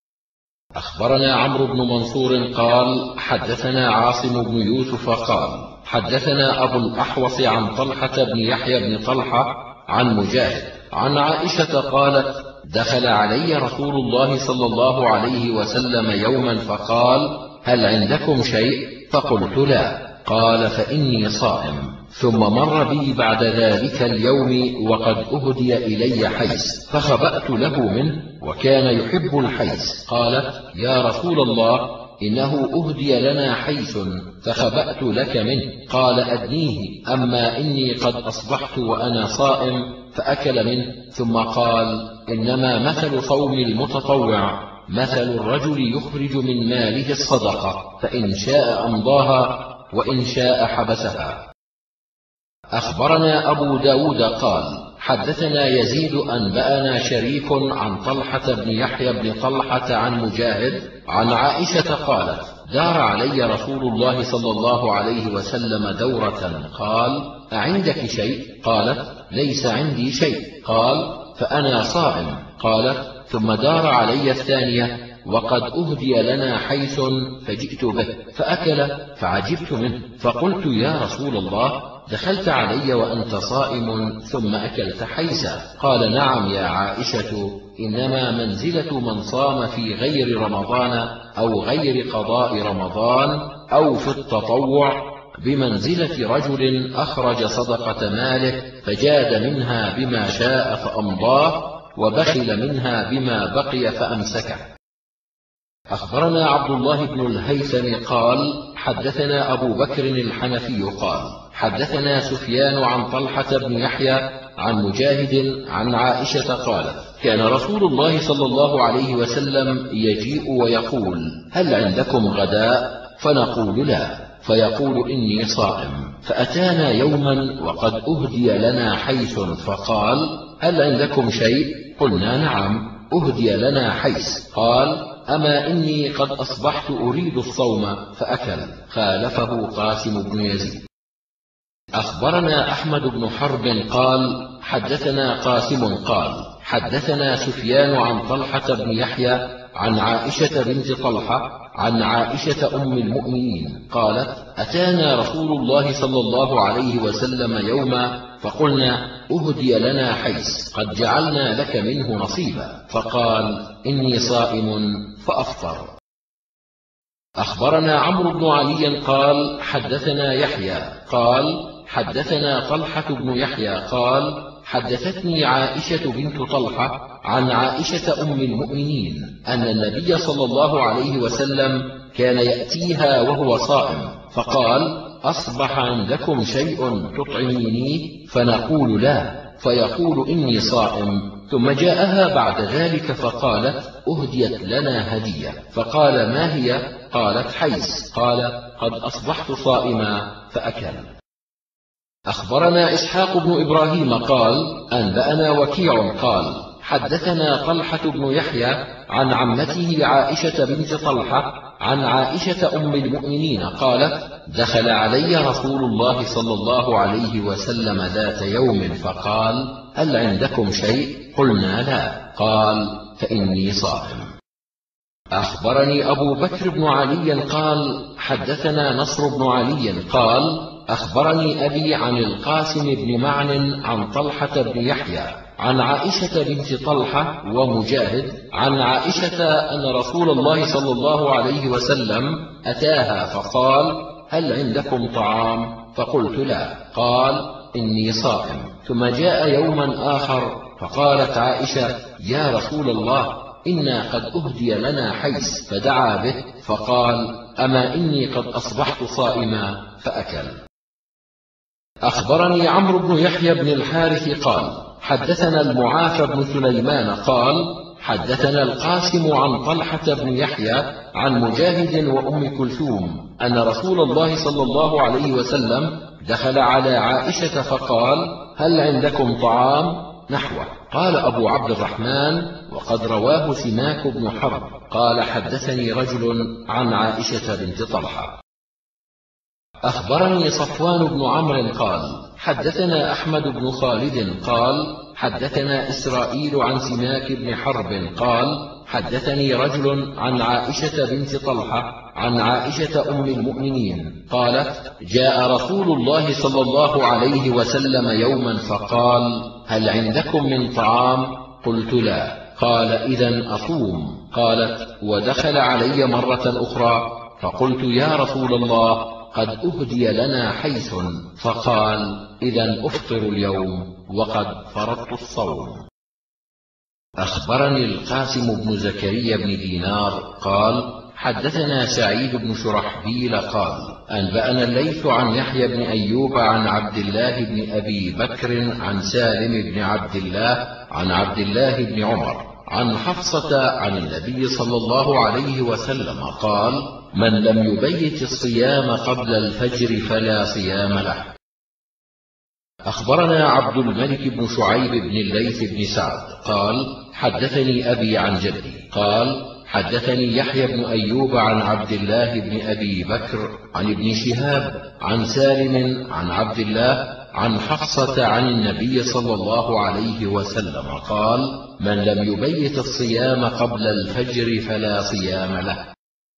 أخبرنا عمرو بن منصور قال: حدثنا عاصم بن يوسف قال: حدثنا أبو الأحوص عن طلحة بن يحيى بن طلحة عن مجاهد عن عائشة قالت: دخل علي رسول الله صلى الله عليه وسلم يوما فقال: هل عندكم شيء؟ فقلت: لا. قال: فإني صائم. ثم مر بي بعد ذلك اليوم وقد أهدي إلي حيث، فخبأت له منه، وكان يحب الحيث. قالت: يا رسول الله، إنه أهدي لنا حيث فخبأت لك منه. قال: أدنيه، أما إني قد أصبحت وأنا صائم فأكل منه. ثم قال: إنما مثل صوم المتطوع مثل الرجل يخرج من ماله الصدقة، فإن شاء أمضاها وإن شاء حبسها. أخبرنا أبو داود قال: حدثنا يزيد أنبأنا شريك عن طلحة بن يحيى بن طلحة عن مجاهد عن عائشة قالت: دار علي رسول الله صلى الله عليه وسلم دورة. قال: أعندك شيء؟ قالت: ليس عندي شيء. قال: فأنا صائم. قالت: ثم دار علي الثانية وقد أهدي لنا حيث فجئت به فأكل فعجبت منه، فقلت: يا رسول الله، دخلت علي وأنت صائم ثم أكلت حيثا؟ قال: نعم يا عائشة، إنما منزلة من صام في غير رمضان أو غير قضاء رمضان أو في التطوع بمنزلة رجل أخرج صدقة ماله فجاد منها بما شاء فأمضاه، وبخل منها بما بقي فأمسكه. أخبرنا عبد الله بن الهيثم قال حدثنا أبو بكر الحنفي قال حدثنا سفيان عن طلحة بن يحيى عن مجاهد عن عائشة قالت كان رسول الله صلى الله عليه وسلم يجيء ويقول هل عندكم غداء؟ فنقول لا، فيقول إني صائم. فأتانا يوما وقد أهدي لنا حيث فقال هل عندكم شيء؟ قلنا نعم، أهدي لنا حيث. قال أما إني قد أصبحت أريد الصوم فأكل. خالفه قاسم بن يزيد. أخبرنا أحمد بن حرب قال حدثنا قاسم قال حدثنا سفيان عن طلحة بن يحيى عن عائشة بنت طلحة عن عائشة أم المؤمنين قالت أتانا رسول الله صلى الله عليه وسلم يوما فقلنا أهدي لنا حيث قد جعلنا لك منه نصيبا، فقال إني صائم فأفطر. أخبرنا عمرو بن علي قال حدثنا يحيى قال حدثنا طلحة بن يحيى قال حدثتني عائشة بنت طلحة عن عائشة أم المؤمنين أن النبي صلى الله عليه وسلم كان يأتيها وهو صائم فقال أصبح عندكم شيء تطعمينيه؟ فنقول لا، فيقول إني صائم. ثم جاءها بعد ذلك فقالت أهديت لنا هدية، فقال ما هي؟ قالت حيث. قال قد أصبحت صائما فأكل. أخبرنا إسحاق بن إبراهيم قال أنبأنا وكيع قال حدثنا طلحة بن يحيى عن عمته عائشة بنت طلحة عن عائشة أم المؤمنين قالت دخل علي رسول الله صلى الله عليه وسلم ذات يوم فقال هل عندكم شيء؟ قلنا لا. قال فإني صائم. أخبرني أبو بكر بن علي قال حدثنا نصر بن علي قال أخبرني أبي عن القاسم بن معن عن طلحة بن يحيى عن عائشة بنت طلحة ومجاهد عن عائشة أن رسول الله صلى الله عليه وسلم أتاها فقال هل عندكم طعام؟ فقلت لا. قال إني صائم. ثم جاء يوما آخر فقالت عائشة يا رسول الله إنا قد أهدي لنا حيث، فدعا به فقال أما إني قد أصبحت صائما فأكل. أخبرني عمرو بن يحيى بن الحارث قال حدثنا المعافى بن سليمان قال حدثنا القاسم عن طلحة بن يحيى عن مجاهد وأم كلثوم أن رسول الله صلى الله عليه وسلم دخل على عائشة فقال هل عندكم طعام؟ نحوه. قال أبو عبد الرحمن وقد رواه سماك بن حرب قال حدثني رجل عن عائشة بنت طلحة. أخبرني صفوان بن عمرو قال حدثنا أحمد بن خالد قال حدثنا إسرائيل عن سماك بن حرب قال حدثني رجل عن عائشة بنت طلحة عن عائشة أم المؤمنين قالت جاء رسول الله صلى الله عليه وسلم يوما فقال هل عندكم من طعام؟ قلت لا. قال إذن أصوم. قالت ودخل علي مرة أخرى فقلت يا رسول الله قد أهدي لنا حيث، فقال إذن أفطر اليوم وقد فرضت الصوم. أخبرني القاسم بن زكريا بن دينار قال حدثنا سعيد بن شرحبيل قال أنبأنا الليث عن يحيى بن أيوب عن عبد الله بن أبي بكر عن سالم بن عبد الله عن عبد الله بن عمر عن حفصة عن النبي صلى الله عليه وسلم قال من لم يبيت الصيام قبل الفجر فلا صيام له. أخبرنا عبد الملك بن شعيب بن الليث بن سعد قال حدثني أبي عن جدي قال حدثني يحيى بن أيوب عن عبد الله بن أبي بكر عن ابن شهاب عن سالم عن عبد الله عن حفصة عن النبي صلى الله عليه وسلم قال من لم يبيت الصيام قبل الفجر فلا صيام له.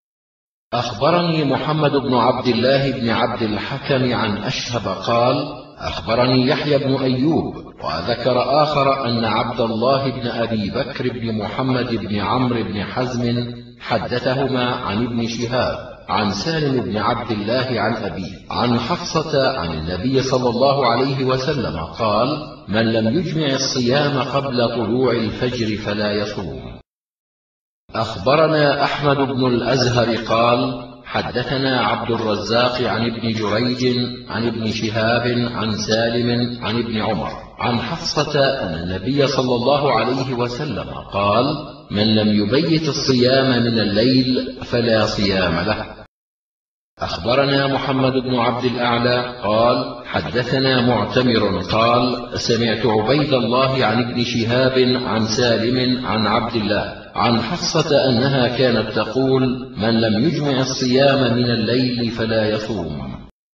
أخبرني محمد بن عبد الله بن عبد الحكم عن أشهب قال أخبرني يحيى بن أيوب وذكر آخر أن عبد الله بن أبي بكر بن محمد بن عمرو بن حزم حدثهما عن ابن شهاب عن سالم بن عبد الله عن أبيه عن حفصة عن النبي صلى الله عليه وسلم قال: من لم يجمع الصيام قبل طلوع الفجر فلا يصوم. أخبرنا أحمد بن الأزهر قال: حدثنا عبد الرزاق عن ابن جريج عن ابن شهاب عن سالم عن ابن عمر عن حفصة أن النبي صلى الله عليه وسلم قال: من لم يبيت الصيام من الليل فلا صيام له. أخبرنا محمد بن عبد الأعلى قال: حدثنا معتمر قال: سمعت عبيد الله عن ابن شهاب عن سالم عن عبد الله عن حفصة أنها كانت تقول: من لم يجمع الصيام من الليل فلا يصوم.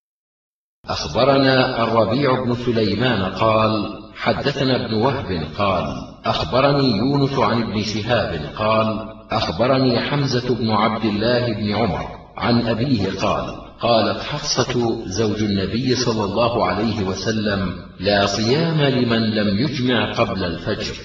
أخبرنا الربيع بن سليمان قال: حدثنا ابن وهب قال: أخبرني يونس عن ابن شهاب قال: أخبرني حمزة بن عبد الله بن عمر عن أبيه قال: قالت حفصة زوج النبي صلى الله عليه وسلم: لا صيام لمن لم يجمع قبل الفجر.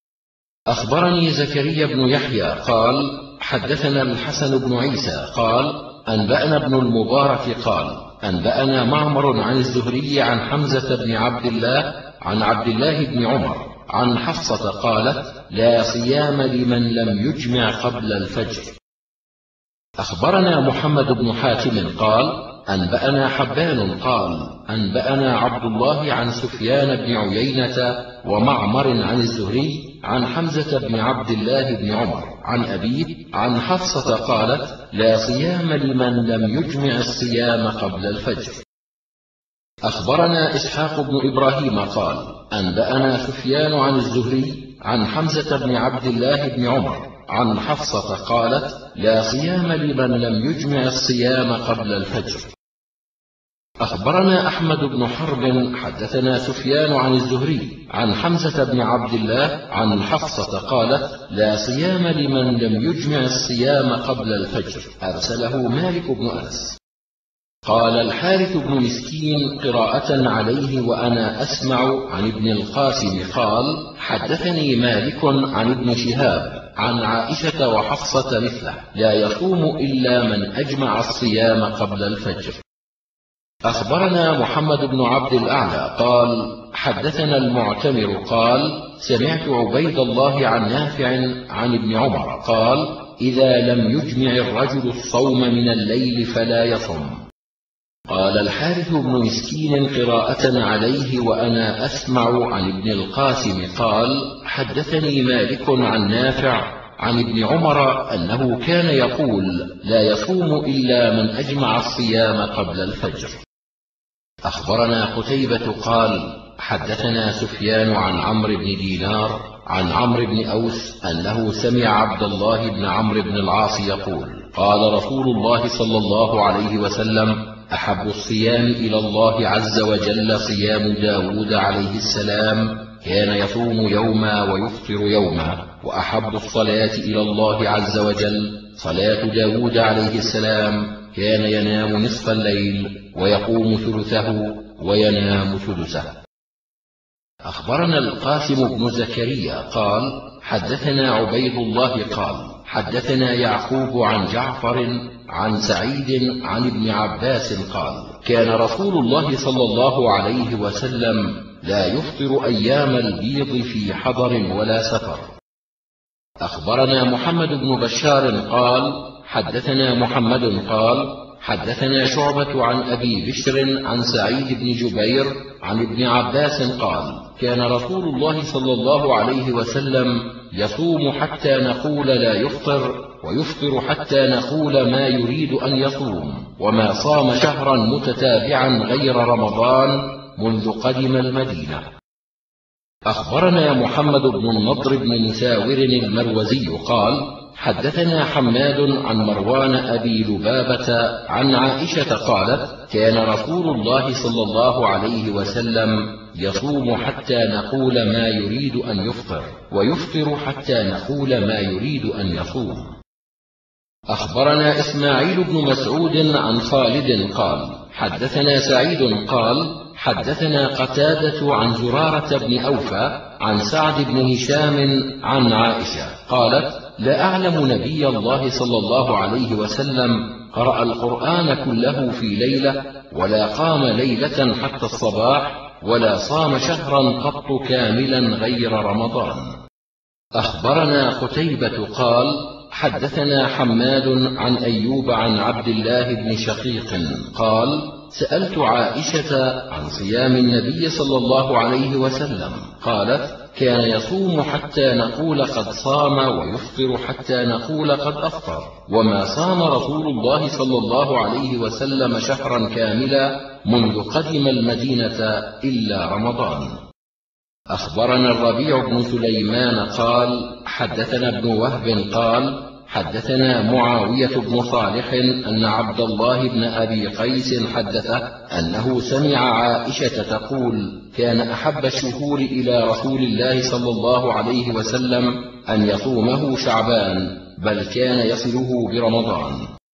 أخبرني زكريا بن يحيى قال: حدثنا الحسن بن عيسى قال: أنبأنا ابن المبارك قال: أنبأنا معمر عن الزهري عن حمزة بن عبد الله عن عبد الله بن عمر عن حفصة قالت: لا صيام لمن لم يجمع قبل الفجر. أخبرنا محمد بن حاتم قال: أنبأنا حبان قال: أنبأنا عبد الله عن سفيان بن عيينة ومعمر عن الزهري عن حمزة بن عبد الله بن عمر عن أبيه عن حفصة قالت: لا صيام لمن لم يجمع الصيام قبل الفجر. أخبرنا إسحاق بن إبراهيم قال: أنبأنا سفيان عن الزهري عن حمزة بن عبد الله بن عمر عن حفصة قالت: لا صيام لمن لم يجمع الصيام قبل الفجر. أخبرنا أحمد بن حرب حدثنا سفيان عن الزهري عن حمزة بن عبد الله عن حفصة قالت: لا صيام لمن لم يجمع الصيام قبل الفجر. أرسله مالك بن أنس. قال الحارث بن مسكين قراءة عليه وأنا أسمع عن ابن القاسم قال: حدثني مالك عن ابن شهاب عن عائشة وحفصة مثله: لا يصوم إلا من أجمع الصيام قبل الفجر. أخبرنا محمد بن عبد الأعلى قال: حدثنا المعتمر قال: سمعت عبيد الله عن نافع عن ابن عمر قال: إذا لم يجمع الرجل الصوم من الليل فلا يصم. قال الحارث بن مسكين قراءة عليه وأنا أسمع عن ابن القاسم قال: حدثني مالك عن نافع عن ابن عمر أنه كان يقول: لا يصوم إلا من أجمع الصيام قبل الفجر. أخبرنا قتيبة قال: حدثنا سفيان عن عمرو بن دينار عن عمرو بن أوس أنه سمع عبد الله بن عمرو بن العاص يقول: قال رسول الله صلى الله عليه وسلم: أحب الصيام إلى الله عز وجل صيام داود عليه السلام، كان يصوم يوما ويفطر يوما. وأحب الصلاة إلى الله عز وجل صلاة داود عليه السلام، كان ينام نصف الليل ويقوم ثلثه وينام ثلثه. أخبرنا القاسم بن زكريا قال: حدثنا عبيد الله قال: حدثنا يعقوب عن جعفر عن سعيد عن ابن عباس قال: كان رسول الله صلى الله عليه وسلم لا يفطر أيام البيض في حضر ولا سفر. أخبرنا محمد بن بشار قال: حدثنا محمد قال: حدثنا شعبة عن أبي بشر عن سعيد بن جبير عن ابن عباس قال: كان رسول الله صلى الله عليه وسلم يصوم حتى نقول لا يفطر، ويفطر حتى نقول ما يريد أن يصوم، وما صام شهرا متتابعا غير رمضان منذ قدم المدينة. أخبرنا محمد بن النضر بن مساور المروزي قال: حدثنا حماد عن مروان أبي لبابة عن عائشة قالت: كان رسول الله صلى الله عليه وسلم يصوم حتى نقول ما يريد أن يفطر، ويفطر حتى نقول ما يريد أن يصوم. أخبرنا إسماعيل بن مسعود عن خالد قال: حدثنا سعيد قال: حدثنا قتادة عن زرارة بن أوفى عن سعد بن هشام عن عائشة قالت: لا أعلم نبي الله صلى الله عليه وسلم قرأ القرآن كله في ليلة، ولا قام ليلة حتى الصباح، ولا صام شهرا قط كاملا غير رمضان. أخبرنا قتيبة قال حدثنا حماد عن أيوب عن عبد الله بن شقيق قال سألت عائشة عن صيام النبي صلى الله عليه وسلم، قالت كان يصوم حتى نقول قد صام، ويفطر حتى نقول قد أفطر، وما صام رسول الله صلى الله عليه وسلم شهرا كاملا منذ قدم المدينة إلا رمضان. أخبرنا الربيع بن سليمان قال حدثنا ابن وهب قال حدثنا معاوية بن صالح أن عبد الله بن أبي قيس حدثه أنه سمع عائشة تقول كان أحب الشهور إلى رسول الله صلى الله عليه وسلم أن يصومه شعبان، بل كان يصله برمضان.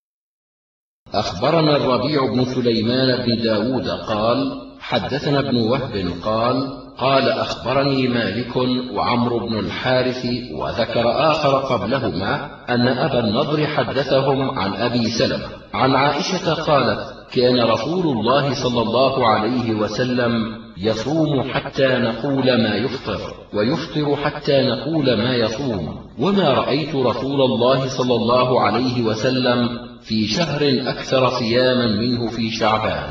أخبرنا الربيع بن سليمان بن داود قال حدثنا ابن وهب قال أخبرني مالك وعمرو بن الحارث، وذكر آخر قبلهما أن أبا النضر حدثهم عن أبي سلمة عن عائشة قالت كان رسول الله صلى الله عليه وسلم يصوم حتى نقول ما يفطر، ويفطر حتى نقول ما يصوم، وما رأيت رسول الله صلى الله عليه وسلم في شهر أكثر صياما منه في شعبان.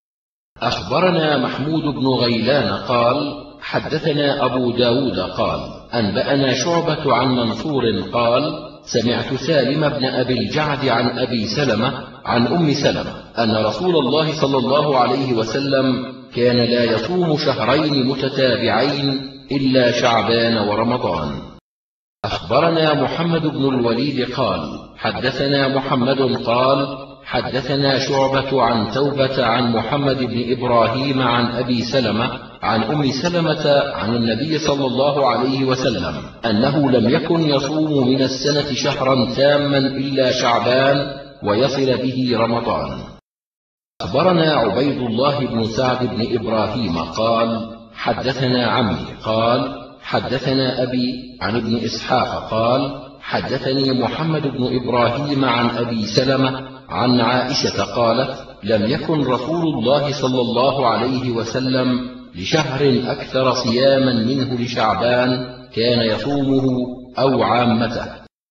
أخبرنا محمود بن غيلان قال حدثنا أبو داود قال أنبأنا شعبة عن منصور قال سمعت سالم بن أبي الجعد عن أبي سلمة عن أم سلمة أن رسول الله صلى الله عليه وسلم كان لا يصوم شهرين متتابعين إلا شعبان ورمضان. أخبرنا محمد بن الوليد قال حدثنا محمد قال حدثنا شعبة عن توبة عن محمد بن إبراهيم عن أبي سلمة عن أم سلمة عن النبي صلى الله عليه وسلم أنه لم يكن يصوم من السنة شهرا تاما إلا شعبان ويصل به رمضان. أخبرنا عبيد الله بن سعد بن إبراهيم قال حدثنا عمي قال حدثنا أبي عن ابن إسحاق قال حدثني محمد بن إبراهيم عن أبي سلمة عن عائشة قالت لم يكن رسول الله صلى الله عليه وسلم لشهر أكثر صياما منه لشعبان كان يصومه أو عامته.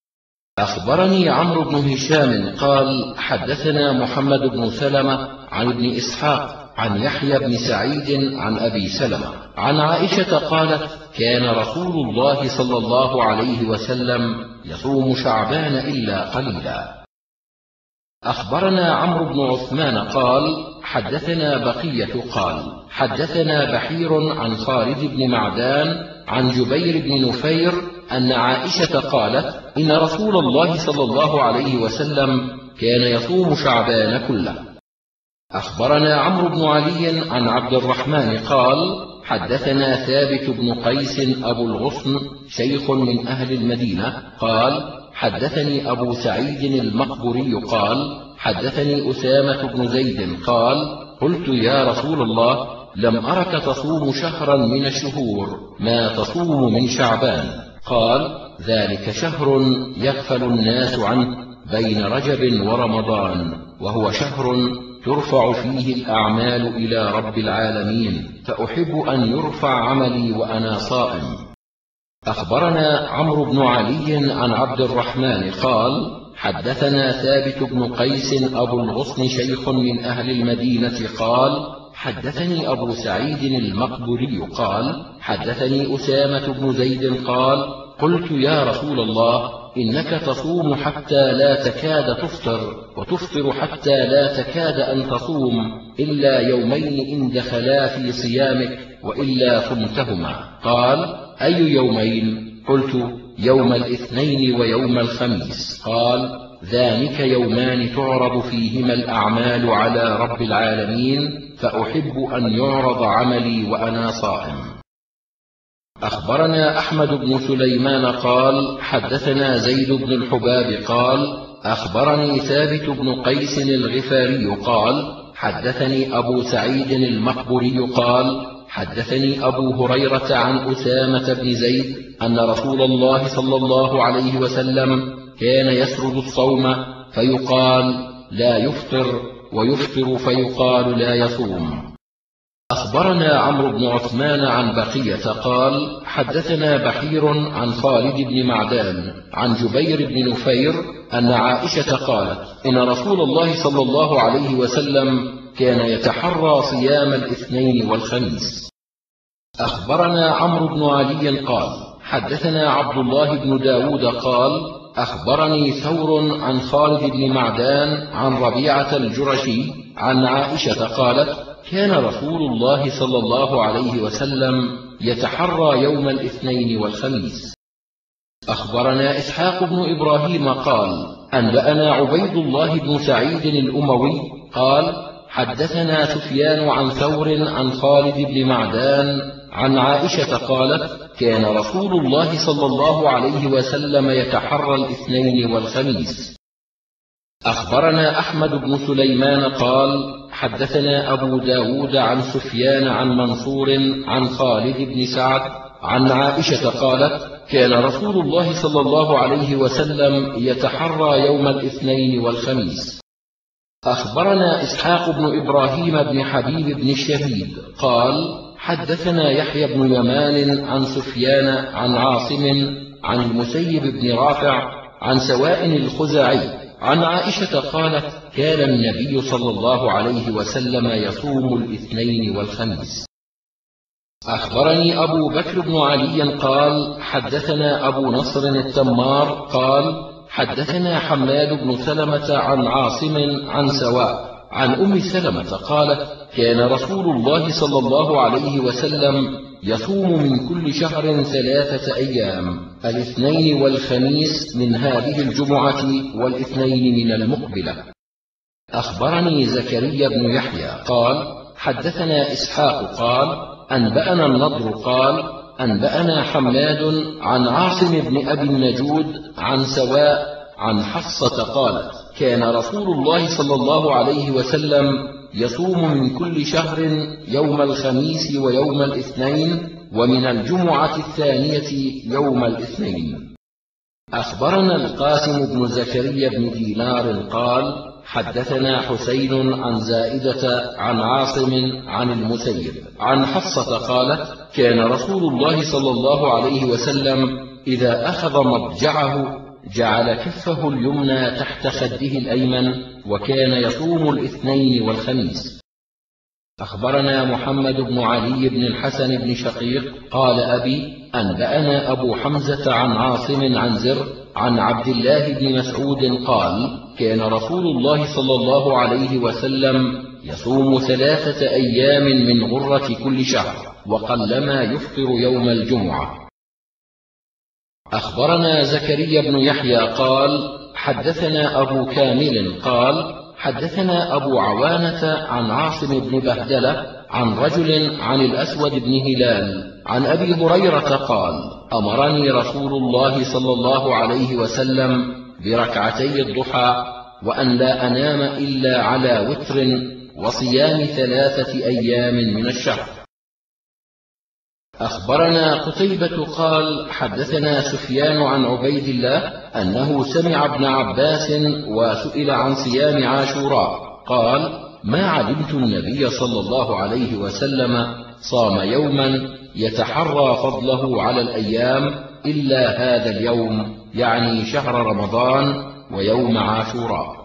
أخبرني عمرو بن هشام قال حدثنا محمد بن سلمة عن ابن إسحاق عن يحيى بن سعيد عن أبي سلمة عن عائشة قالت كان رسول الله صلى الله عليه وسلم يصوم شعبان إلا قليلا. أخبرنا عمرو بن عثمان قال حدثنا بقية قال حدثنا بحير عن خالد بن معدان عن جبير بن نفير أن عائشة قالت إن رسول الله صلى الله عليه وسلم كان يصوم شعبان كله. أخبرنا عمرو بن علي عن عبد الرحمن قال حدثنا ثابت بن قيس أبو الغصن شيخ من أهل المدينة قال حدثني أبو سعيد المقبري قال حدثني أسامة بن زيد قال قلت يا رسول الله لم أرك تصوم شهرا من الشهور ما تصوم من شعبان. قال ذلك شهر يغفل الناس عنه بين رجب ورمضان، وهو شهر ترفع فيه الأعمال إلى رب العالمين، فأحب أن يرفع عملي وأنا صائم. أخبرنا عمرو بن علي عن عبد الرحمن قال حدثنا ثابت بن قيس أبو الغصن شيخ من أهل المدينة قال حدثني أبو سعيد المقبري قال حدثني أسامة بن زيد قال قلت يا رسول الله إنك تصوم حتى لا تكاد تفطر، وتفطر حتى لا تكاد أن تصوم إلا يومين إن دخلا في صيامك وإلا صمتهما. قال أي يومين؟ قلت يوم الاثنين ويوم الخميس. قال ذلك يومان تعرض فيهما الأعمال على رب العالمين، فأحب أن يعرض عملي وأنا صائم. أخبرنا أحمد بن سليمان قال حدثنا زيد بن الحباب قال أخبرني ثابت بن قيس الغفاري قال حدثني أبو سعيد المقبري قال حدثني أبو هريرة عن أسامة بن زيد أن رسول الله صلى الله عليه وسلم كان يسرد الصوم فيقال لا يفطر، ويفطر فيقال لا يصوم. أخبرنا عمرو بن عثمان عن بقية قال حدثنا بحير عن خالد بن معدان عن جبير بن نفير أن عائشة قالت إن رسول الله صلى الله عليه وسلم كان يتحرى صيام الاثنين والخميس. أخبرنا عمرو بن علي قال حدثنا عبد الله بن داود قال أخبرني ثور عن خالد بن معدان عن ربيعة الجرشي عن عائشة قالت كان رسول الله صلى الله عليه وسلم يتحرى يوم الاثنين والخميس. أخبرنا إسحاق بن إبراهيم قال أنبأنا عبيد الله بن سعيد الأموي قال حدثنا سفيان عن ثور عن خالد بن معدان عن عائشة قالت كان رسول الله صلى الله عليه وسلم يتحرى الاثنين والخميس. أخبرنا أحمد بن سليمان قال حدثنا أبو داود عن سفيان عن منصور عن خالد بن سعد عن عائشة قالت كان رسول الله صلى الله عليه وسلم يتحرى يوم الاثنين والخميس. أخبرنا إسحاق بن إبراهيم بن حبيب بن الشهيد قال حدثنا يحيى بن يمان عن سفيان عن عاصم عن المسيب بن رافع عن سواء الخزاعي عن عائشة قالت كان النبي صلى الله عليه وسلم يصوم الاثنين والخميس. أخبرني أبو بكر بن علي قال حدثنا أبو نصر التمار قال حدثنا حماد بن سلمة عن عاصم عن سواء عن أم سلمة قالت كان رسول الله صلى الله عليه وسلم يصوم من كل شهر 3 أيام الاثنين والخميس من هذه الجمعة والاثنين من المقبلة. أخبرني زكريا بن يحيى قال حدثنا إسحاق قال أنبأنا النضر قال أنبأنا حماد عن عاصم بن أبي النجود عن سواء عن حفصة قالت كان رسول الله صلى الله عليه وسلم يصوم من كل شهر يوم الخميس ويوم الاثنين ومن الجمعة الثانية يوم الاثنين. أخبرنا القاسم بن زكريا بن دينار قال حدثنا حسين عن زائدة عن عاصم عن المسيب عن حفصة قالت كان رسول الله صلى الله عليه وسلم إذا أخذ مضجعه جعل كفه اليمنى تحت خده الأيمن وكان يصوم الاثنين والخميس. أخبرنا محمد بن علي بن الحسن بن شقيق قال أبي أنبأنا أبو حمزة عن عاصم عن زر عن عبد الله بن مسعود قال كان رسول الله صلى الله عليه وسلم يصوم 3 أيام من غرة كل شهر وقلما يفطر يوم الجمعة. أخبرنا زكريا بن يحيى قال حدثنا أبو كامل قال حدثنا أبو عوانة عن عاصم بن بهدلة عن رجل عن الأسود بن هلال عن أبي هريرة قال أمرني رسول الله صلى الله عليه وسلم بركعتي الضحى وأن لا أنام إلا على وتر وصيام 3 أيام من الشهر. أخبرنا قتيبة قال حدثنا سفيان عن عبيد الله أنه سمع ابن عباس وسئل عن صيام عاشوراء قال ما علمت النبي صلى الله عليه وسلم صام يوما يتحرى فضله على الأيام إلا هذا اليوم يعني شهر رمضان ويوم عاشوراء.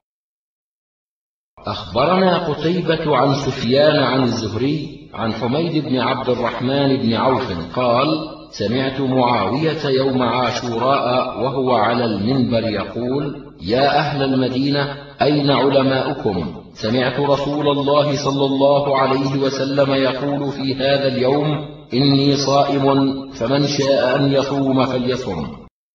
أخبرنا قتيبة عن سفيان عن الزهري عن حميد بن عبد الرحمن بن عوف قال سمعت معاوية يوم عاشوراء وهو على المنبر يقول يا أهل المدينة أين علماؤكم؟ سمعت رسول الله صلى الله عليه وسلم يقول في هذا اليوم إني صائم فمن شاء أن يصوم فليصم.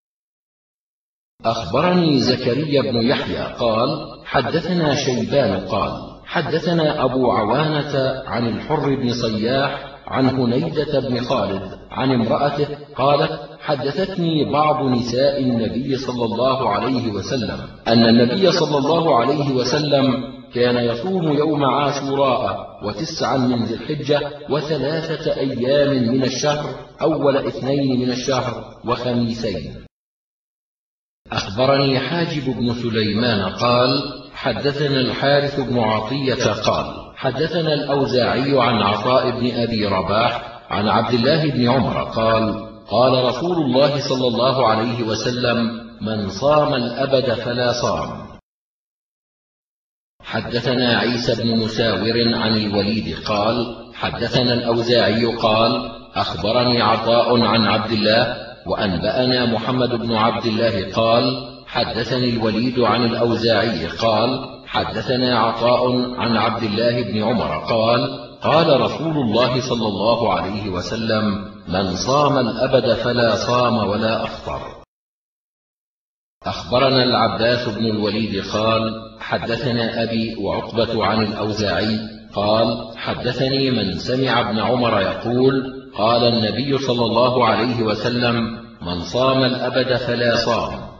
أخبرني زكريا بن يحيى قال حدثنا شيبان قال حدثنا أبو عوانة عن الحر بن صياح عن هنيدة بن خالد عن امرأته قالت حدثتني بعض نساء النبي صلى الله عليه وسلم أن النبي صلى الله عليه وسلم كان يصوم يوم عاشوراء و9 من ذي الحجة و3 أيام من الشهر، أول 2 من الشهر وخميسين. أخبرني حاجب بن سليمان قال حدثنا الحارث بن عطية قال حدثنا الأوزاعي عن عطاء بن أبي رباح عن عبد الله بن عمر قال قال رسول الله صلى الله عليه وسلم من صام الأبد فلا صام. حدثنا عيسى بن مساور عن الوليد قال حدثنا الأوزاعي قال أخبرني عطاء عن عبد الله وأنبأنا محمد بن عبد الله قال حدثني الوليد عن الأوزاعي قال حدثنا عطاء عن عبد الله بن عمر قال قال رسول الله صلى الله عليه وسلم من صام الأبد فلا صام ولا أفطر. أخبرنا العباس بن الوليد قال حدثنا أبي وعقبة عن الأوزاعي قال حدثني من سمع ابن عمر يقول قال النبي صلى الله عليه وسلم من صام الأبد فلا صام.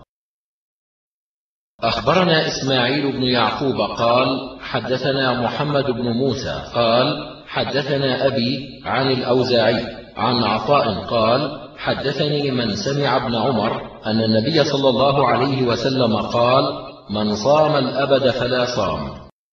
أخبرنا إسماعيل بن يعقوب قال حدثنا محمد بن موسى قال حدثنا أبي عن الأوزاعي عن عطاء قال حدثني من سمع ابن عمر أن النبي صلى الله عليه وسلم قال من صام الأبد فلا صام.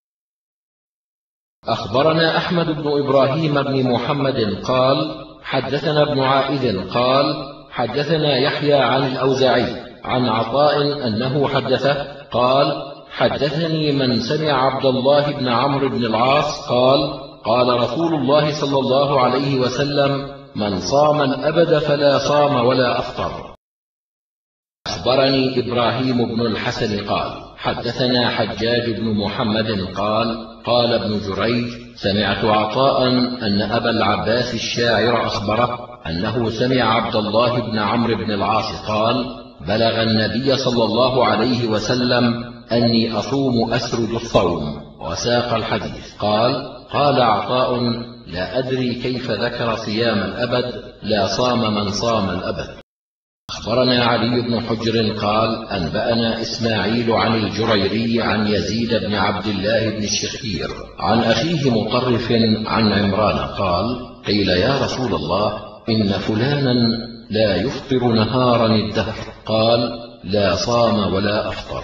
أخبرنا أحمد بن إبراهيم بن محمد قال حدثنا ابن عائذ قال حدثنا يحيى عن الأوزاعي عن عطاء أنه حدثه قال حدثني من سمع عبد الله بن عمرو بن العاص قال قال رسول الله صلى الله عليه وسلم من صام الأبد فلا صام ولا أفطر. أخبرني إبراهيم بن الحسن قال حدثنا حجاج بن محمد قال قال ابن جريج سمعت عطاء أن أبا العباس الشاعر أخبره أنه سمع عبد الله بن عمرو بن العاص قال بلغ النبي صلى الله عليه وسلم أني أصوم أسرد الصوم، وساق الحديث. قال عطاء لا أدري كيف ذكر صيام الأبد، لا صام من صام الأبد. أخبرنا علي بن حجر قال أنبأنا إسماعيل عن الجريري عن يزيد بن عبد الله بن الشخير عن أخيه مطرف عن عمران قال قيل يا رسول الله إن فلانا لا يفطر نهارا الدهر، قال لا صام ولا أفطر.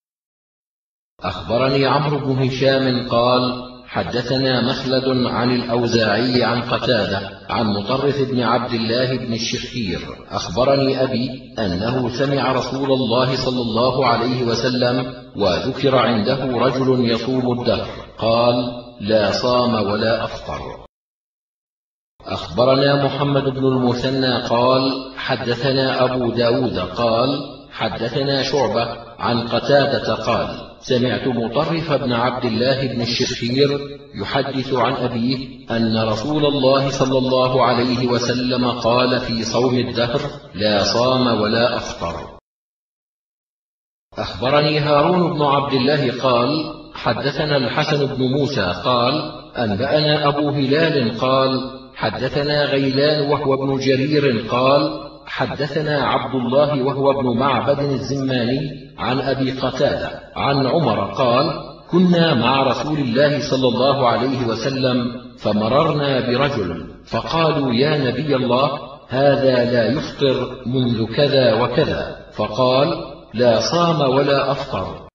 أخبرني عمرو بن هشام قال حدثنا مخلد عن الأوزاعي عن قتادة عن مطرف بن عبد الله بن الشخير أخبرني أبي أنه سمع رسول الله صلى الله عليه وسلم وذكر عنده رجل يصوم الدهر، قال لا صام ولا أفطر. أخبرنا محمد بن المثنى قال حدثنا أبو داود قال حدثنا شعبة عن قتادة قال سمعت مطرف بن عبد الله بن الشخير يحدث عن أبيه أن رسول الله صلى الله عليه وسلم قال في صوم الدهر لا صام ولا أفطر. أخبرني هارون بن عبد الله قال حدثنا الحسن بن موسى قال أنبأنا أبو هلال قال حدثنا غيلان وهو ابن جرير قال حدثنا عبد الله وهو ابن معبد الزماني عن أبي قتادة عن عمر قال كنا مع رسول الله صلى الله عليه وسلم فمررنا برجل فقالوا يا نبي الله هذا لا يفطر منذ كذا وكذا، فقال لا صام ولا أفطر.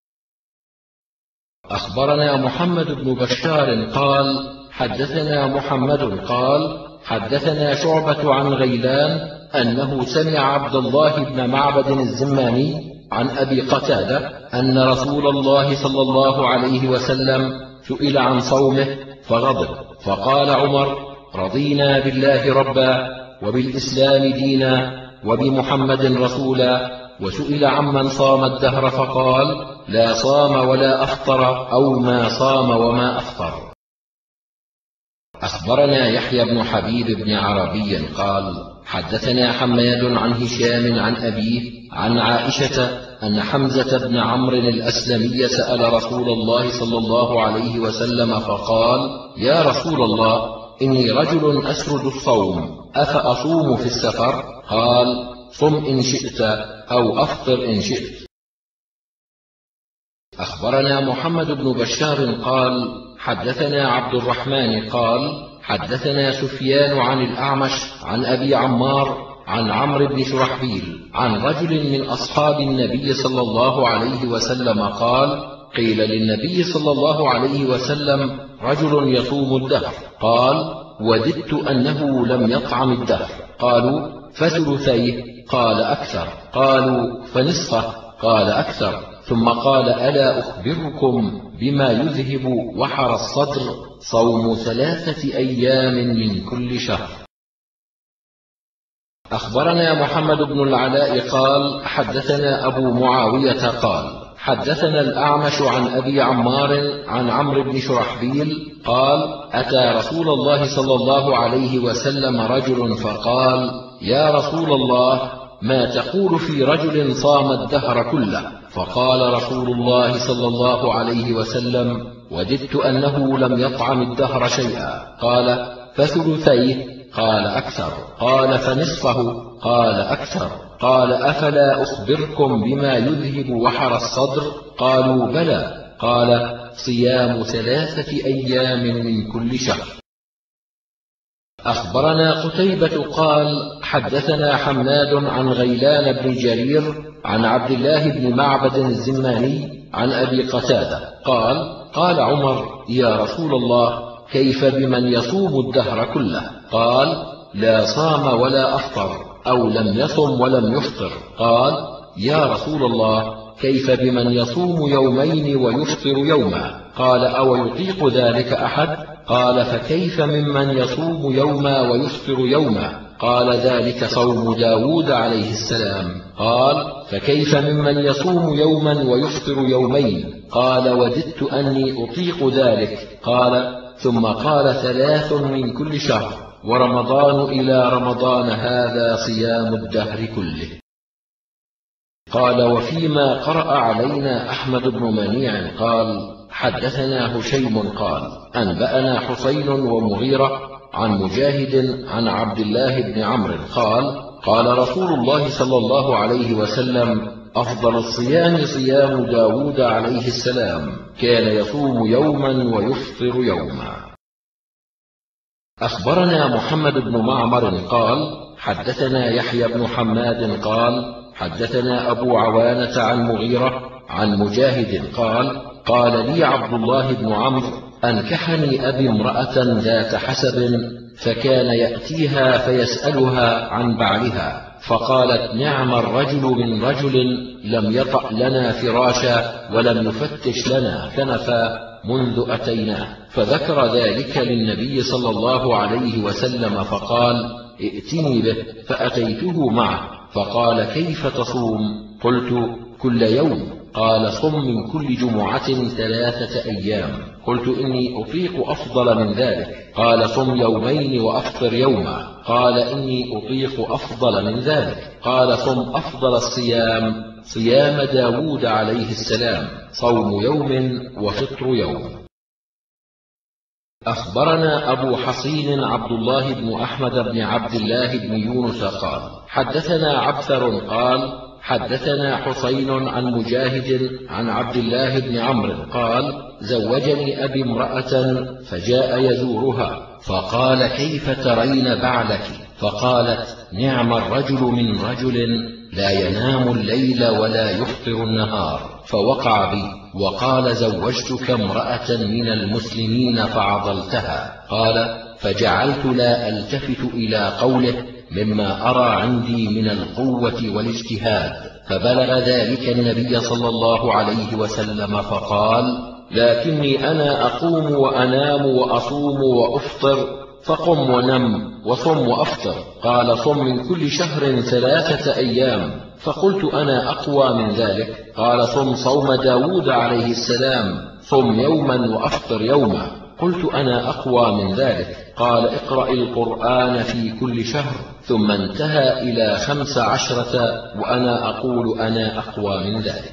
أخبرنا محمد بن بشار قال حدثنا محمد قال حدثنا شعبة عن غيلان أنه سمع عبد الله بن معبد الزماني عن أبي قتادة أن رسول الله صلى الله عليه وسلم سئل عن صومه فغضب، فقال عمر رضينا بالله ربا وبالإسلام دينا وبمحمد رسولا، وسئل عمن صام الدهر فقال لا صام ولا أفطر أو ما صام وما أفطر. أخبرنا يحيى بن حبيب بن عربي قال حدثنا حماد عن هشام عن أبيه عن عائشة أن حمزة بن عمرو الأسلمي سأل رسول الله صلى الله عليه وسلم فقال يا رسول الله إني رجل أسرد الصوم أفأصوم في السفر؟ قال صم إن شئت أو أفطر إن شئت. أخبرنا محمد بن بشار قال حدثنا عبد الرحمن قال حدثنا سفيان عن الأعمش عن أبي عمار عن عمرو بن شرحبيل عن رجل من أصحاب النبي صلى الله عليه وسلم قال قيل للنبي صلى الله عليه وسلم رجل يصوم الدهر قال وددت أنه لم يطعم الدهر قالوا فثلثيه قال أكثر قالوا فنصفه قال أكثر ثم قال ألا أخبركم بما يذهب وحر الصدر صوم 3 أيام من كل شهر. أخبرنا محمد بن العلاء قال حدثنا أبو معاوية قال حدثنا الأعمش عن أبي عمار عن عمرو بن شرحبيل قال أتى رسول الله صلى الله عليه وسلم رجل فقال يا رسول الله ما تقول في رجل صام الدهر كله؟ فقال رسول الله صلى الله عليه وسلم وددت أنه لم يطعم الدهر شيئا. قال فثلثيه قال أكثر قال فنصفه قال أكثر قال أفلا أخبركم بما يذهب وحر الصدر؟ قالوا بلى. قال صيام 3 أيام من كل شهر. أخبرنا قتيبة قال حدثنا حماد عن غيلان بن جرير عن عبد الله بن معبد الزماني عن أبي قتادة قال قال عمر يا رسول الله كيف بمن يصوم الدهر كله؟ قال لا صام ولا أفطر أو لم يصم ولم يفطر. قال يا رسول الله كيف بمن يصوم يومين ويفطر يوما؟ قال أو يطيق ذلك أحد؟ قال فكيف ممن يصوم يوما ويفطر يوما؟ قال ذلك صوم داود عليه السلام. قال فكيف ممن يصوم يوما ويفطر يومين؟ قال وددت أني أطيق ذلك. قال ثم قال 3 من كل شهر ورمضان إلى رمضان هذا صيام الدهر كله. قال وفيما قرأ علينا أحمد بن منيع قال حدثنا هشيم قال أنبأنا حسين ومغيرة عن مجاهد عن عبد الله بن عمرو قال قال رسول الله صلى الله عليه وسلم أفضل الصيام صيام داود عليه السلام كان يصوم يوما ويفطر يوما. أخبرنا محمد بن معمر قال حدثنا يحيى بن حماد قال حدثنا أبو عوانة عن مغيرة عن مجاهد قال قال لي عبد الله بن عمرو أنكحني أبي امرأة ذات حسب فكان يأتيها فيسألها عن بعلها فقالت نعم الرجل من رجل لم يطأ لنا فراشا ولم يفتش لنا كنفا منذ أتيناه. فذكر ذلك للنبي صلى الله عليه وسلم فقال ائتني به فأتيته معه فقال كيف تصوم؟ قلت كل يوم. قال صم من كل جمعة 3 أيام. قلت إني أطيق أفضل من ذلك. قال صم يومين وأفطر يوما. قال إني أطيق أفضل من ذلك. قال صم أفضل الصيام صيام داود عليه السلام صوم يوم وفطر يوم. أخبرنا أبو حصين عبد الله بن أحمد بن عبد الله بن يونس قال حدثنا عبثر قال حدثنا حسين عن مجاهد عن عبد الله بن عمرو قال زوجني أبي امرأة فجاء يزورها فقال كيف ترين بعلك؟ فقالت نعم الرجل من رجل لا ينام الليل ولا يفطر النهار. فوقع بي وقال زوجتك امرأة من المسلمين فعضلتها. قال فجعلت لا ألتفت إلى قوله مما أرى عندي من القوة والاجتهاد. فبلغ ذلك النبي صلى الله عليه وسلم فقال لكني أنا أقوم وأنام وأصوم وأفطر فقم ونم وصم وأفطر. قال صم من كل شهر 3 أيام. فقلت أنا أقوى من ذلك. قال صم صوم داود عليه السلام صم يوما وأفطر يوما. قلت أنا أقوى من ذلك. قال اقرأ القرآن في كل شهر. ثم انتهى إلى 15 وأنا أقول أنا أقوى من ذلك.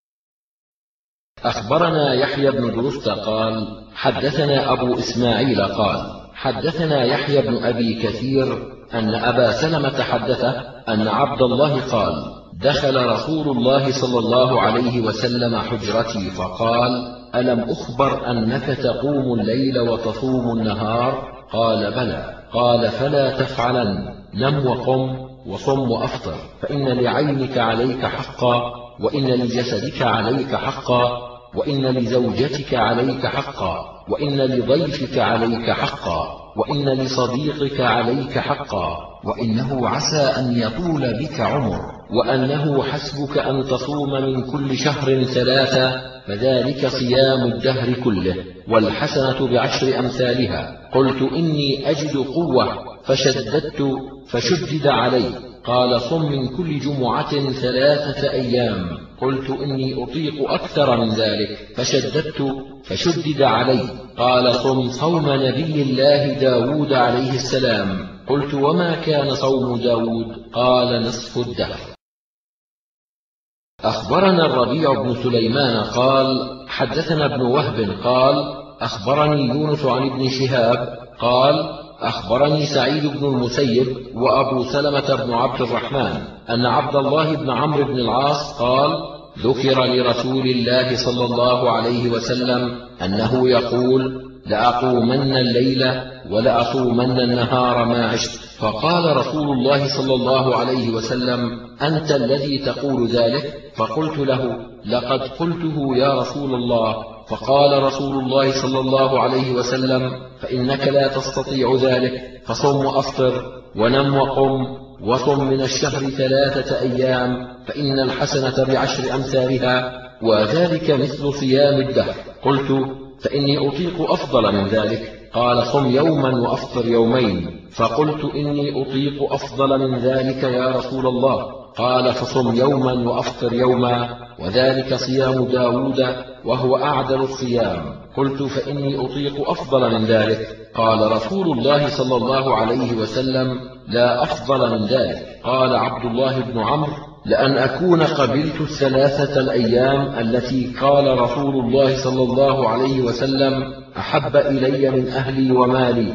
أخبرنا يحيى بن درست قال حدثنا أبو إسماعيل قال حدثنا يحيى بن أبي كثير أن أبا سلمة حدثه أن عبد الله قال دخل رسول الله صلى الله عليه وسلم حجرتي فقال: ألم أخبر أنك تقوم الليل وتصوم النهار؟ قال: بلى. قال: فلا تفعلن، نم وقم وصم وأفطر، فإن لعينك عليك حقا، وإن لجسدك عليك حقا، وإن لزوجتك عليك حقا، وإن لضيفك عليك حقا، وإن لصديقك عليك حقا، وإنه عسى أن يطول بك عمر، وأنه حسبك أن تصوم من كل شهر 3، فذلك صيام الدهر كله، والحسنة ب10 أمثالها. قلت: إني أجد قوة، فشددت فشدد علي. قال: صم من كل جمعة 3 أيام. قلت: إني أطيق أكثر من ذلك، فشددت فشدد علي. قال: صوم نبي الله داود عليه السلام. قلت: وما كان صوم داود؟ قال: نصف الدهر. أخبرنا الربيع بن سليمان قال: حدثنا ابن وهب قال: أخبرني يونس عن ابن شهاب قال: أخبرني سعيد بن المسيب وأبو سلمة بن عبد الرحمن أن عبد الله بن عمرو بن العاص قال: ذكر لرسول الله صلى الله عليه وسلم أنه يقول: لأقومن الليل ولأصومن النهار ما عشت. فقال رسول الله صلى الله عليه وسلم: أنت الذي تقول ذلك؟ فقلت له: لقد قلته يا رسول الله. فقال رسول الله صلى الله عليه وسلم: فإنك لا تستطيع ذلك، فصم وأفطر، ونم وقم، وصم من الشهر 3 أيام، فإن الحسنة ب10 أمثالها، وذلك مثل صيام الدهر. قلت: فإني أطيق أفضل من ذلك. قال: صم يوما وأفطر يومين. فقلت: إني أطيق أفضل من ذلك يا رسول الله. قال: فصم يوما وأفطر يوما، وذلك صيام داود، وهو أعدل الصيام. قلت: فإني أطيق أفضل من ذلك. قال رسول الله صلى الله عليه وسلم: لا أفضل من ذلك. قال عبد الله بن عمرو: لأن أكون قبلت 3 الأيام التي قال رسول الله صلى الله عليه وسلم: أحب إلي من أهلي ومالي.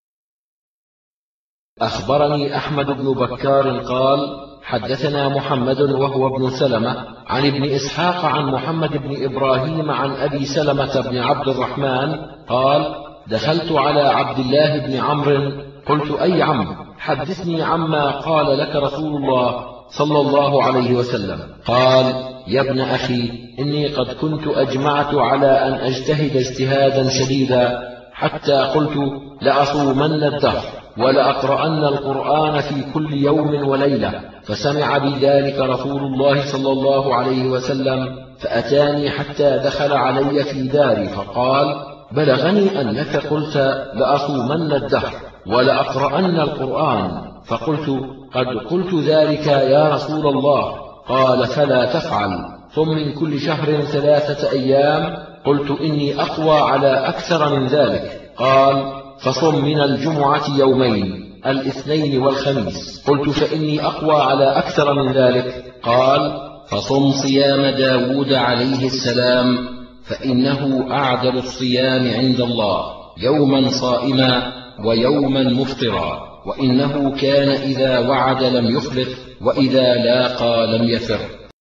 أخبرني أحمد بن بكار قال: حدثنا محمد وهو ابن سلمة عن ابن إسحاق عن محمد بن إبراهيم عن أبي سلمة بن عبد الرحمن قال: دخلت على عبد الله بن عمرو. قلت: أي عم؟ حدثني عما قال لك رسول الله صلى الله عليه وسلم. قال: يا ابن أخي، إني قد كنت أجمعت على أن أجتهد اجتهادا شديدا، حتى قلت: لأصومن الدهر ولأقرأن القرآن في كل يوم وليلة. فسمع بذلك رسول الله صلى الله عليه وسلم، فأتاني حتى دخل علي في داري فقال: بلغني أنك قلت: لأصومن الدهر ولأقرأن القرآن. فقلت: قد قلت ذلك يا رسول الله. قال: فلا تفعل، صم من كل شهر 3 أيام. قلت: إني أقوى على أكثر من ذلك. قال: فصم من الجمعة يومين، الاثنين والخميس. قلت: فإني أقوى على أكثر من ذلك. قال: فصم صيام داود عليه السلام، فإنه أعدل الصيام عند الله، يوما صائما ويوما مفطرا، وإنه كان إذا وعد لم يخلف، وإذا لاقى لم يفر.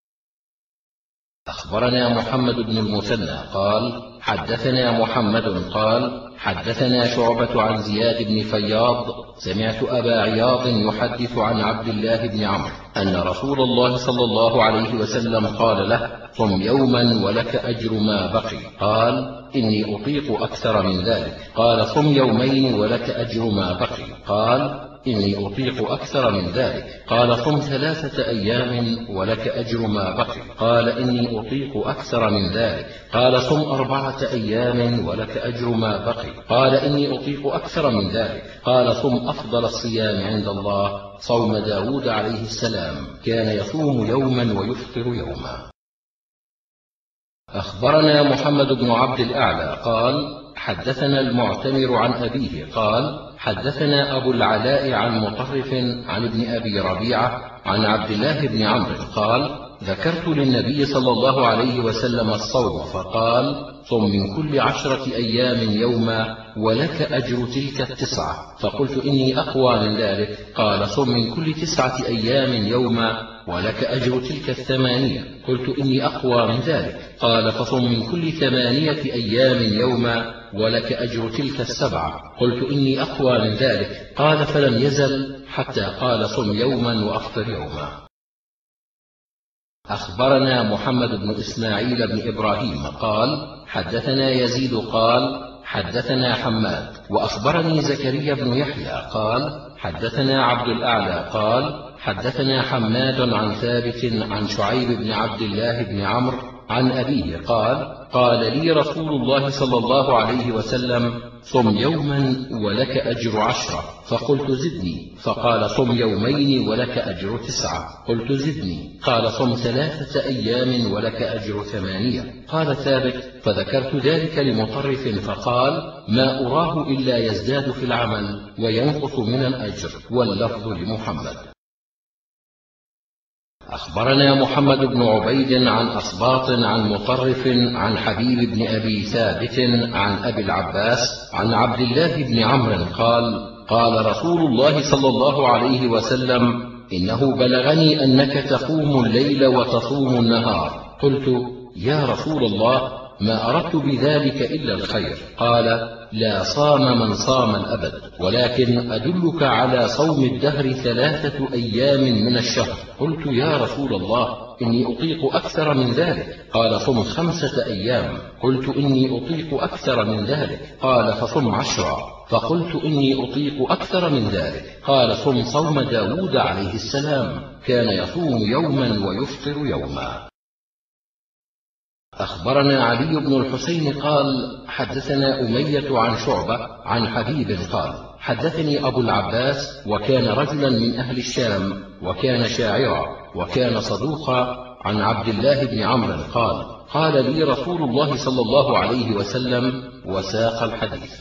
أخبرنا محمد بن المثنى قال: حدثنا محمد قال: حدثنا شعبة عن زياد بن فياض سمعت أبا عياض يحدث عن عبد الله بن عمرو أن رسول الله صلى الله عليه وسلم قال له: صم يوما ولك أجر ما بقي. قال: إني أطيق أكثر من ذلك. قال: صم يومين ولك أجر ما بقي. قال: إني أطيق أكثر من ذلك. قال: صم 3 أيام ولك أجر ما بقي. قال: إني أطيق أكثر من ذلك. قال: صم 4 أيام ولك أجر ما بقي. قال: إني أطيق أكثر من ذلك. قال: صم أفضل الصيام عند الله، صوم داود عليه السلام، كان يصوم يوما ويفطر يوما. أخبرنا محمد بن عبد الأعلى قال: حدثنا المعتمر عن أبيه قال: حدثنا أبو العلاء عن مطرف عن ابن أبي ربيعة عن عبد الله بن عمرو قال: ذكرت للنبي صلى الله عليه وسلم الصوم فقال: صم من كل 10 أيام يوما ولك أجر تلك 9. فقلت: إني أقوى من ذلك. قال: صم من كل 9 أيام يوما ولك أجر تلك 8. قلت: إني أقوى من ذلك. قال: فصم من كل 8 أيام يوما ولك أجر تلك 7. قلت: إني أقوى من ذلك. قال: فلم يزل حتى قال: صم يوما وأفطر يوما. أخبرنا محمد بن إسماعيل بن إبراهيم قال: حدثنا يزيد قال: حدثنا حماد. وأخبرني زكريا بن يحيى قال: حدثنا عبد الأعلى قال: حدثنا حماد عن ثابت عن شعيب بن عبد الله بن عمرو عن أبيه قال: قال لي رسول الله صلى الله عليه وسلم: صم يوما ولك أجر 10. فقلت: زدني. فقال: صم يومين ولك أجر 9. قلت: زدني. قال: صم 3 أيام ولك أجر 8. قال ثابت: فذكرت ذلك لمطرف فقال: ما أراه إلا يزداد في العمل وينقص من الأجر. واللفظ لمحمد. أخبرنا محمد بن عبيد عن أصباط عن مطرف عن حبيب بن أبي ثابت عن أبي العباس عن عبد الله بن عمرو قال: قال رسول الله صلى الله عليه وسلم: إنه بلغني أنك تقوم الليل وتصوم النهار. قلت: يا رسول الله، ما أردت بذلك إلا الخير. قال: لا صام من صام الأبد، ولكن أدلك على صوم الدهر 3 أيام من الشهر. قلت: يا رسول الله، إني أطيق أكثر من ذلك. قال: صم 5 أيام. قلت: إني أطيق أكثر من ذلك. قال: فصم 10. فقلت: إني أطيق أكثر من ذلك. قال: صم صوم داود عليه السلام، كان يصوم يوما ويفطر يوما. أخبرنا علي بن الحسين قال: حدثنا أمية عن شعبة عن حبيب قال: حدثني أبو العباس، وكان رجلا من أهل الشام، وكان شاعرا، وكان صدوقا، عن عبد الله بن عمرو قال: قال لي رسول الله صلى الله عليه وسلم، وساق الحديث.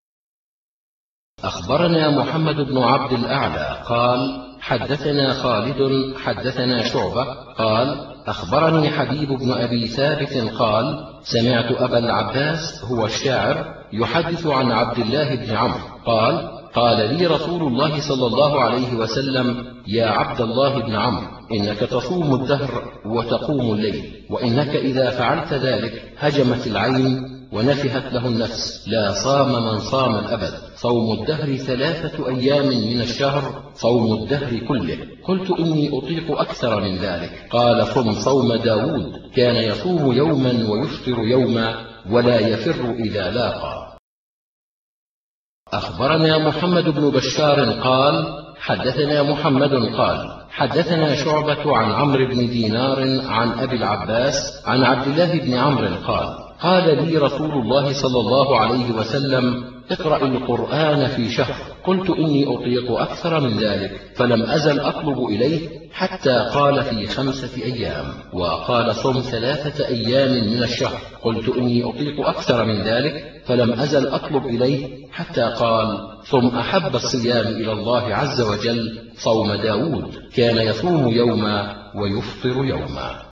أخبرنا محمد بن عبد الأعلى قال: حدثنا خالد حدثنا شعبة قال: أخبرني حبيب بن أبي ثابت قال: سمعت أبا العباس هو الشاعر يحدث عن عبد الله بن عمرو قال: قال لي رسول الله صلى الله عليه وسلم: يا عبد الله بن عمرو، إنك تصوم الدهر وتقوم الليل، وإنك إذا فعلت ذلك هجمت العين ونفهت له النفس. لا صام من صام الأبد. صوم الدهر 3 أيام من الشهر، صوم الدهر كله. قلت: إني أطيق أكثر من ذلك. قال: صم صوم داود، كان يصوم يوما ويفطر يوما، ولا يفر إذا لاقى. أخبرنا محمد بن بشار قال: حدثنا محمد قال: حدثنا شعبة عن عمرو بن دينار عن أبي العباس عن عبد الله بن عمرو قال: قال لي رسول الله صلى الله عليه وسلم: اقرأ القرآن في شهر. قلت: إني أطيق أكثر من ذلك. فلم أزل أطلب إليه حتى قال: في 5 أيام. وقال: صم 3 أيام من الشهر. قلت: إني أطيق أكثر من ذلك. فلم أزل أطلب إليه حتى قال: صم أحب الصيام إلى الله عز وجل صوم داود، كان يصوم يوما ويفطر يوما.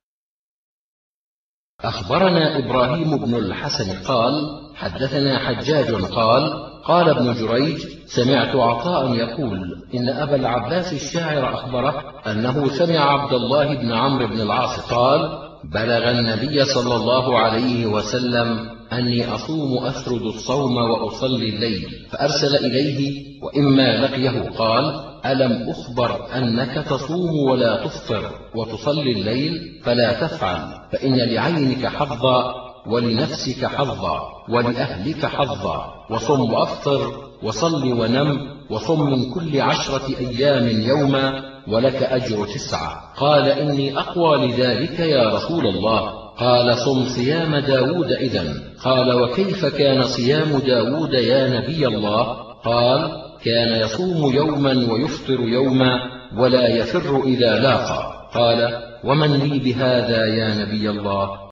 أخبرنا إبراهيم بن الحسن قال: حدثنا حجاج قال: قال ابن جريج: سمعت عطاء يقول: إن أبا العباس الشاعر أخبره أنه سمع عبد الله بن عمرو بن العاص قال: بلغ النبي صلى الله عليه وسلم أني أصوم أسرد الصوم وأصلي الليل، فأرسل إليه وإما لقيه قال: ألم أخبر أنك تصوم ولا تفطر وتصلي الليل؟ فلا تفعل، فإن لعينك حظا ولنفسك حظا ولأهلك حظا، وصم وأفطر وصل ونم، وصم من كل 10 أيام يوما ولك أجر 9. قال: إني أقوى لذلك يا رسول الله. قال: صم صيام داود إذن. قال: وكيف كان صيام داود يا نبي الله؟ قال: كان يصوم يوما ويفطر يوما ولا يفر إذا لاقى. قال: ومن لي بهذا يا نبي الله؟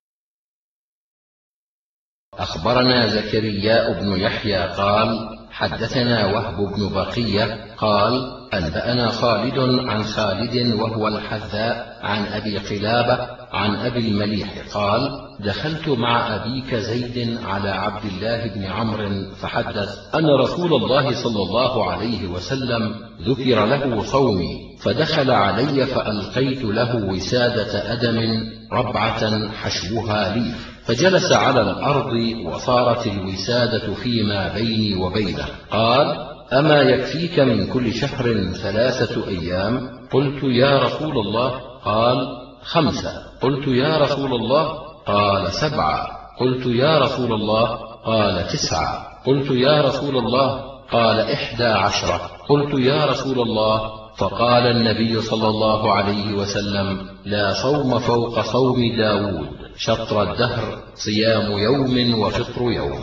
أخبرنا زكريا بن يحيى قال: حدثنا وهب بن بقية قال: أنبأنا خالد عن خالد وهو الحذاء عن أبي قلابة عن أبي المليح قال: دخلت مع أبيك زيد على عبد الله بن عمرو فحدث أن رسول الله صلى الله عليه وسلم ذكر له صومي، فدخل علي فألقيت له وسادة أدم ربعة حشوها ليف، فجلس على الأرض وصارت الوسادة فيما بيني وبينه. قال: أما يكفيك من كل شهر 3 أيام؟ قلت: يا رسول الله. قال: 5. قلت: يا رسول الله. قال: 7. قلت: يا رسول الله. قال: 9. قلت: يا رسول الله. قال: 11. قلت: يا رسول الله. فقال النبي صلى الله عليه وسلم: لا صوم فوق صوم داود، شطر الدهر، صيام يوم وفطر يوم.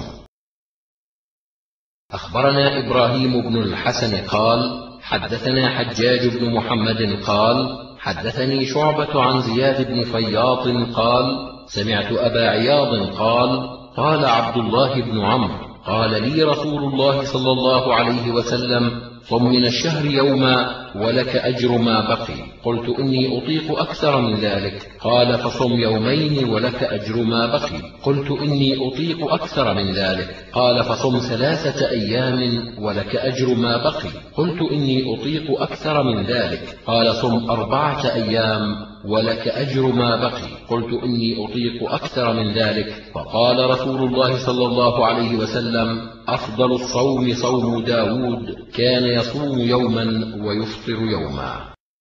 أخبرنا إبراهيم بن الحسن قال: حدثنا حجاج بن محمد قال: حدثني شعبة عن زياد بن فياض قال: سمعت أبا عياض قال: قال عبد الله بن عمرو: قال لي رسول الله صلى الله عليه وسلم: صم من الشهر يوما ولك أجر ما بقي. قلت: إني أطيق أكثر من ذلك. قال: فصم يومين ولك أجر ما بقي. قلت: إني أطيق أكثر من ذلك. قال: فصم 3 أيام ولك أجر ما بقي. قلت: إني أطيق أكثر من ذلك. قال: صم 4 أيام ولك أجر ما بقي. قلت: إني أطيق أكثر من ذلك. فقال رسول الله صلى الله عليه وسلم: أفضل الصوم صوم داود، كان يصوم يوما ويفطر يوما.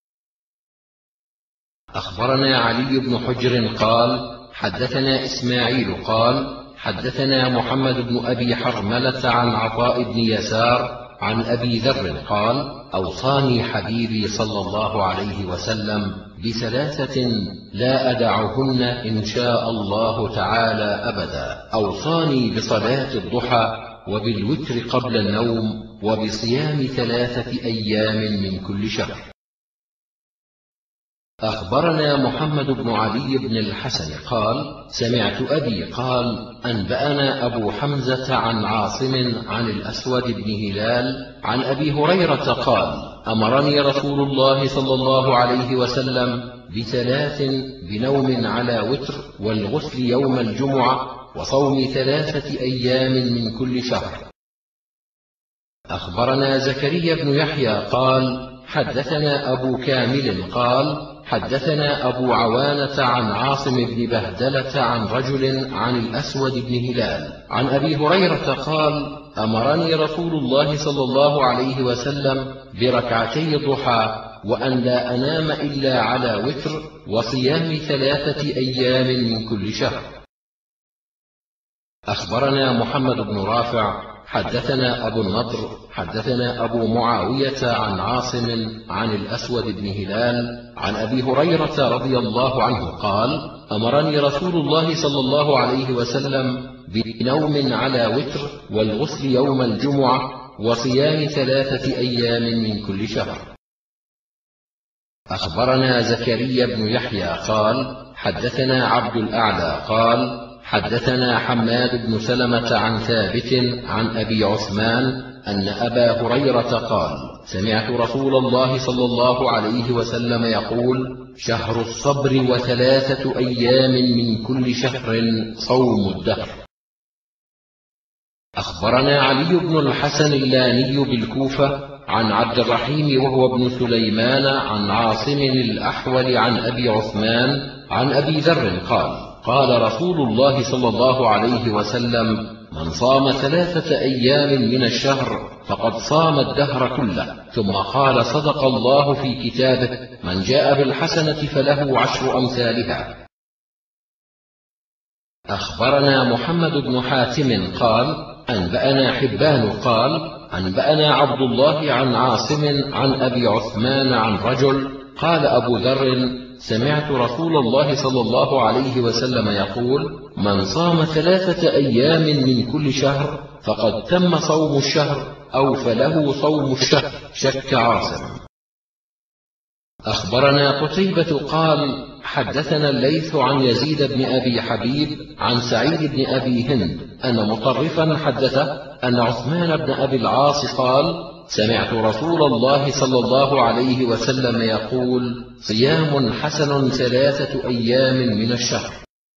أخبرنا علي بن حجر قال: حدثنا إسماعيل قال: حدثنا محمد بن أبي حرملة عن عطاء بن يسار عن أبي ذر قال: أوصاني حبيبي صلى الله عليه وسلم ب3 لا أدعهن إن شاء الله تعالى أبدا. أوصاني بصلاة الضحى، وبالوتر قبل النوم، وبصيام 3 أيام من كل شهر. أخبرنا محمد بن علي بن الحسن قال: سمعت أبي قال: أنبأنا أبو حمزة عن عاصم عن الأسود بن هلال عن أبي هريرة قال: أمرني رسول الله صلى الله عليه وسلم ب3: بنوم على وتر، والغسل يوم الجمعة، وصوم 3 أيام من كل شهر. أخبرنا زكريا بن يحيى قال: حدثنا أبو كامل قال: حدثنا أبو عوانة عن عاصم بن بهدلة عن رجل عن الأسود بن هلال عن أبي هريرة قال: أمرني رسول الله صلى الله عليه وسلم ب2 ضحى، وأن لا أنام إلا على وتر، وصيام 3 أيام من كل شهر. أخبرنا محمد بن رافع حدثنا أبو النضر حدثنا أبو معاوية عن عاصم عن الأسود بن هلال عن أبي هريرة رضي الله عنه قال: أمرني رسول الله صلى الله عليه وسلم بنوم على وتر، والغسل يوم الجمعة، وصيام 3 أيام من كل شهر. أخبرنا زكريا بن يحيى قال: حدثنا عبد الأعلى قال: حدثنا حماد بن سلمة عن ثابت عن أبي عثمان أن أبا هريرة قال: سمعت رسول الله صلى الله عليه وسلم يقول: شهر الصبر، و3 أيام من كل شهر صوم الدهر. أخبرنا علي بن الحسن اللاني بالكوفة عن عبد الرحيم وهو ابن سليمان عن عاصم الأحول عن أبي عثمان عن أبي ذر قال: قال رسول الله صلى الله عليه وسلم: من صام 3 أيام من الشهر فقد صام الدهر كله. ثم قال: صدق الله في كتابه: من جاء بالحسنة فله 10 أمثالها. أخبرنا محمد بن حاتم قال: أنبأنا حبان قال: أنبأنا عبد الله عن عاصم عن أبي عثمان عن رجل قال أبو ذر: سمعت رسول الله صلى الله عليه وسلم يقول: من صام 3 أيام من كل شهر فقد تم صوم الشهر، أو فله صوم الشهر. شك عاصم. أخبرنا قتيبة قال: حدثنا الليث عن يزيد بن أبي حبيب عن سعيد بن أبي هند أن مطرفا حدثه أن عثمان بن أبي العاص قال: سمعت رسول الله صلى الله عليه وسلم يقول: صيام حسن 3 أيام من الشهر.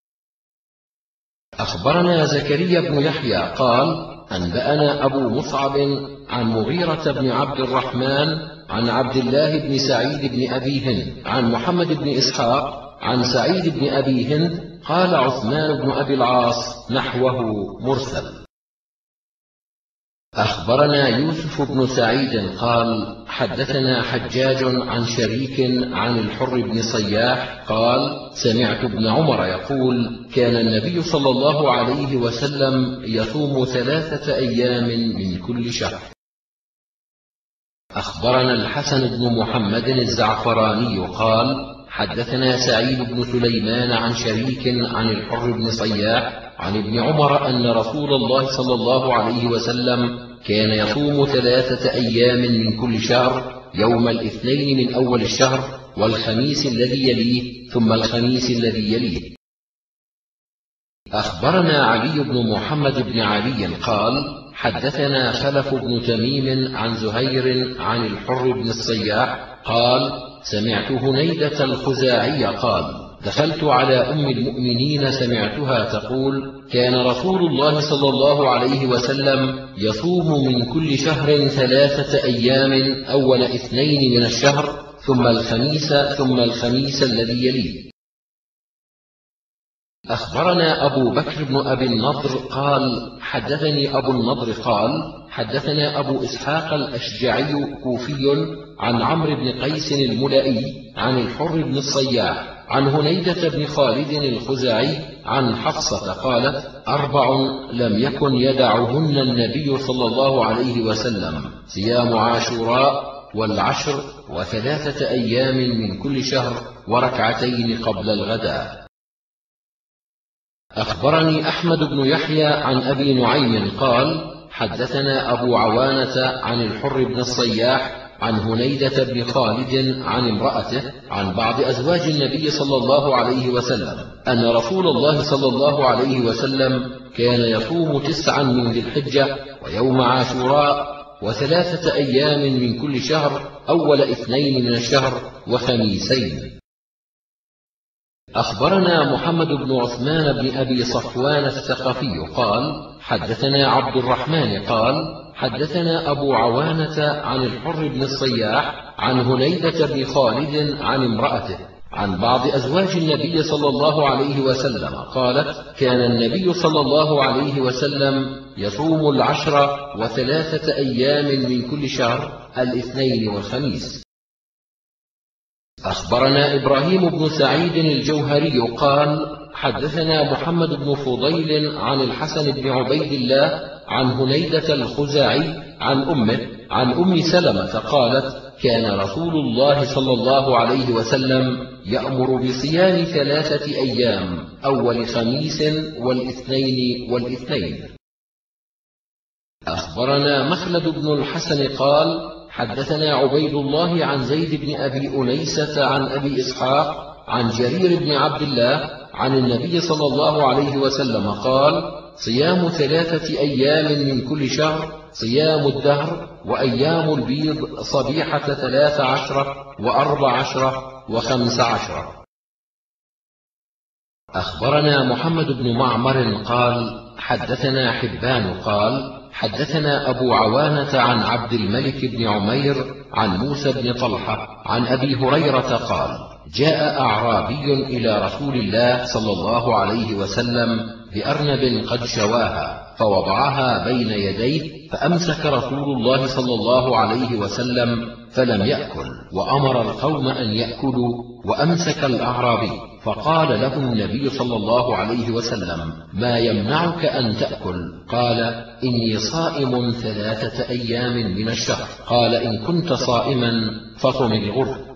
أخبرنا زكريا بن يحيى قال: أنبأنا أبو مصعب عن مغيرة بن عبد الرحمن عن عبد الله بن سعيد بن أبي هند عن محمد بن إسحاق عن سعيد بن أبي هند قال عثمان بن أبي العاص نحوه مرسل. أخبرنا يوسف بن سعيد قال: حدثنا حجاج عن شريك عن الحر بن صياح قال: سمعت ابن عمر يقول: كان النبي صلى الله عليه وسلم يصوم 3 أيام من كل شهر. أخبرنا الحسن بن محمد الزعفراني قال: حدثنا سعيد بن سليمان عن شريك عن الحر بن صياح عن ابن عمر أن رسول الله صلى الله عليه وسلم كان يصوم 3 أيام من كل شهر، يوم الاثنين من أول الشهر، والخميس الذي يليه، ثم الخميس الذي يليه. أخبرنا علي بن محمد بن علي قال: حدثنا خلف بن تميم عن زهير عن الحر بن الصياح قال: سمعت هنيدة الخزاعي قال: دخلت على أم المؤمنين سمعتها تقول: كان رسول الله صلى الله عليه وسلم يصوم من كل شهر 3 أيام، أول 2 من الشهر، ثم الخميس، ثم الخميس الذي يليه. أخبرنا أبو بكر بن أبي النضر قال: حدثني أبو النضر قال: حدثنا أبو إسحاق الأشجعي كوفي عن عمرو بن قيس الملائي عن الحر بن الصياح عن هنيدة بن خالد الخزاعي عن حفصة قالت: 4 لم يكن يدعهن النبي صلى الله عليه وسلم: صيام عاشوراء، والعشر، و3 أيام من كل شهر، وركعتين قبل الغداء. أخبرني أحمد بن يحيى عن أبي نعيم قال: حدثنا أبو عوانة عن الحر بن الصياح عن هنيدة بن خالد عن امرأته عن بعض أزواج النبي صلى الله عليه وسلم أن رسول الله صلى الله عليه وسلم كان يصوم 9 من ذي الحجة، ويوم عاشوراء، و3 أيام من كل شهر، أول 2 من الشهر، وخميسين. أخبرنا محمد بن عثمان بن أبي صفوان الثقفي قال: حدثنا عبد الرحمن قال: حدثنا أبو عوانة عن الحر بن الصياح عن هنيدة بن خالد عن امرأته عن بعض أزواج النبي صلى الله عليه وسلم قالت: كان النبي صلى الله عليه وسلم يصوم 10 و3 أيام من كل شهر، الاثنين والخميس. أخبرنا إبراهيم بن سعيد الجوهري قال: حدثنا محمد بن فضيل عن الحسن بن عبيد الله عن هنيدة الخزاعي عن أمه عن أم سلمة قالت: كان رسول الله صلى الله عليه وسلم يأمر بصيام 3 أيام، أول خميس، والاثنين والاثنين. أخبرنا مخلد بن الحسن قال: حدثنا عبيد الله عن زيد بن أبي أنيسة عن أبي إسحاق عن جرير بن عبد الله عن النبي صلى الله عليه وسلم قال: صيام 3 أيام من كل شهر، صيام الدهر، وأيام البيض صبيحة 13 و14 و15. أخبرنا محمد بن معمر قال: حدثنا حبان قال: حدثنا أبو عوانة عن عبد الملك بن عمير عن موسى بن طلحة عن أبي هريرة قال: جاء أعرابي إلى رسول الله صلى الله عليه وسلم بأرنب قد شواها، فوضعها بين يديه، فأمسك رسول الله صلى الله عليه وسلم فلم يأكل، وأمر القوم أن يأكلوا، وأمسك الأعرابي، فقال له النبي صلى الله عليه وسلم: ما يمنعك أن تأكل؟ قال: إني صائم 3 أيام من الشهر. قال: إن كنت صائما فصم الغر.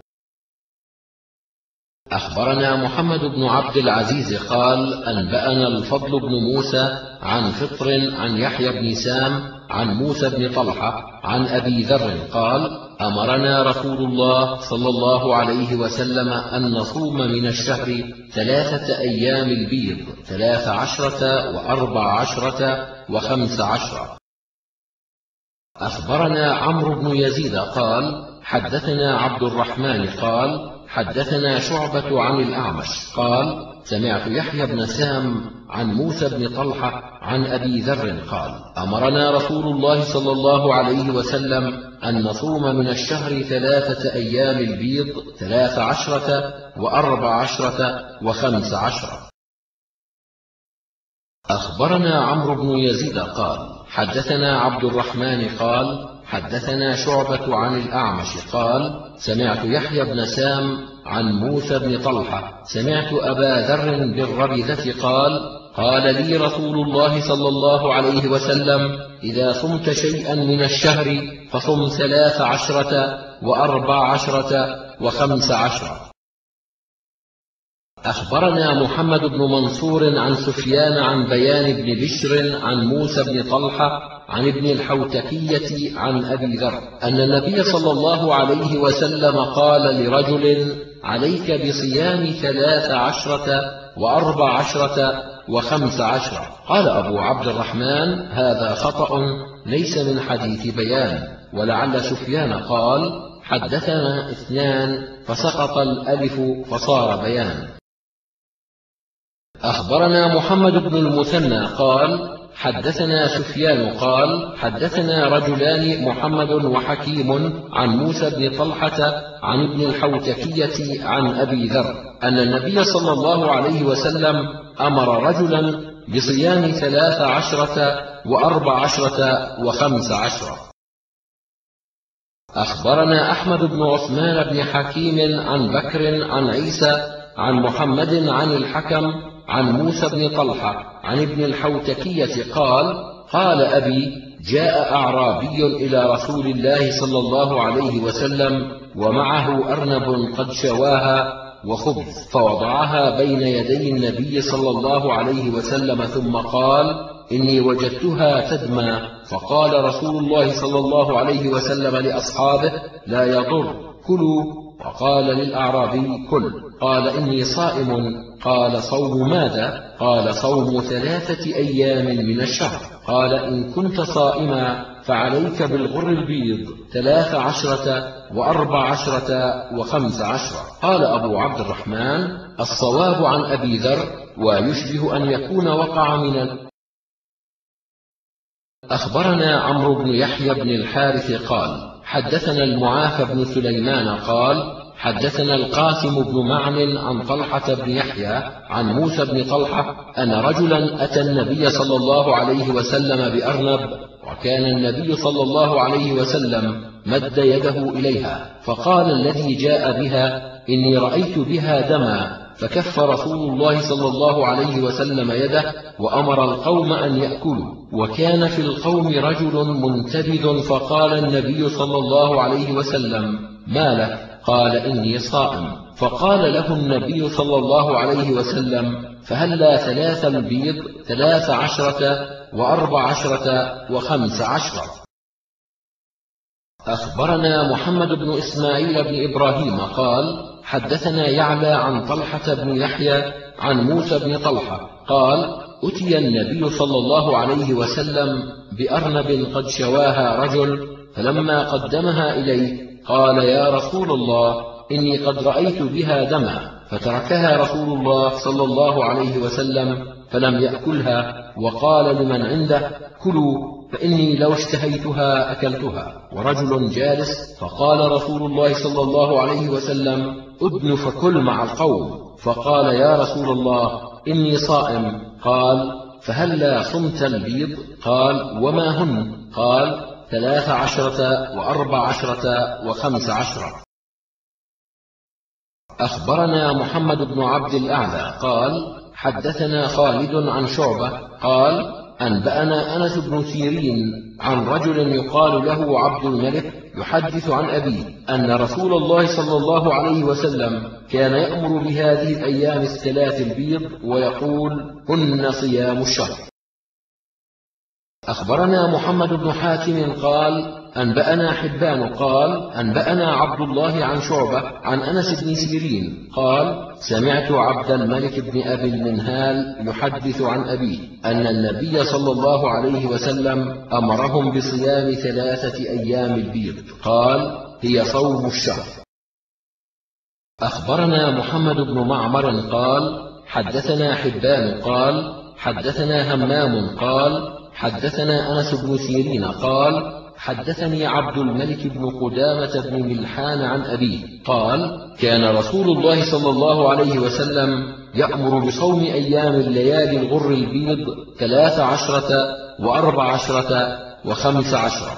أخبرنا محمد بن عبد العزيز قال: أنبأنا الفضل بن موسى عن فطر عن يحيى بن سام عن موسى بن طلحة عن أبي ذر قال: أمرنا رسول الله صلى الله عليه وسلم أن نصوم من الشهر 3 أيام البيض، 13 و14 و15. أخبرنا عمرو بن يزيد قال حدثنا عبد الرحمن قال حدثنا شعبة عن الأعمش قال سمعت يحيى بن سام عن موسى بن طلحة عن أبي ذر قال أمرنا رسول الله صلى الله عليه وسلم أن نصوم من الشهر 3 أيام البيض 13 و14 و15. أخبرنا عمرو بن يزيد قال حدثنا عبد الرحمن قال حدثنا شعبة عن الأعمش قال سمعت يحيى بن سام عن موسى بن طلحة سمعت أبا ذر بالربذة قال قال لي رسول الله صلى الله عليه وسلم إذا صمت شيئا من الشهر فصم 13 و14 و15. أخبرنا محمد بن منصور عن سفيان عن بيان بن بشر عن موسى بن طلحة عن ابن الحوتكية عن أبي ذر أن النبي صلى الله عليه وسلم قال لرجل عليك بصيام 13 و14 و15. قال أبو عبد الرحمن هذا خطأ ليس من حديث بيان، ولعل سفيان قال حدثنا 2 فسقط الألف فصار بيان. أخبرنا محمد بن المثنى قال حدثنا سفيان قال حدثنا رجلان محمد وحكيم عن موسى بن طلحة عن ابن الحوتكية عن أبي ذر أن النبي صلى الله عليه وسلم أمر رجلا بصيام 13 و14 و15. أخبرنا أحمد بن عثمان بن حكيم عن بكر عن عيسى عن محمد عن الحكم عن موسى بن طلحة عن ابن الحوتكية قال قال أبي جاء أعرابي إلى رسول الله صلى الله عليه وسلم ومعه أرنب قد شواها وخبز فوضعها بين يدي النبي صلى الله عليه وسلم ثم قال إني وجدتها تدمى، فقال رسول الله صلى الله عليه وسلم لأصحابه لا يضر كلوا، وقال للأعرابي كل، قال إني صائم، قال صوم ماذا؟ قال صوم 3 أيام من الشهر، قال إن كنت صائما فعليك بالغر البيض 13 و14 و15. قال أبو عبد الرحمن الصواب عن أبي ذر ويشبه أن يكون وقع من أخبرنا عمرو بن يحيى بن الحارث قال حدثنا المعافى بن سليمان قال حدثنا القاسم بن معن عن طلحة بن يحيى عن موسى بن طلحة أن رجلا أتى النبي صلى الله عليه وسلم بأرنب، وكان النبي صلى الله عليه وسلم مد يده إليها، فقال الذي جاء بها إني رأيت بها دما، فكف رسول الله صلى الله عليه وسلم يده وأمر القوم أن يأكلوا، وكان في القوم رجل منتبذ، فقال النبي صلى الله عليه وسلم ما له؟ قال إني صائم، فقال له النبي صلى الله عليه وسلم فهلا 3 البيض 13 و14 و15. أخبرنا محمد بن إسماعيل بن إبراهيم قال حدثنا يعلى عن طلحة بن يحيى عن موسى بن طلحة قال أتي النبي صلى الله عليه وسلم بأرنب قد شواها رجل، فلما قدمها إليه قال يا رسول الله إني قد رأيت بها دما، فتركها رسول الله صلى الله عليه وسلم فلم يأكلها، وقال لمن عنده كلوا فإني لو اشتهيتها أكلتها، ورجل جالس، فقال رسول الله صلى الله عليه وسلم أدن فكل مع القوم، فقال يا رسول الله إني صائم، قال فهلا صمت البيض؟ قال وما هن؟ قال 13 و14 و15. أخبرنا محمد بن عبد الأعلى قال حدثنا خالد عن شعبة قال أنبأنا أنس بن سيرين عن رجل يقال له عبد الملك يحدث عن أبيه أن رسول الله صلى الله عليه وسلم كان يأمر بهذه الأيام 3 البيض ويقول هن صيام الشهر. أخبرنا محمد بن حاتم قال أنبأنا حبان قال أنبأنا عبد الله عن شعبة عن أنس بن سيرين قال سمعت عبد الملك بن أبي المنهال يحدث عن أبيه أن النبي صلى الله عليه وسلم أمرهم بصيام 3 أيام البيض قال هي صوم الشهر. أخبرنا محمد بن معمر قال حدثنا حبان قال حدثنا همام قال حدثنا أنس بن سيرين قال حدثني عبد الملك بن قدامة بن ملحان عن أبيه قال كان رسول الله صلى الله عليه وسلم يأمر بصوم أيام الليالي الغر البيض 13 و14 و15.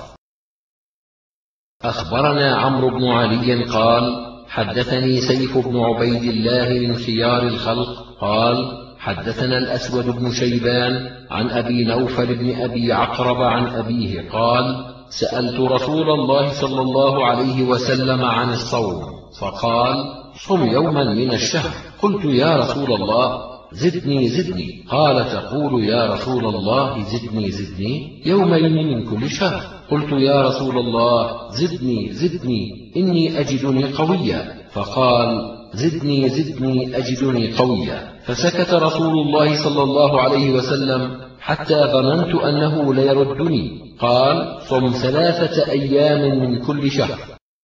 أخبرنا عمرو بن علي قال حدثني سيف بن عبيد الله من خيار الخلق قال حدثنا الأسود بن شيبان عن أبي نوفل بن أبي عقرب عن أبيه قال سألت رسول الله صلى الله عليه وسلم عن الصوم فقال صم يوما من الشهر. قلت يا رسول الله زدني قال تقول يا رسول الله زدني يومين من كل شهر. قلت يا رسول الله زدني إني أجدني قويا. فقال زدني أجدني قويا. فسكت رسول الله صلى الله عليه وسلم حتى ظننت أنه ليردني. قال صم 3 أيام من كل شهر.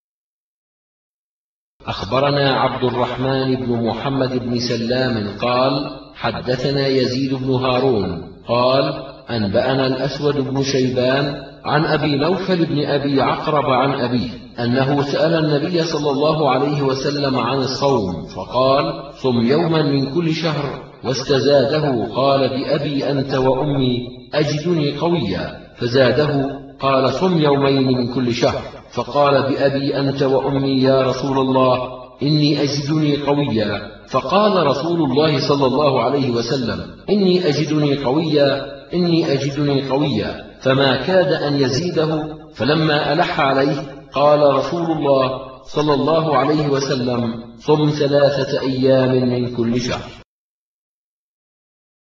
أخبرنا عبد الرحمن بن محمد بن سلام قال حدثنا يزيد بن هارون قال أنبأنا الأسود بن شيبان عن أبي نوفل بن أبي عقرب عن أبيه أنه سأل النبي صلى الله عليه وسلم عن الصوم فقال صم يوما من كل شهر واستزاده قال بأبي أنت وأمي أجدني قويا. فزاده قال صم يومين من كل شهر. فقال بأبي أنت وأمي يا رسول الله إني أجدني قويا. فقال رسول الله صلى الله عليه وسلم إني أجدني قويا فما كاد أن يزيده. فلما ألح عليه قال رسول الله صلى الله عليه وسلم صم 3 أيام من كل شهر.